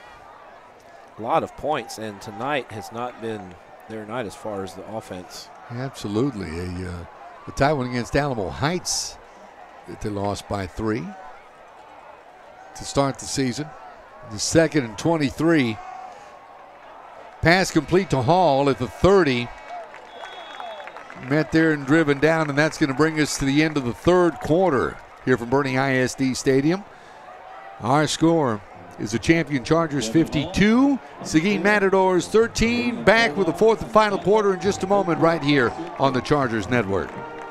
Speaker 2: of points, and tonight has not been their night as far as the offense.
Speaker 1: Absolutely. A tie one against Alamo Heights that they lost by 3 to start the season. The 2nd and 23. Pass complete to Hall at the 30. Met there and driven down, and that's going to bring us to the end of the 3rd quarter here from Boerne ISD Stadium. Our score is the Champion Chargers 52, Seguin Matadors 13. Back with the 4th and final quarter in just a moment right here on the Chargers Network.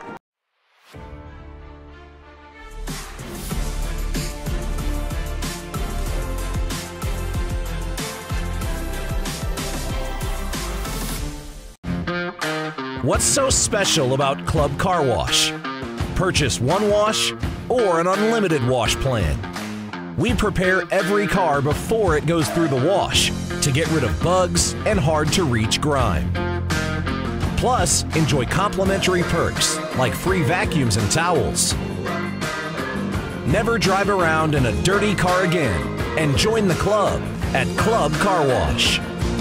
Speaker 3: What's so special about Club Car Wash? Purchase one wash or an unlimited wash plan. We prepare every car before it goes through the wash to get rid of bugs and hard-to-reach grime. Plus, enjoy complimentary perks like free vacuums and towels. Never drive around in a dirty car again and join the club at Club Car Wash.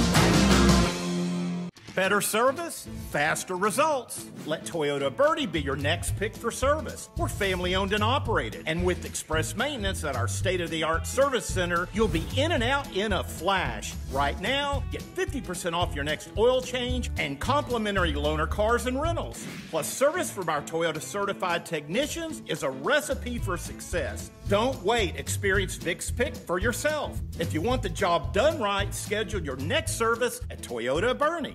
Speaker 6: Better service, faster results. Let Toyota Boerne be your next pick for service. We're family owned and operated. And with express maintenance at our state-of-the-art service center, you'll be in and out in a flash. Right now, get 50% off your next oil change and complimentary loaner cars and rentals. Plus, service from our Toyota certified technicians is a recipe for success. Don't wait. Experience Vic's Pick for yourself. If you want the job done right, schedule your next service at Toyota Boerne.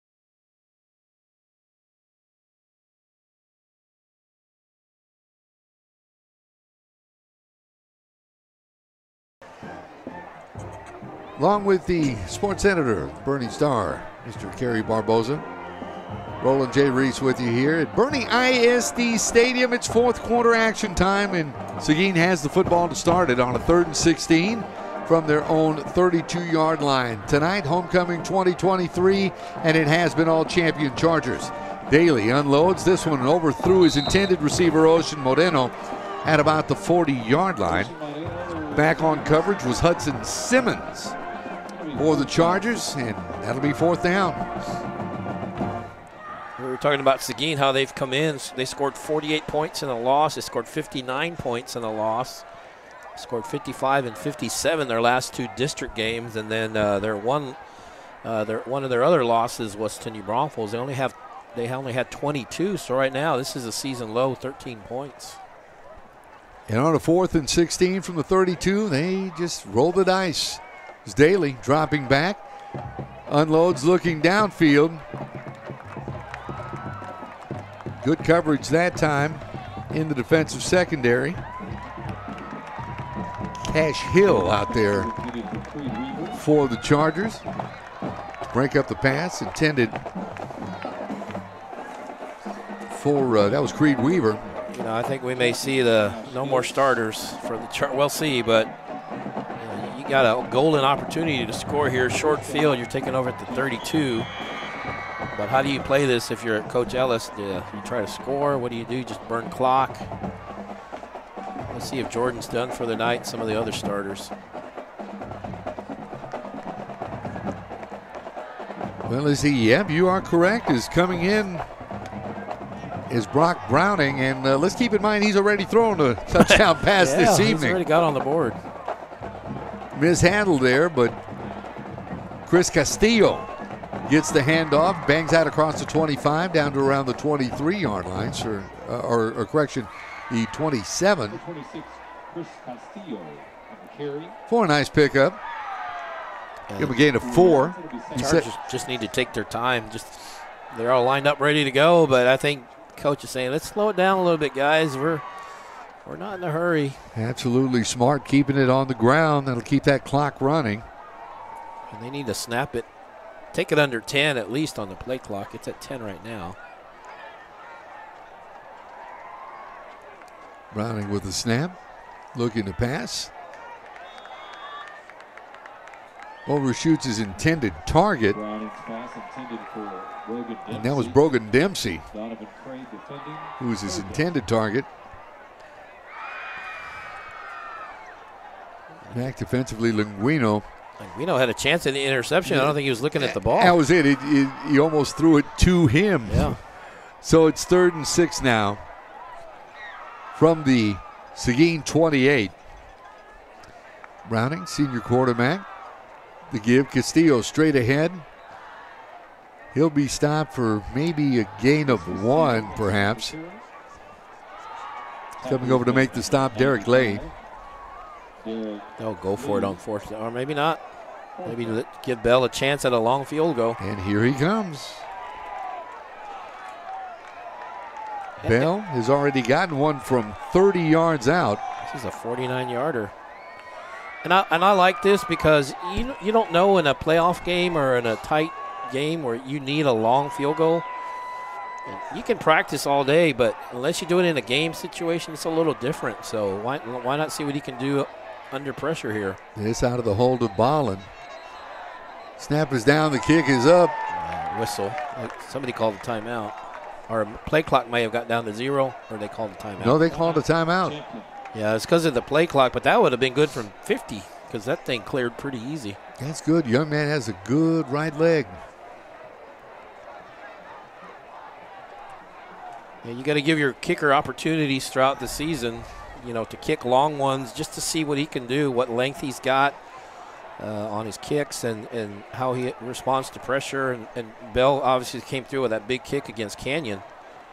Speaker 1: Along with the sports editor, Boerne Star, Mr. Kerry Barboza. Roland J. Reese with you here at Boerne ISD Stadium. It's 4th quarter action time, and Seguin has the football to start it on a 3rd and 16 from their own 32-yard line. Tonight, homecoming 2023, and it has been all Champion Chargers. Daly unloads this one and overthrew his intended receiver, Ocean Moreno, at about the 40-yard line. Back on coverage was Hudson Simmons for the Chargers, and that'll be 4th down.
Speaker 2: We were talking about Seguin, how they've come in. They scored 48 points in a loss. They scored 59 points in a loss. Scored 55 and 57 their last 2 district games, and then one of their other losses was to New Braunfels. They only had 22. So right now, this is a season low, 13 points.
Speaker 1: And on a 4th and 16 from the 32, they just roll the dice. It's Daly dropping back, unloads looking downfield. Good coverage that time in the defensive secondary. Cash Hill out there for the Chargers. Break up the pass intended for, that was Creed Weaver.
Speaker 2: You know, I think we may see no more starters for the We'll see, but you got a golden opportunity to score here. Short field, you're taking over at the 32. But how do you play this if you're Coach Ellis? You try to score? What do you do? Just burn clock? Let's see if Jordan's done for the night, some of the other starters.
Speaker 1: Well, yep, you are correct, is coming in is Brock Browning. And let's keep in mind he's already thrown a touchdown pass this evening.
Speaker 2: He's already got on the board.
Speaker 1: Mishandled there, but Chris Castillo gets the handoff, bangs out across the 25 down to around the 23-yard line, or correction, the 27.
Speaker 11: 26, Chris Castillo on the carry.
Speaker 1: For a nice pickup. Give him a gain of 4.
Speaker 2: Chargers just need to take their time. They're all lined up ready to go, but I think Coach is saying, let's slow it down a little bit, guys. We're not in a hurry.
Speaker 1: Absolutely smart, keeping it on the ground. That'll keep that clock running.
Speaker 2: And they need to snap it. Take it under 10 at least on the play clock. It's at 10 right now.
Speaker 1: Browning with the snap, looking to pass. Overshoots his intended target.
Speaker 11: Browning's pass intended for Brogan Dempsey.
Speaker 1: And that was Brogan Dempsey,
Speaker 11: Donovan Craig defending.
Speaker 1: who was his intended target. Back defensively, Linguino.
Speaker 2: Linguino had a chance at the interception. I don't think he was looking at the ball.
Speaker 1: That was it. He almost threw it to him.
Speaker 2: Yeah.
Speaker 1: So it's 3rd and 6 now from the Seguin 28. Browning, senior quarterback. The give, Castillo straight ahead. He'll be stopped for maybe a gain of 1, perhaps. Coming over to make the stop, Derek Lay.
Speaker 2: They'll go for it on 4th, or maybe not. Maybe give Bell a chance at a long field goal.
Speaker 1: And here he comes. Bell has already gotten one from 30 yards out.
Speaker 2: This is a 49-yarder. And I like this because you don't know in a playoff game or in a tight game where you need a long field goal. You can practice all day, but unless you do it in a game situation, it's a little different. So why not see what he can do under pressure here?
Speaker 1: This out of the hold of Bolin. Snap is down, the kick is up.
Speaker 2: Whistle. Somebody called a timeout. Or play clock may have got down to 0, or they called a timeout.
Speaker 1: No, they called a timeout.
Speaker 2: Yeah, it's because of the play clock, but that would have been good from 50 because that thing cleared pretty easy.
Speaker 1: That's good. Young man has a good right leg.
Speaker 2: Yeah, you got to give your kicker opportunities throughout the season, to kick long ones just to see what he can do, what length he's got on his kicks and how he responds to pressure. And Bell obviously came through with that big kick against Canyon.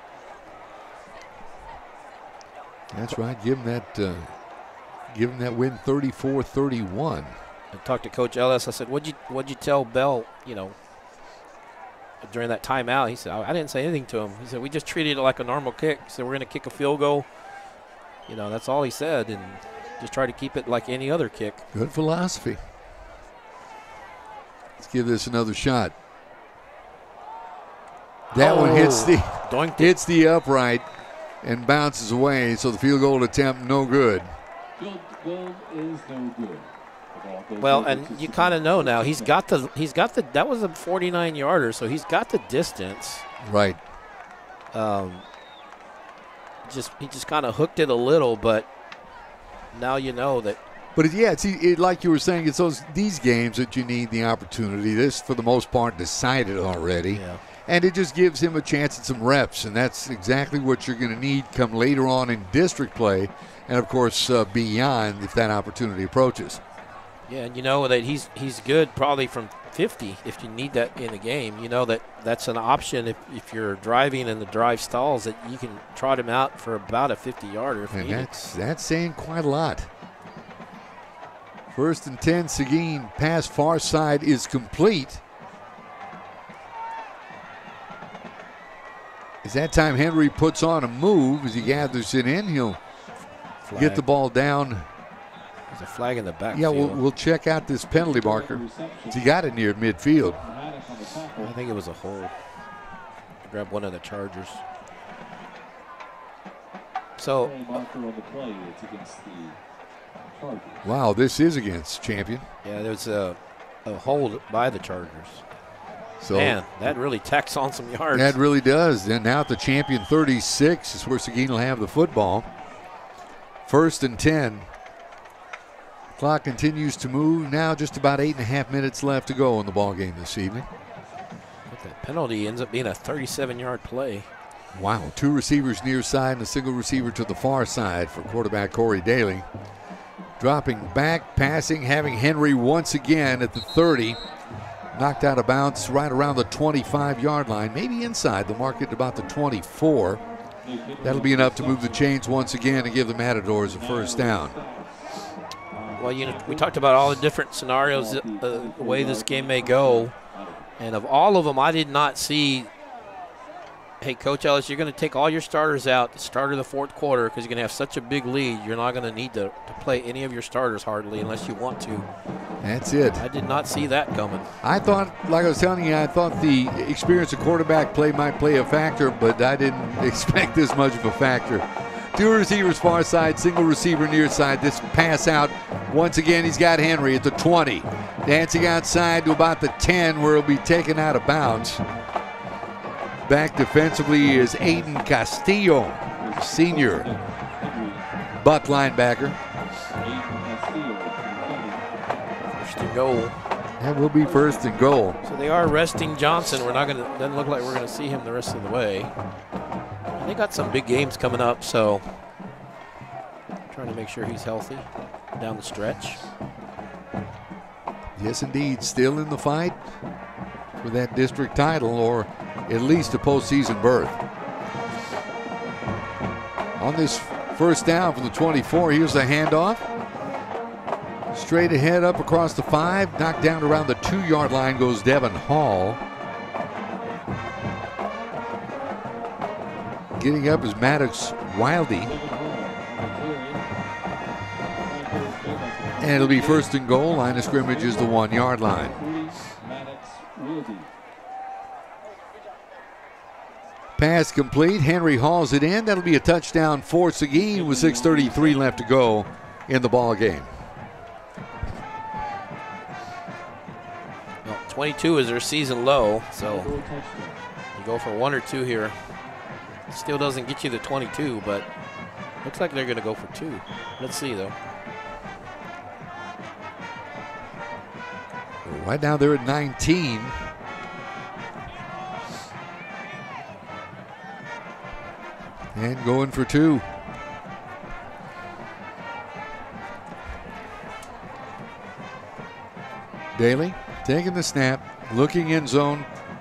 Speaker 1: That's right. Give him that win 34-31.
Speaker 2: I talked to Coach Ellis. I said, what'd you tell Bell, during that timeout? He said, I didn't say anything to him. He said, we just treated it like a normal kick. He said, we're going to kick a field goal. That's all he said, and just try to keep it like any other kick.
Speaker 1: Good philosophy. Let's give this another shot. That one hits the upright and bounces away, so the field goal attempt no good.
Speaker 11: Field goal is no good.
Speaker 2: Well, and you kind of know now he's got the that was a 49-yarder, so he's got the distance.
Speaker 1: Right.
Speaker 2: He just kind of hooked it a little, but now you know that.
Speaker 1: But it's like you were saying, it's these games that you need the opportunity. This, for the most part, decided already.
Speaker 2: Yeah.
Speaker 1: And it just gives him a chance at some reps, and that's exactly what you're going to need come later on in district play, and of course beyond if that opportunity approaches.
Speaker 2: Yeah, and you know that he's good probably from 50 if you need that in a game. You know that's an option if you're driving and the drive stalls, that you can trot him out for about a 50-yarder if
Speaker 1: and
Speaker 2: needed.
Speaker 1: That's saying quite a lot. 1st and 10, Seguin pass far side is complete. As that time Henry puts on a move as he gathers it in, he'll get the ball down.
Speaker 2: There's a flag in the back.
Speaker 1: Yeah, we'll check out this penalty marker. He got it near midfield.
Speaker 2: I think it was a hold. Grab one of the Chargers. So
Speaker 11: marker on the play, it's against the
Speaker 1: Wow, this is against Champion.
Speaker 2: Yeah, there's a hold by the Chargers.
Speaker 1: So
Speaker 2: man, that really tacks on some yards.
Speaker 1: That really does. And now at the Champion 36 is where Seguin will have the football. 1st and 10. Clock continues to move. Now just about 8.5 minutes left to go in the ball game this evening.
Speaker 2: But that penalty ends up being a 37-yard play.
Speaker 1: Wow, 2 receivers near side and a single receiver to the far side for quarterback Corey Daly. Dropping back, passing, having Henry once again at the 30. Knocked out of bounds right around the 25-yard line, maybe inside the mark at about the 24. That'll be enough to move the chains once again and give the Matadors a first down.
Speaker 2: Well, you know, we talked about all the different scenarios, the way this game may go. And of all of them, I did not see, hey, Coach Ellis, you're going to take all your starters out at the start of the 4th quarter because you're going to have such a big lead. You're not going to need to play any of your starters hardly unless you want to.
Speaker 1: That's it.
Speaker 2: I did not see that coming.
Speaker 1: I thought, like I was telling you, I thought the experience of quarterback play might play a factor, but I didn't expect this much of a factor. 2 receivers far side, single receiver near side. This pass out, once again, he's got Henry at the 20. Dancing outside to about the 10 where he'll be taken out of bounds. Back defensively is Aiden Castillo, senior buck linebacker.
Speaker 2: First and goal.
Speaker 1: That will be first and goal.
Speaker 2: So they are resting Johnson. We're not going to, doesn't look like we're going to see him the rest of the way. They got some big games coming up, so trying to make sure he's healthy down the stretch.
Speaker 1: Yes, indeed. Still in the fight for that district title or at least a postseason berth. On this first down from the 24, here's a handoff. Straight ahead up across the 5. Knocked down around the 2-yard line goes Devin Hall. Getting up is Maddox Wildy. And it'll be first and goal. Line of scrimmage is the 1-yard line. Pass complete. Henry hauls it in. That'll be a touchdown for Seguin with 6:33 left to go in the ball game.
Speaker 2: Well, 22 is their season low, so you go for 1 or 2 here. Still doesn't get you to 22, but looks like they're going to go for 2. Let's see, though.
Speaker 1: Right now they're at 19. And going for 2. Daly taking the snap, looking in zone.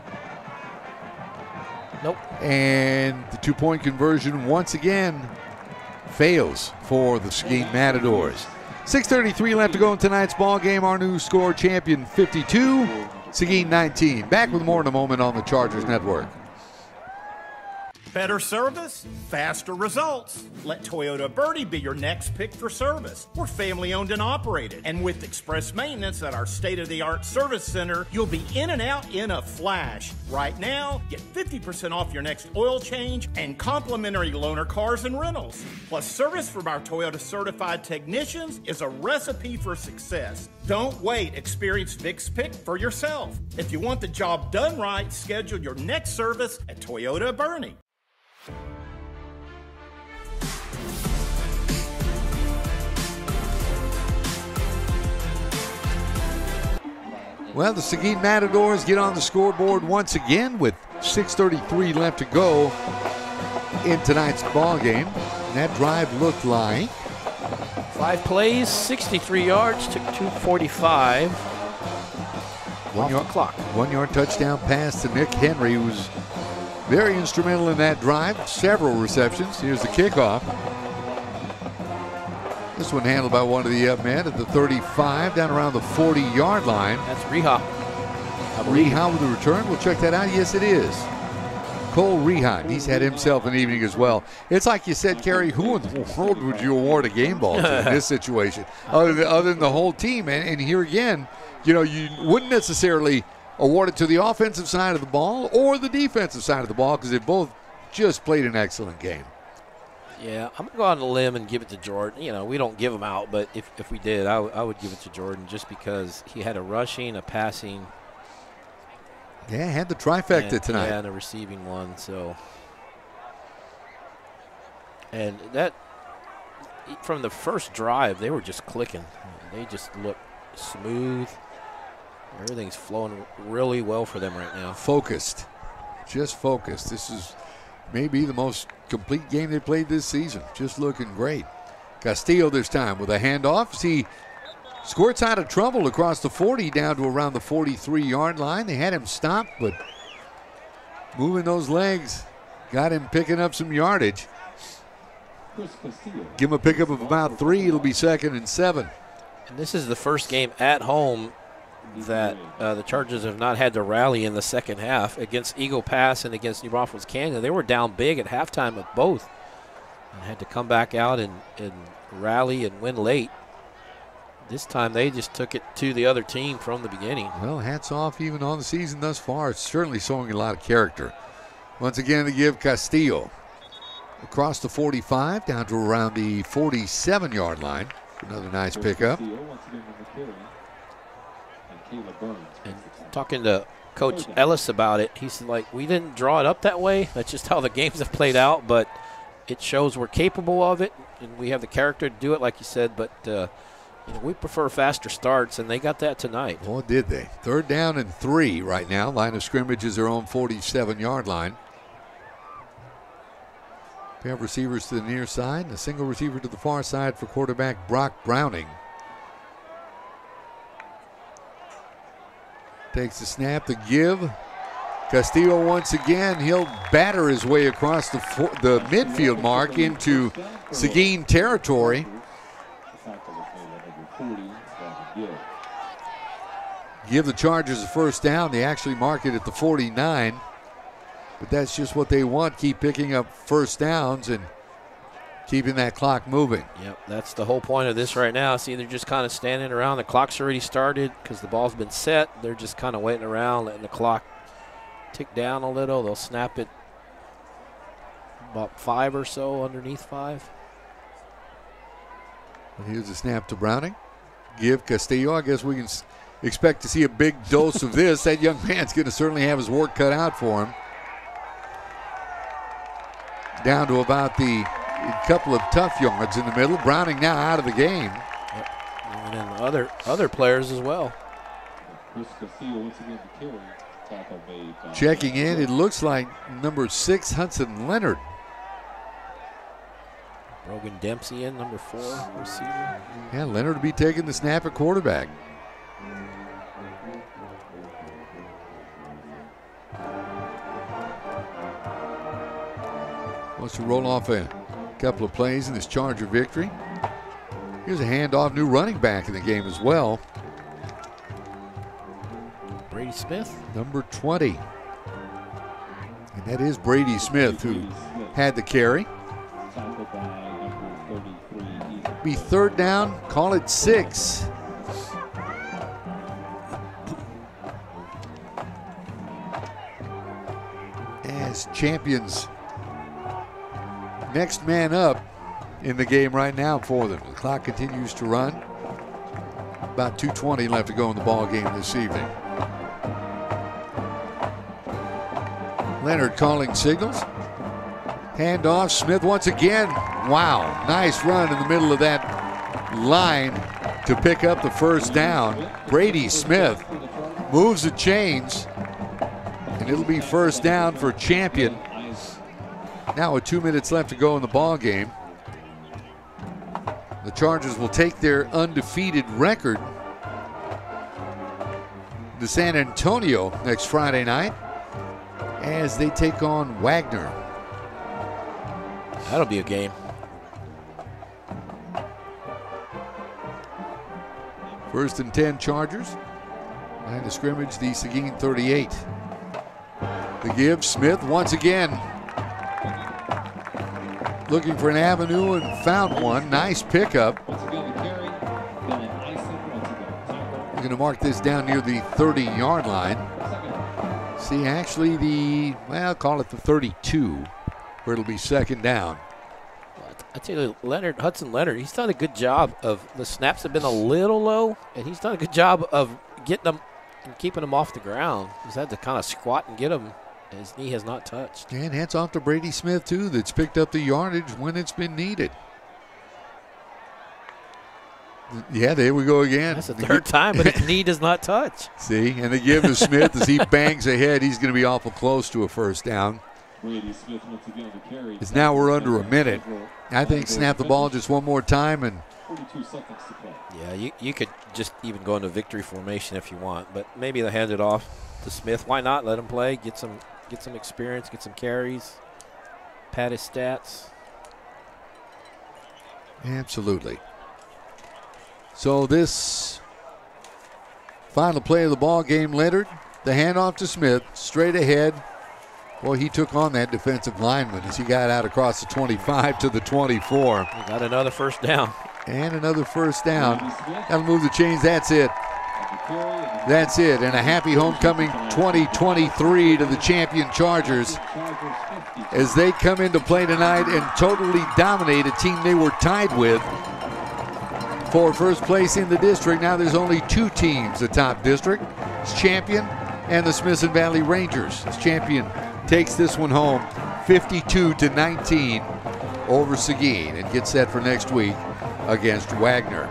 Speaker 2: Nope.
Speaker 1: And the 2-point conversion once again fails for the Seguin Matadors. 6:33 left to go in tonight's ball game. Our new score, Champion 52, Seguin 19. Back with more in a moment on the Chargers Network.
Speaker 6: Better service, faster results. Let Toyota Birdie be your next pick for service. We're family owned and operated. And with express maintenance at our state-of-the-art service center, you'll be in and out in a flash. Right now, get 50% off your next oil change and complimentary loaner cars and rentals. Plus, service from our Toyota certified technicians is a recipe for success. Don't wait. Experience Vic's Pick for yourself. If you want the job done right, schedule your next service at Toyota Bernie.
Speaker 1: Well, the Seguin Matadors get on the scoreboard once again with 6:33 left to go in tonight's ball game. And that drive looked like
Speaker 2: 5 plays, 63 yards, took 2:45. Off the clock.
Speaker 1: 1-yard touchdown pass to Nick Henry, who was very instrumental in that drive. Several receptions. Here's the kickoff. This one handled by one of the men at the 35, down around the 40-yard line.
Speaker 2: That's Reha.
Speaker 1: Reha with the return. We'll check that out. Yes, it is. Cole Reha. He's had himself an evening as well. It's like you said, Kerry, who in the world would you award a game ball to in this situation? Other than the whole team. And here again, you know, you wouldn't necessarily award it to the offensive side of the ball or the defensive side of the ball because they both just played an excellent game.
Speaker 2: Yeah, I'm going to go on a limb and give it to Jordan. You know, we don't give them out, but if we did, I would give it to Jordan just because he had a rushing, a passing.
Speaker 1: Yeah, had the trifecta tonight.
Speaker 2: Yeah, and a receiving one. So, and that from the first drive, they were just clicking. They just looked smooth. Everything's flowing really well for them right now.
Speaker 1: Focused, just focused. This is maybe the most complete game they played this season. Just looking great. Castillo this time with a handoff. He squirts out of trouble across the 40 down to around the 43-yard line. They had him stopped, but moving those legs got him picking up some yardage. Give him a pickup of about 3. It'll be 2nd and 7.
Speaker 2: And this is the first game at home that the Chargers have not had to rally in the second half. Against Eagle Pass and against New Braunfels Canyon, they were down big at halftime with both and had to come back out and rally and win late. This time they just took it to the other team from the beginning.
Speaker 1: Well, hats off even on the season thus far. It's certainly showing a lot of character. Once again, they give Castillo across the 45 down to around the 47-yard line. Another nice pickup.
Speaker 2: And talking to Coach Ellis about it, he's like, we didn't draw it up that way. That's just how the games have played out, but it shows we're capable of it, and we have the character to do it, like you said, but you know, we prefer faster starts, and they got that tonight.
Speaker 1: Boy, did they. 3rd down and 3 right now. Line of scrimmage is their own 47-yard line. Pair of receivers to the near side and a single receiver to the far side for quarterback Brock Browning. Takes the snap, the give. Castillo once again, he'll batter his way across the midfield mark into Seguin territory. Give the Chargers a 1st down. They actually mark it at the 49. But that's just what they want, keep picking up 1st downs and keeping that clock moving.
Speaker 2: Yep, that's the whole point of this right now. See, they're just kind of standing around. The clock's already started because the ball's been set. They're just kind of waiting around, letting the clock tick down a little. They'll snap it about 5 or so, underneath 5.
Speaker 1: And here's the snap to Browning. Give Castillo. I guess we can expect to see a big dose of this. That young man's going to certainly have his work cut out for him. Down to about the couple of tough yards in the middle. Browning now out of the game.
Speaker 2: Yep. And then other players as well.
Speaker 1: Checking in, it looks like number 6, Hudson Leonard.
Speaker 2: Brogan Dempsey in, number 4 receiver.
Speaker 1: Yeah, Leonard will be taking the snap at quarterback. Wants to roll off a couple of plays in this Charger victory. Here's a handoff, new running back in the game as well.
Speaker 2: Brady Smith.
Speaker 1: Number 20. And that is Brady Smith who had the carry. Be 3rd down, call it 6. As champions, next man up in the game right now for them. The clock continues to run. About 2:20 left to go in the ball game this evening. Leonard calling signals. Handoff, Smith once again. Wow, nice run in the middle of that line to pick up the 1st down. Brady Smith moves the chains, and it'll be 1st down for Champion. Now with 2 minutes left to go in the ball game. The Chargers will take their undefeated record to San Antonio next Friday night as they take on Wagner.
Speaker 2: That'll be a game.
Speaker 1: First and 10 Chargers. Line of scrimmage, the Seguin 38. The give, Smith once again. Looking for an avenue and found one. Nice pickup. We're going to mark this down near the 30-yard line. See, actually call it the 32, where it'll be 2nd down.
Speaker 2: I tell you, Hudson Leonard, he's done a good job of, the snaps have been a little low, and he's done a good job of getting them and keeping them off the ground. He's had to kind of squat and get them. His knee has not touched.
Speaker 1: And hats off to Brady Smith, too, that's picked up the yardage when it's been needed. Yeah, there we go again.
Speaker 2: That's the third time, but his knee does not touch.
Speaker 1: See, and they give to Smith as he bangs ahead. He's going to be awful close to a first down.
Speaker 11: Brady Smith once again on the carry.
Speaker 1: As now we're under a minute. I think snap the ball just one more time and
Speaker 11: 42 seconds to play.
Speaker 2: Yeah, you could just even go into victory formation if you want, but maybe they'll hand it off to Smith. Why not? Let him play, get some experience, get some carries, pad his stats.
Speaker 1: Absolutely. So this final play of the ball game, Leonard, the handoff to Smith, straight ahead. Boy, he took on that defensive lineman as he got out across the 25 to the 24.
Speaker 2: He got another first down.
Speaker 1: And another first down. That'll move the chains. That's it. That's it. And a happy homecoming 2023 to the champion Chargers as they come into play tonight and totally dominate a team they were tied with for first place in the district. Now there's only two teams atop district. It's Champion and the Smithson Valley Rangers. As Champion takes this one home 52-19 over Seguin and gets set for next week against Wagner.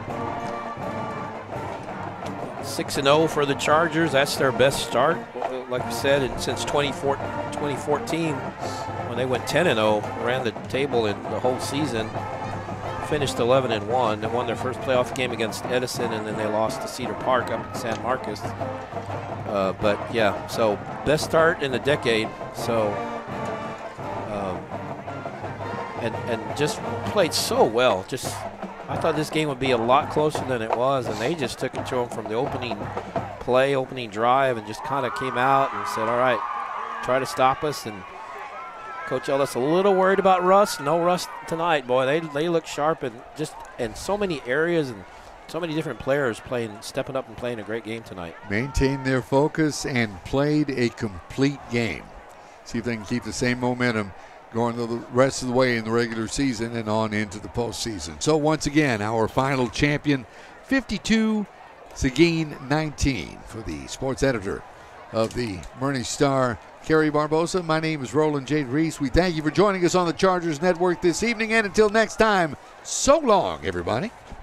Speaker 2: 6-0 for the Chargers. That's their best start, like we said, since 2014 when they went 10-0, ran the table in the whole season, finished 11-1. They won their first playoff game against Edison, and then they lost to Cedar Park up in San Marcos. But yeah, so best start in a decade. So and just played so well. I thought this game would be a lot closer than it was, and they just took it to them from the opening drive, and just kind of came out and said, all right, try to stop us. And Coach Ellis a little worried about Russ. No Russ tonight, boy. They look sharp and just in so many areas and so many different players stepping up and playing a great game tonight.
Speaker 1: Maintained their focus and played a complete game. See if they can keep the same momentum going the rest of the way in the regular season and on into the postseason. So once again, our final champion, 52, Seguin 19. For the sports editor of the Boerne Star, Kerry Barbosa, my name is Roland J. Reese. We thank you for joining us on the Chargers Network this evening, and until next time, so long, everybody.